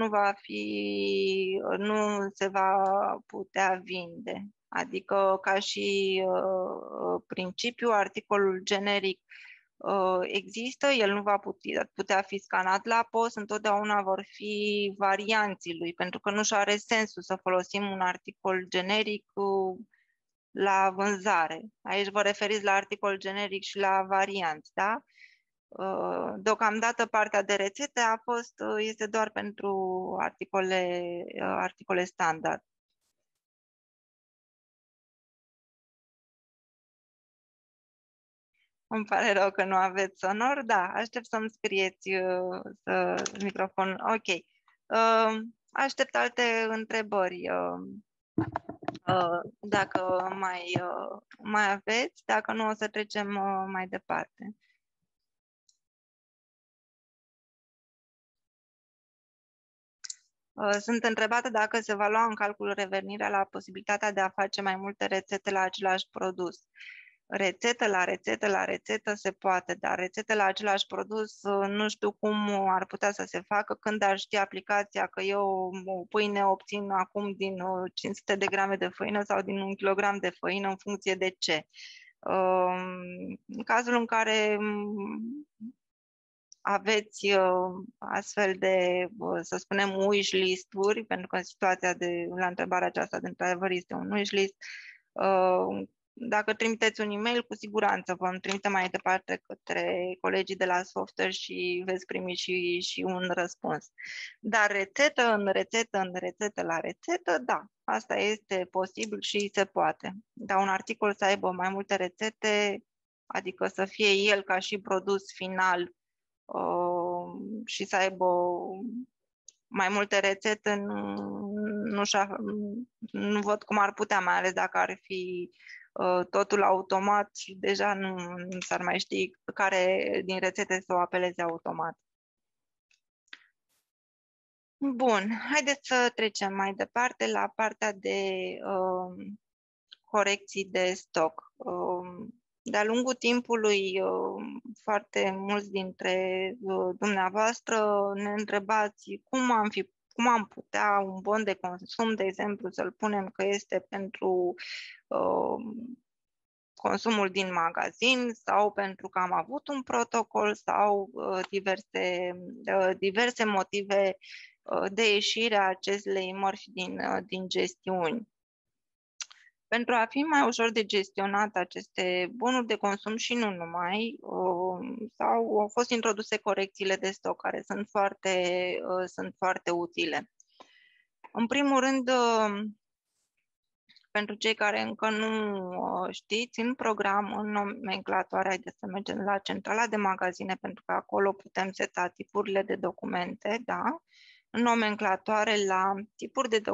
nu se va putea vinde. Adică ca și principiu, articolul generic există, el nu va putea fi scanat la POS, întotdeauna vor fi varianții lui, pentru că nu-și are sensul să folosim un articol generic la vânzare. Aici vă referiți la articol generic și la varianți, da? Deocamdată partea de rețete este doar pentru articole standard. Îmi pare rău că nu aveți sonor. Da, aștept să-mi scrieți microfon. Ok. Aștept alte întrebări. Dacă mai aveți, dacă nu o să trecem mai departe. Sunt întrebată dacă se va lua în calcul revenirea la posibilitatea de a face mai multe rețete la același produs. Rețetă la rețetă la rețetă se poate, dar rețete la același produs nu știu cum ar putea să se facă când ar ști aplicația că eu o pâine obțin acum din 500 de grame de făină sau din 1 kilogram de făină în funcție de ce. În cazul în care aveți astfel de, să spunem, wish list-uri, pentru că situația la întrebarea aceasta, de într-adevăr, este un wish list. Dacă trimiteți un e-mail, cu siguranță vom trimite mai departe către colegii de la software și veți primi și un răspuns. Dar rețetă în rețetă, în rețetă la rețetă, da, asta este posibil și se poate. Dar un articol să aibă mai multe rețete, adică să fie el ca și produs final și să aibă mai multe rețete, nu văd cum ar putea, mai ales dacă ar fi totul automat și deja nu s-ar mai ști care din rețete să o apeleze automat. Bun, haideți să trecem mai departe la partea de corecții de stoc. De-a lungul timpului, foarte mulți dintre dumneavoastră ne întrebați cum am putea un bon de consum, de exemplu, să-l punem că este pentru consumul din magazin sau pentru că am avut un protocol sau diverse motive de ieșire a acestei mărci din gestiuni. Pentru a fi mai ușor de gestionat aceste bunuri de consum și nu numai, au fost introduse corecțiile de stoc, care sunt foarte utile. În primul rând, pentru cei care încă nu știți, în program, în nomenclatoare, haideți să mergem la centrala de magazine, pentru că acolo putem seta tipurile de documente, da? În nomenclatoare, la tipuri de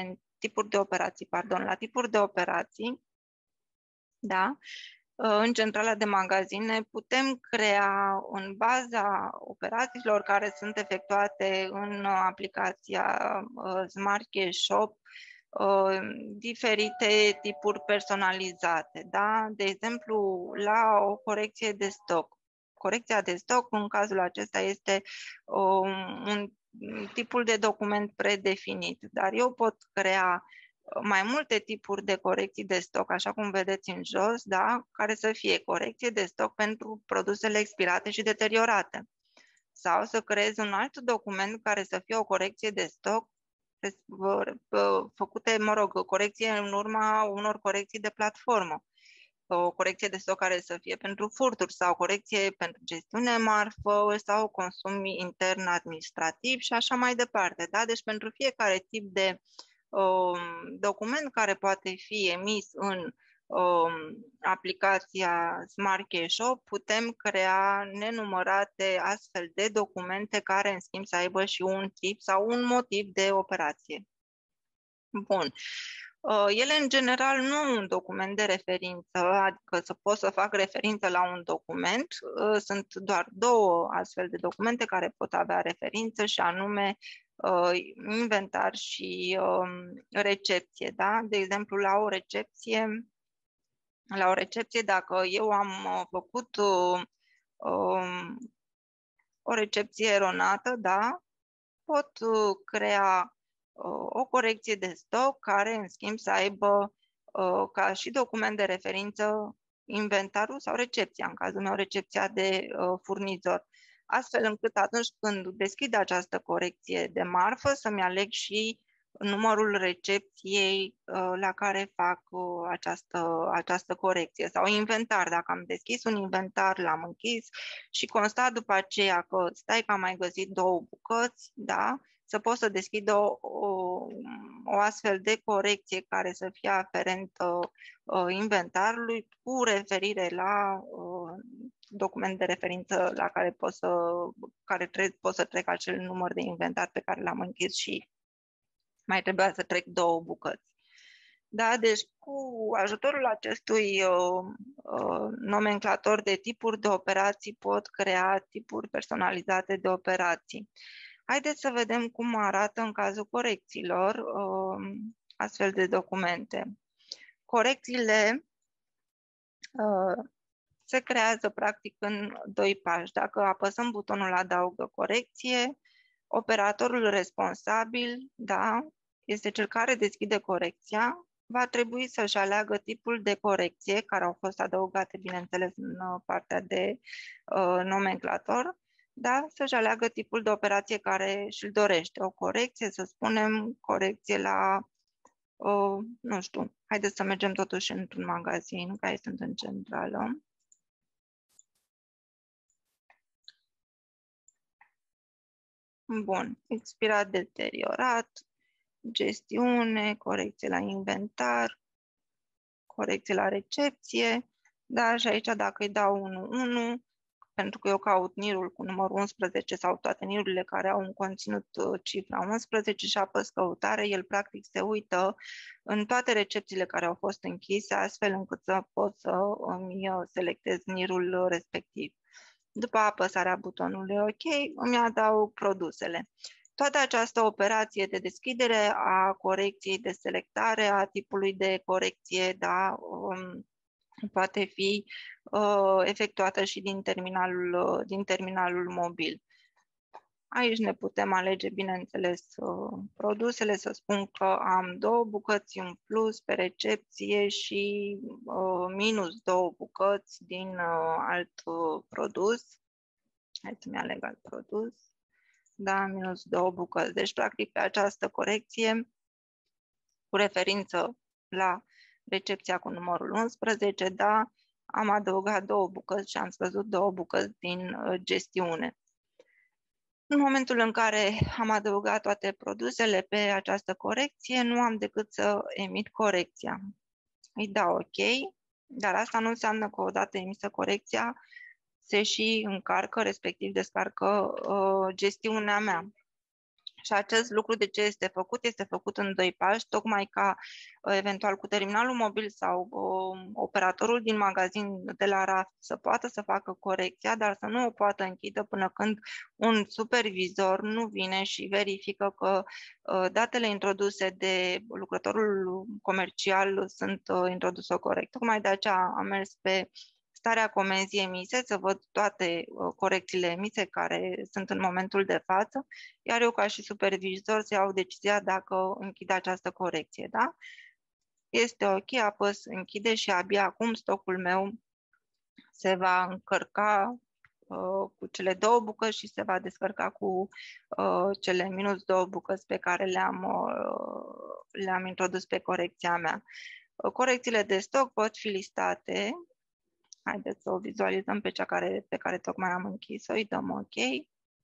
operații, da? În centrala de magazine putem crea în baza operațiilor care sunt efectuate în aplicația Smart Cash Shop diferite tipuri personalizate, da? De exemplu, la o corecție de stoc. Corecția de stoc, în cazul acesta, este un tipul de document predefinit, dar eu pot crea mai multe tipuri de corecții de stoc, așa cum vedeți în jos, da? Care să fie corecție de stoc pentru produsele expirate și deteriorate. Sau să creez un alt document care să fie o corecție de stoc făcute, corecție în urma unor corecții de platformă. O corecție de stoc care să fie pentru furturi sau corecție pentru gestiune marfă sau consum intern administrativ și așa mai departe. Da? Deci pentru fiecare tip de document care poate fi emis în aplicația Smart Cash Shop, putem crea nenumărate astfel de documente care, în schimb, să aibă și un tip sau un motiv de operație. Bun. Ele, în general, nu au un document de referință, adică să pot să fac referință la un document. Sunt doar două astfel de documente care pot avea referință și anume inventar și recepție. Da? De exemplu, la o recepție, dacă eu am făcut o recepție eronată, da, pot crea o corecție de stoc care, în schimb, să aibă ca și document de referință inventarul sau recepția, în cazul meu recepția de furnizor, astfel încât atunci când deschid această corecție de marfă să-mi aleg și numărul recepției la care fac această corecție. Sau inventar, dacă am deschis un inventar, l-am închis și constat după aceea că stai că am mai găsit două bucăți, da? Să pot să deschid o astfel de corecție care să fie aferentă inventarului cu referire la document de referință la care pot să trec acel număr de inventar pe care l-am închis și mai trebuia să trec două bucăți. Da? Deci cu ajutorul acestui nomenclator de tipuri de operații pot crea tipuri personalizate de operații. Haideți să vedem cum arată în cazul corecțiilor astfel de documente. Corecțiile se creează practic în 2 pași. Dacă apăsăm butonul Adaugă corecție, operatorul responsabil, da, este cel care deschide corecția, va trebui să-și aleagă tipul de corecție, care au fost adăugate, bineînțeles, în partea de nomenclator, da, să-și aleagă tipul de operație care și-l dorește. O corecție, să spunem, corecție la, nu știu, haideți să mergem totuși într-un magazin, care sunt în centrală. Bun, expirat, deteriorat, gestiune, corecție la inventar, corecție la recepție, da, și aici dacă îi dau 1, pentru că eu caut NIR-ul cu numărul 11 sau toate NIR-urile care au un conținut cifra 11 și apăs căutare, el practic se uită în toate recepțiile care au fost închise, astfel încât să pot să îmi selectez NIR-ul respectiv. După apăsarea butonului OK, îmi adaug produsele. Toată această operație de deschidere a corecției, de selectare a tipului de corecție, da, poate fi efectuată și din terminalul mobil. Aici ne putem alege, bineînțeles, produsele, să spun că am 2 bucăți în plus pe recepție și minus 2 bucăți din alt produs. Hai să-mi aleg alt produs. Da, minus 2 bucăți. Deci, practic, pe această corecție, cu referință la recepția cu numărul 11, da, am adăugat 2 bucăți și am scăzut 2 bucăți din gestiune. În momentul în care am adăugat toate produsele pe această corecție, nu am decât să emit corecția. Îi dau OK, dar asta nu înseamnă că odată emisă corecția se și încarcă, respectiv descarcă gestiunea mea. Și acest lucru de ce este făcut? Este făcut în 2 pași, tocmai ca eventual cu terminalul mobil sau operatorul din magazin de la raft să poată să facă corecția, dar să nu o poată închide până când un supervisor nu vine și verifică că datele introduse de lucrătorul comercial sunt introduse corect. Tocmai de aceea am mers pe starea comenzii emise, să văd toate corecțiile emise care sunt în momentul de față, iar eu ca și supervisor să iau decizia dacă închid această corecție. Da? Este ok, apăs închide și abia acum stocul meu se va încărca cu cele 2 bucăți și se va descărca cu cele minus 2 bucăți pe care le-am introdus pe corecția mea. Corecțiile de stoc pot fi listate. Haideți să o vizualizăm pe cea pe care tocmai am închis-o, îi dăm OK.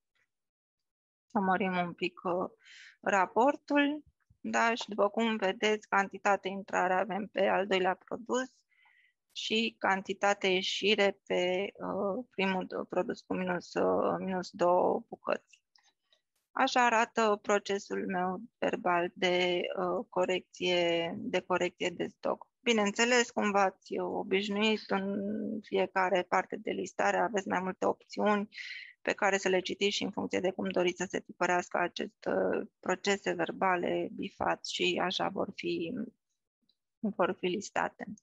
Să mărim un pic raportul. Da? Și după cum vedeți, cantitate intrare avem pe al doilea produs și cantitate ieșire pe primul produs cu minus 2 bucăți. Așa arată procesul meu verbal de corecție de stoc. Bineînțeles, cum v-ați obișnuit, în fiecare parte de listare aveți mai multe opțiuni pe care să le citiți și în funcție de cum doriți să se tipărească aceste procese verbale bifați și așa vor fi listate.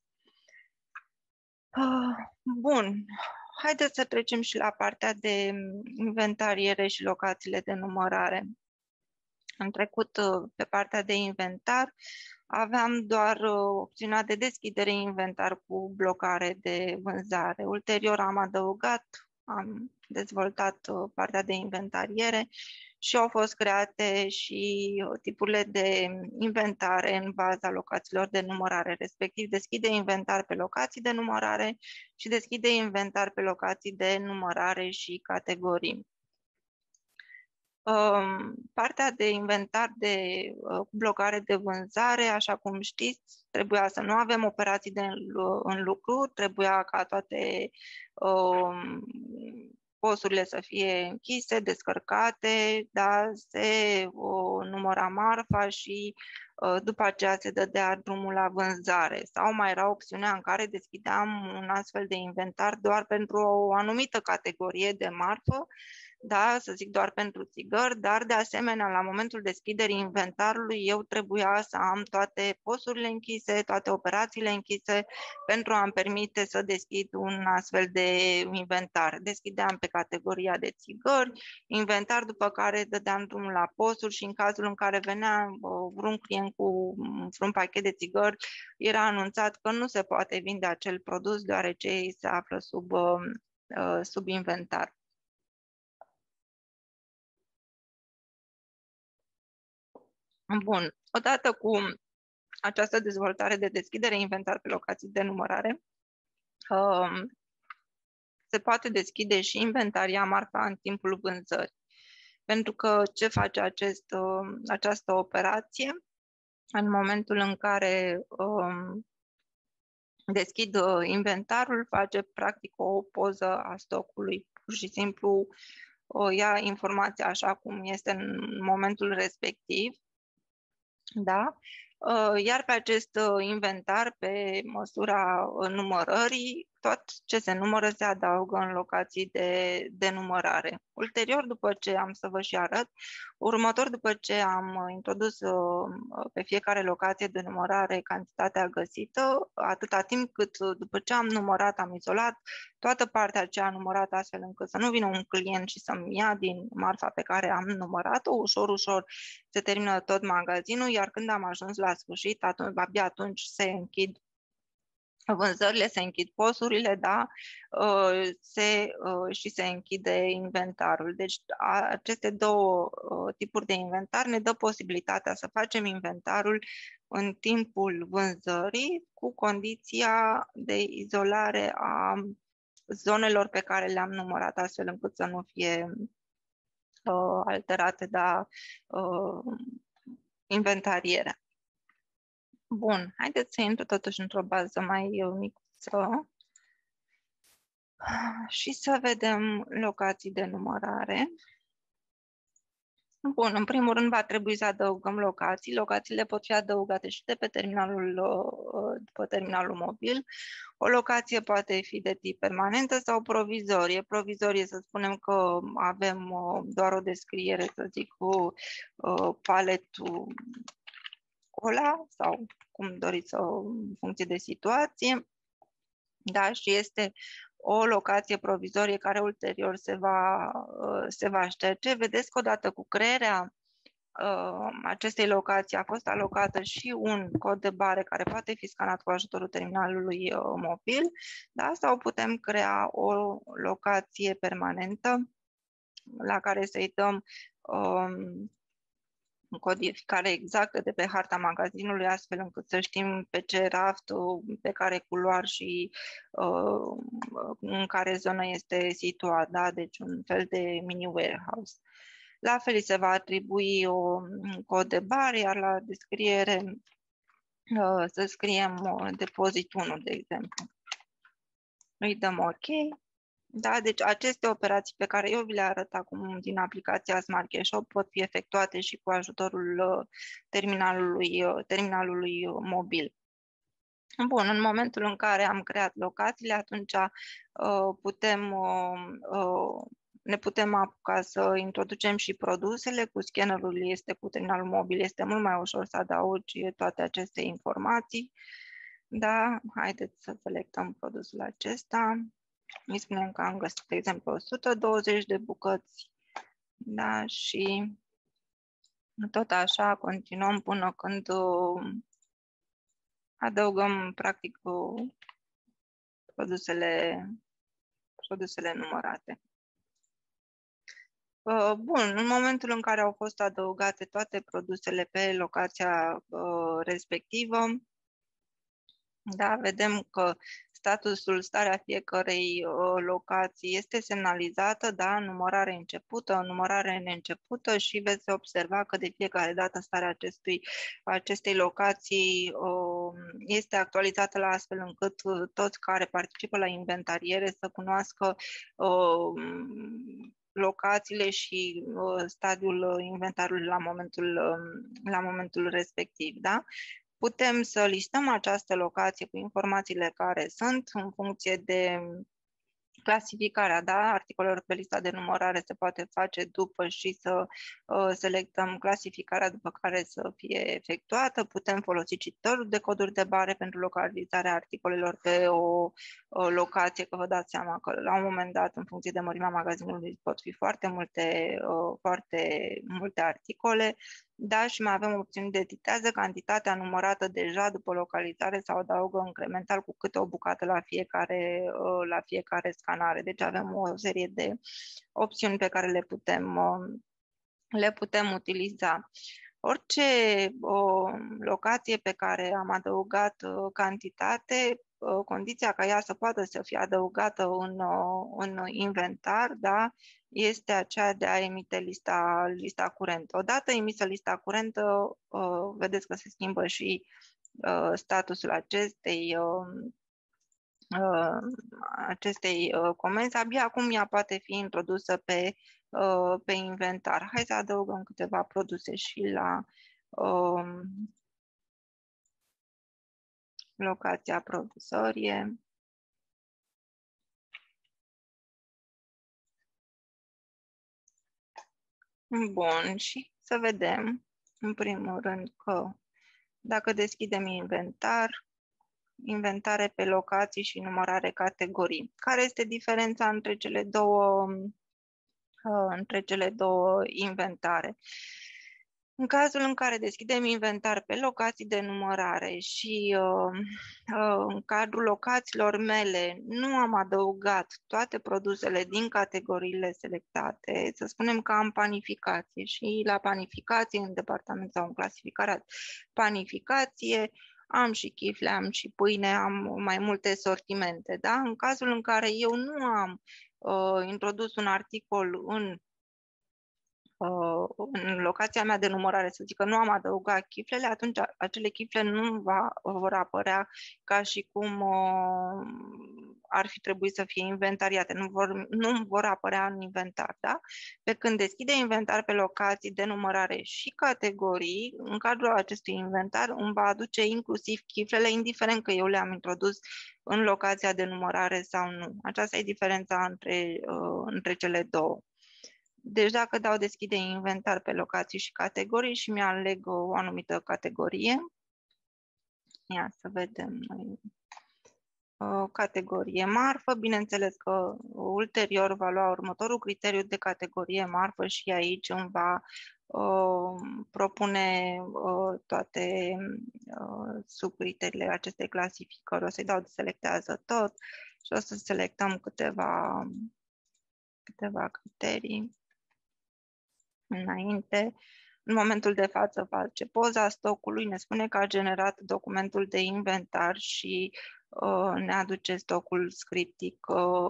Bun, haideți să trecem și la partea de inventariere și locațiile de numărare. Am trecut pe partea de inventar, aveam doar opțiunea de deschidere inventar cu blocare de vânzare. Ulterior am dezvoltat partea de inventariere și au fost create și tipurile de inventare în baza locațiilor de numărare, respectiv deschide inventar pe locații de numărare și deschide inventar pe locații de numărare și categorii. Partea de inventar de blocare de vânzare, așa cum știți, trebuia să nu avem operații în lucru, trebuia ca toate posturile să fie închise, descărcate, da, se număra marfa și după aceea se dădea drumul la vânzare. Sau mai era opțiunea în care deschideam un astfel de inventar doar pentru o anumită categorie de marfă, da, să zic doar pentru țigări, dar de asemenea la momentul deschiderii inventarului eu trebuia să am toate posturile închise, toate operațiile închise pentru a-mi permite să deschid un astfel de inventar. Deschideam pe categoria de țigări, inventar, după care dădeam drumul la posturi și în cazul în care venea vreun client cu vreun pachet de țigări, era anunțat că nu se poate vinde acel produs deoarece se află sub inventar. Bun, odată cu această dezvoltare de deschidere inventar pe locații de numărare, se poate deschide și inventaria marfa în timpul vânzării. Pentru că ce face această operație? În momentul în care deschid inventarul, face practic o poză a stocului. Pur și simplu ia informația așa cum este în momentul respectiv, da? Iar pe acest inventar, pe măsura numărării, tot ce se numără se adaugă în locații de numărare. Ulterior, după ce am să vă și arăt, după ce am introdus pe fiecare locație de numărare cantitatea găsită, atâta timp cât după ce am numărat, am izolat toată partea aceea numărată astfel încât să nu vină un client și să-mi ia din marfa pe care am numărat-o, ușor, ușor se termină tot magazinul, iar când am ajuns la sfârșit, abia atunci se închid vânzările, se închid posturile, da? Și se închide inventarul. Deci aceste două tipuri de inventar ne dă posibilitatea să facem inventarul în timpul vânzării cu condiția de izolare a zonelor pe care le-am numărat astfel încât să nu fie alterate, da, inventarierea. Bun, haideți să intru totuși într-o bază mai micuță și să vedem locații de numărare. Bun, în primul rând va trebui să adăugăm locații. Locațiile pot fi adăugate și după terminalul mobil. O locație poate fi de tip permanentă sau provizorie. Provizorie, să spunem că avem doar o descriere, să zic, cu paletul ăla sau cum doriți, în funcție de situație. Da, și este o locație provizorie care ulterior se va șterge. Vedeți că odată cu crearea acestei locații a fost alocată și un cod de bare care poate fi scanat cu ajutorul terminalului mobil, da? Sau putem crea o locație permanentă la care să-i dăm codificare exactă de pe harta magazinului, astfel încât să știm pe ce raft, pe care culoar și în care zonă este situat, da? Deci un fel de mini warehouse. La fel se va atribui un cod de bar, iar la descriere să scriem depozit 1, de exemplu. Îi dăm OK. Da, deci aceste operații pe care eu vi le arăt acum din aplicația Smart Cash Shop pot fi efectuate și cu ajutorul terminalului mobil. Bun, în momentul în care am creat locațiile, atunci ne putem apuca să introducem și produsele. Cu scannerul cu terminalul mobil este mult mai ușor să adaugi toate aceste informații. Da, haideți să selectăm produsul acesta. Îi spunem că am găsit, de exemplu, 120 de bucăți, da, și tot așa continuăm până când adăugăm, practic, produsele numărate. Bun, în momentul în care au fost adăugate toate produsele pe locația respectivă, da, vedem că starea fiecărei locații este semnalizată, da, numărare începută, numărare neîncepută și veți observa că de fiecare dată starea acestei locații este actualizată la astfel încât toți care participă la inventariere să cunoască locațiile și stadiul inventarului la momentul respectiv, da? Putem să listăm această locație cu informațiile care sunt în funcție de clasificarea, da, articolelor pe lista de numărare se poate face după și să selectăm clasificarea după care să fie efectuată. Putem folosi cititorul de coduri de bare pentru localizarea articolelor pe o locație, că vă dați seama că la un moment dat, în funcție de mărimea magazinului, pot fi foarte multe articole. Da, și mai avem opțiuni de editează cantitatea numărată deja după localizare sau adaugă incremental cu câte o bucată la fiecare scanare. Deci avem o serie de opțiuni pe care le putem utiliza. Orice locație pe care am adăugat cantitate, condiția ca ea să poată să fie adăugată în inventar, da, este aceea de a emite lista curentă. Odată emisă lista curentă, vedeți că se schimbă și statusul acestei comenzi. Abia acum ea poate fi introdusă pe inventar. Hai să adăugăm câteva produse și la locația provizorie. Bun, și să vedem, în primul rând, că dacă deschidem inventare pe locații și numărare categorii. Care este diferența între cele două inventare? În cazul în care deschidem inventar pe locații de numărare și în cadrul locațiilor mele nu am adăugat toate produsele din categoriile selectate, să spunem că am panificație și la panificație, în departament sau în clasificarea panificație, am și chifle, am și pâine, am mai multe sortimente. Da? În cazul în care eu nu am introdus un articol în locația mea de numărare, să zic că nu am adăugat chiflele, atunci acele chifle nu vor apărea ca și cum ar fi trebuit să fie inventariate, nu vor apărea în inventar. Da? Pe când deschide inventar pe locații de numărare și categorii, în cadrul acestui inventar îmi va aduce inclusiv chiflele, indiferent că eu le-am introdus în locația de numărare sau nu. Aceasta e diferența între cele două. Deci dacă dau deschide inventar pe locații și categorii și mi-aleg o anumită categorie, ia să vedem noi, categorie marfă, bineînțeles că ulterior va lua următorul criteriu de categorie marfă și aici îmi va propune toate subcriteriile acestei clasificări. O să-i dau de selectează tot și o să selectăm câteva criterii înainte. În momentul de față face poza stocului, ne spune că a generat documentul de inventar și ne aduce stocul scriptic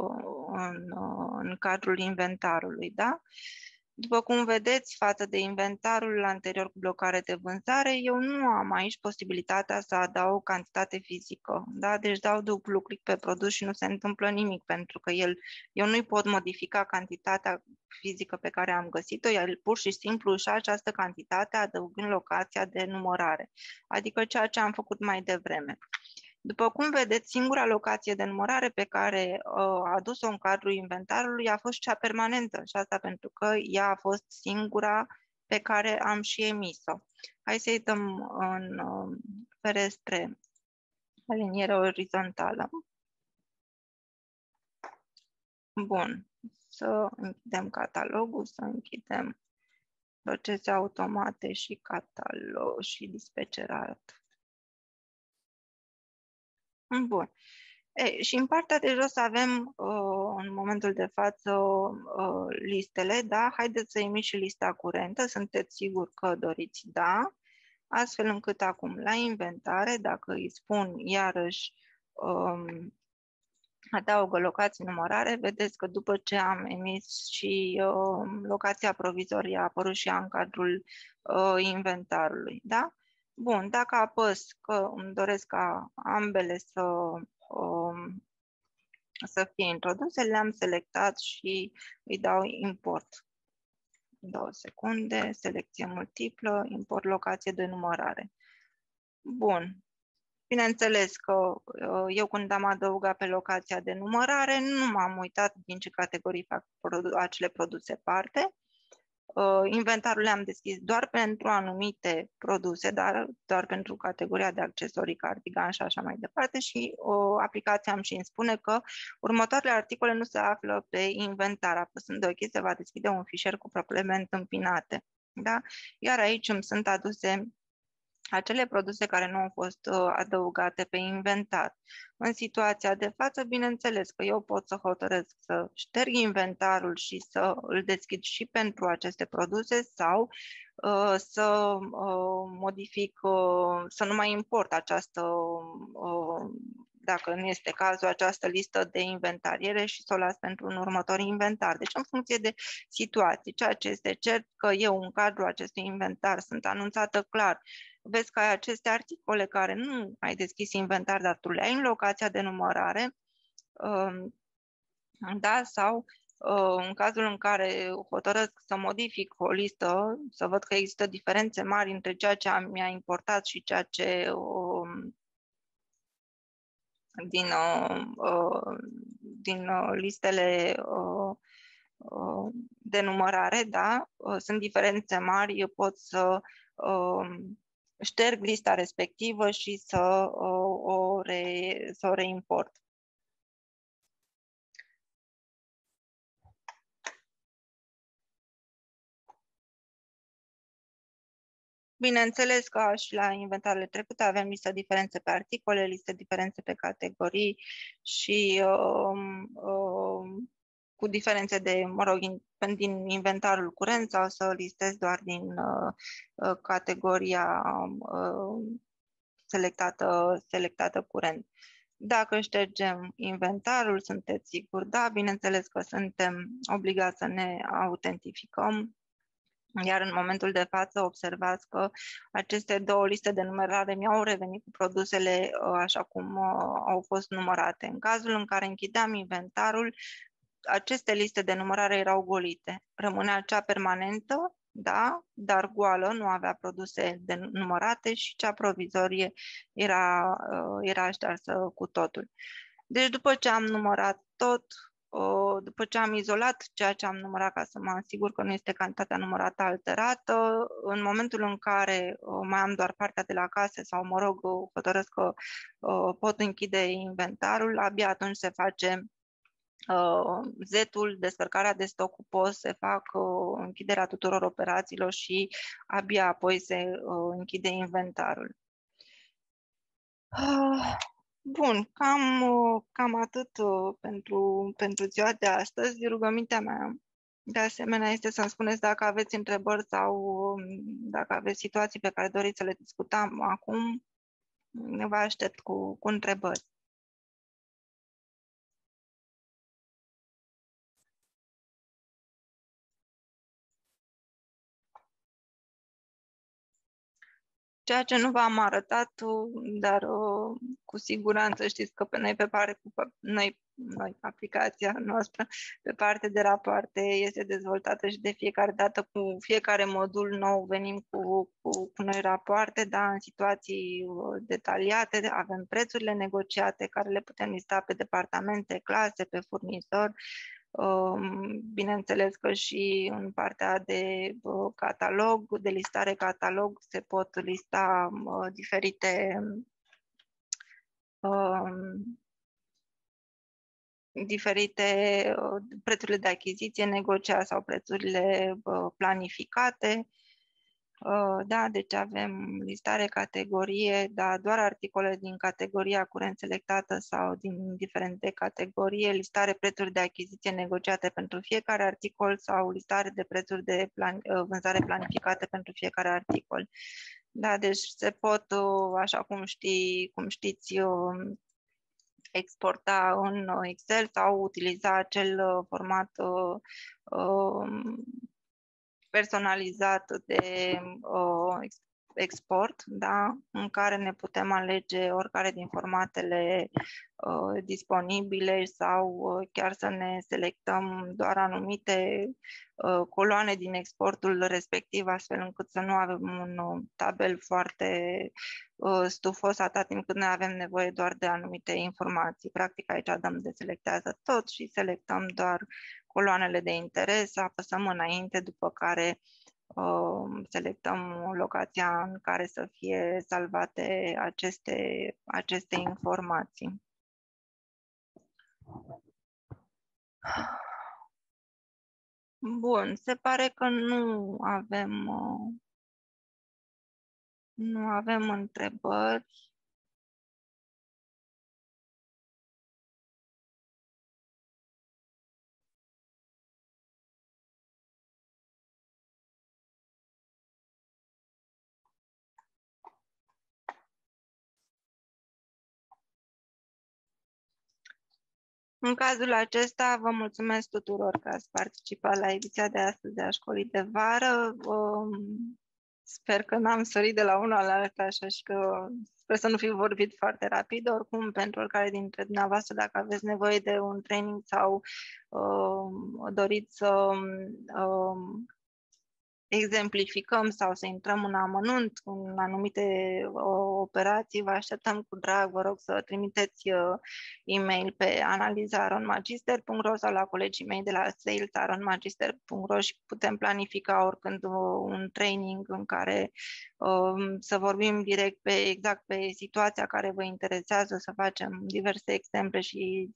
în cadrul inventarului. Da? După cum vedeți, față de inventarul anterior cu blocare de vânzare, eu nu am aici posibilitatea să adaug cantitate fizică. Da? Deci dau dublu click pe produs și nu se întâmplă nimic, pentru că eu nu-i pot modifica cantitatea fizică pe care am găsit-o, iar pur și simplu și această cantitate adăugând locația de numărare, adică ceea ce am făcut mai devreme. După cum vedeți, singura locație de numărare pe care a adus-o în cadrul inventarului a fost cea permanentă și asta pentru că ea a fost singura pe care am și emis-o. Hai să-i dăm în ferestre aliniere orizontală. Bun. Să închidem catalogul, să închidem procese automate și catalog și dispecerat. Bun. Și în partea de jos avem în momentul de față listele, da? Haideți să emiți și lista curentă, sunteți siguri că doriți da, astfel încât acum la inventare, dacă îi spun iarăși adaugă locații numărare, vedeți că după ce am emis și locația provizorie a apărut și ea în cadrul inventarului, da? Bun, dacă apăs că îmi doresc ca ambele să fie introduse, le-am selectat și îi dau import. 2 secunde, selecție multiplă, import locație de numărare. Bun. Bineînțeles că eu când am adăugat pe locația de numărare, nu m-am uitat din ce categorii fac acele produse parte. Inventarul le-am deschis doar pentru anumite produse, dar doar pentru categoria de accesorii, cardigan și așa mai departe și aplicația îmi și îmi spune că următoarele articole nu se află pe inventar. Apăsând OK, se va deschide un fișier cu problemele întâmpinate. Da? Iar aici îmi sunt aduse acele produse care nu au fost adăugate pe inventar. În situația de față, bineînțeles că eu pot să hotărăsc să șterg inventarul și să îl deschid și pentru aceste produse sau să modific, să nu mai import această, dacă nu este cazul, această listă de inventariere și să o las pentru un următor inventar. Deci în funcție de situații, ceea ce este cert că eu în cadrul acestui inventar sunt anunțată clar. Vezi că ai aceste articole care nu ai deschis inventar, dar tu le ai în locația de numărare, da? Sau în cazul în care hotărăsc să modific o listă, să văd că există diferențe mari între ceea ce mi-a importat și ceea ce din listele de numărare, da? Sunt diferențe mari, eu pot să șterg lista respectivă și să o reimport. Bineînțeles că și la inventarele trecute avem listă diferențe pe articole, listă diferențe pe categorii și cu diferențe de, mă rog, din inventarul curent sau să listez doar din categoria selectată curent. Dacă ștergem inventarul, sunteți siguri? Da, bineînțeles că suntem obligați să ne autentificăm. Iar în momentul de față observați că aceste două liste de numerare mi-au revenit cu produsele așa cum au fost numărate. În cazul în care închideam inventarul, aceste liste de numărare erau golite. Rămânea cea permanentă, da, dar goală, nu avea produse de numărate și cea provizorie era ștearsă cu totul. Deci după ce am numărat tot, după ce am izolat ceea ce am numărat ca să mă asigur că nu este cantitatea numărată alterată, în momentul în care mai am doar partea de la case sau, mă rog, hotărăsc că pot închide inventarul, abia atunci se face Z-ul, descărcarea de stoc cu post, se fac închiderea tuturor operațiilor și abia apoi se închide inventarul. Bun, cam atât pentru ziua de astăzi. Rugămintea mea, de asemenea, este să-mi spuneți dacă aveți întrebări sau dacă aveți situații pe care doriți să le discutăm acum. Vă aștept cu întrebări. Ceea ce nu v-am arătat, dar cu siguranță știți că noi, aplicația noastră, pe parte de rapoarte este dezvoltată și de fiecare dată cu fiecare modul nou venim cu noi rapoarte, dar în situații detaliate avem prețurile negociate care le putem lista pe departamente, clase, pe furnizori. Bineînțeles că și în partea de catalog, de listare catalog, se pot lista diferite prețurile de achiziție negociate sau prețurile planificate. Da, deci avem listare, categorie, da, doar articole din categoria curent selectată sau din diferite categorie, listare prețuri de achiziție negociate pentru fiecare articol sau listare de prețuri de vânzare planificate pentru fiecare articol. Da, deci se pot, așa cum știți, exporta în Excel sau utiliza acel format personalizat de export, da, în care ne putem alege oricare din formatele disponibile sau chiar să ne selectăm doar anumite coloane din exportul respectiv, astfel încât să nu avem un tabel foarte stufos atât timp cât noi avem nevoie doar de anumite informații. Practic aici dăm de selectează tot și selectăm doar coloanele de interes, apăsăm înainte, după care selectăm locația în care să fie salvate aceste informații. Bun, se pare că nu avem întrebări. În cazul acesta, vă mulțumesc tuturor că ați participat la ediția de astăzi a școlii de vară. Sper că n-am sărit de la una la alta, așa și că sper să nu fi vorbit foarte rapid. Oricum, pentru oricare dintre dumneavoastră, dacă aveți nevoie de un training sau doriți să exemplificăm sau să intrăm în amănunt în anumite operații, vă așteptăm cu drag. Vă rog să trimiteți e-mail pe analiza@aronmagister.ro sau la colegii mei de la sales@aronmagister.ro și putem planifica oricând un training în care să vorbim direct exact pe situația care vă interesează, să facem diverse exemple și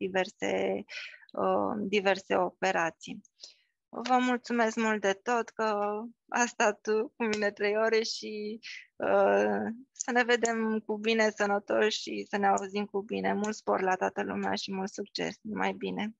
diverse operații. Vă mulțumesc mult de tot că a stat cu mine 3 ore și să ne vedem cu bine, sănătoși și să ne auzim cu bine. Mult spor la toată lumea și mult succes. Numai bine!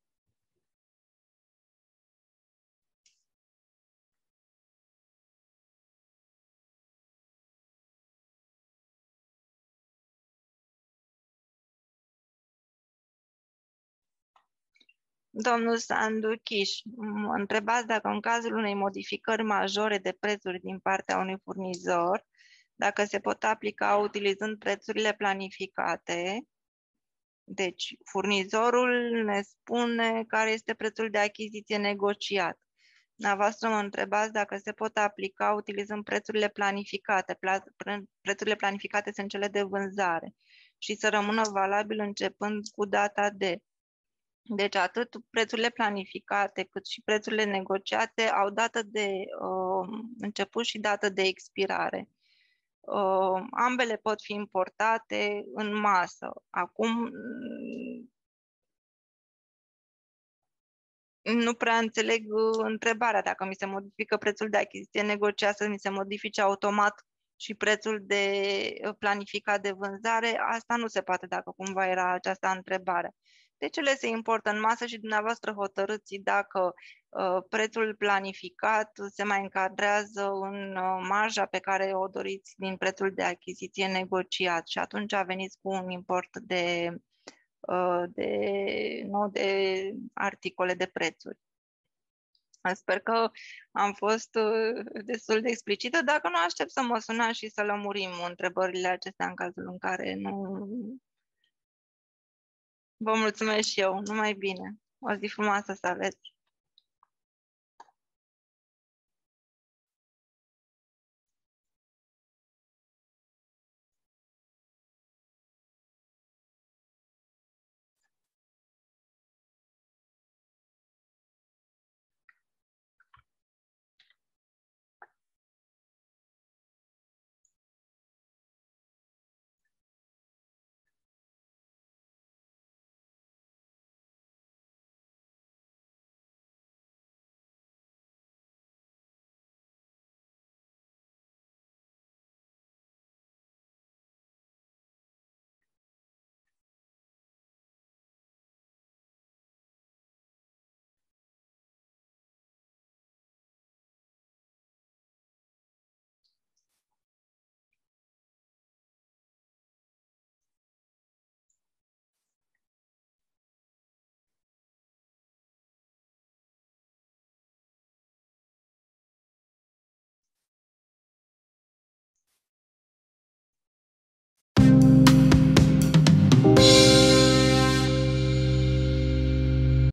Domnul Sandu Chiș, mă întrebați dacă în cazul unei modificări majore de prețuri din partea unui furnizor, dacă se pot aplica utilizând prețurile planificate. Deci, furnizorul ne spune care este prețul de achiziție negociat. Dumneavoastră mă întrebați dacă se pot aplica utilizând prețurile planificate. Prețurile planificate sunt cele de vânzare și să rămână valabil începând cu data de. Deci atât prețurile planificate cât și prețurile negociate au dată de început și dată de expirare. Ambele pot fi importate în masă. Acum nu prea înțeleg întrebarea. Dacă mi se modifică prețul de achiziție negociat, să mi se modifice automat și prețul de planificat de vânzare, asta nu se poate dacă cumva era această întrebare. Deci ele se importă în masă și dumneavoastră hotărâți dacă prețul planificat se mai încadrează în marja pe care o doriți din prețul de achiziție negociat și atunci veniți cu un import de articole de prețuri. Sper că am fost destul de explicită. Dacă nu, aștept să mă sunați și să lămurim întrebările acestea în cazul în care nu... Vă mulțumesc și eu. Numai bine. O zi frumoasă să aveți.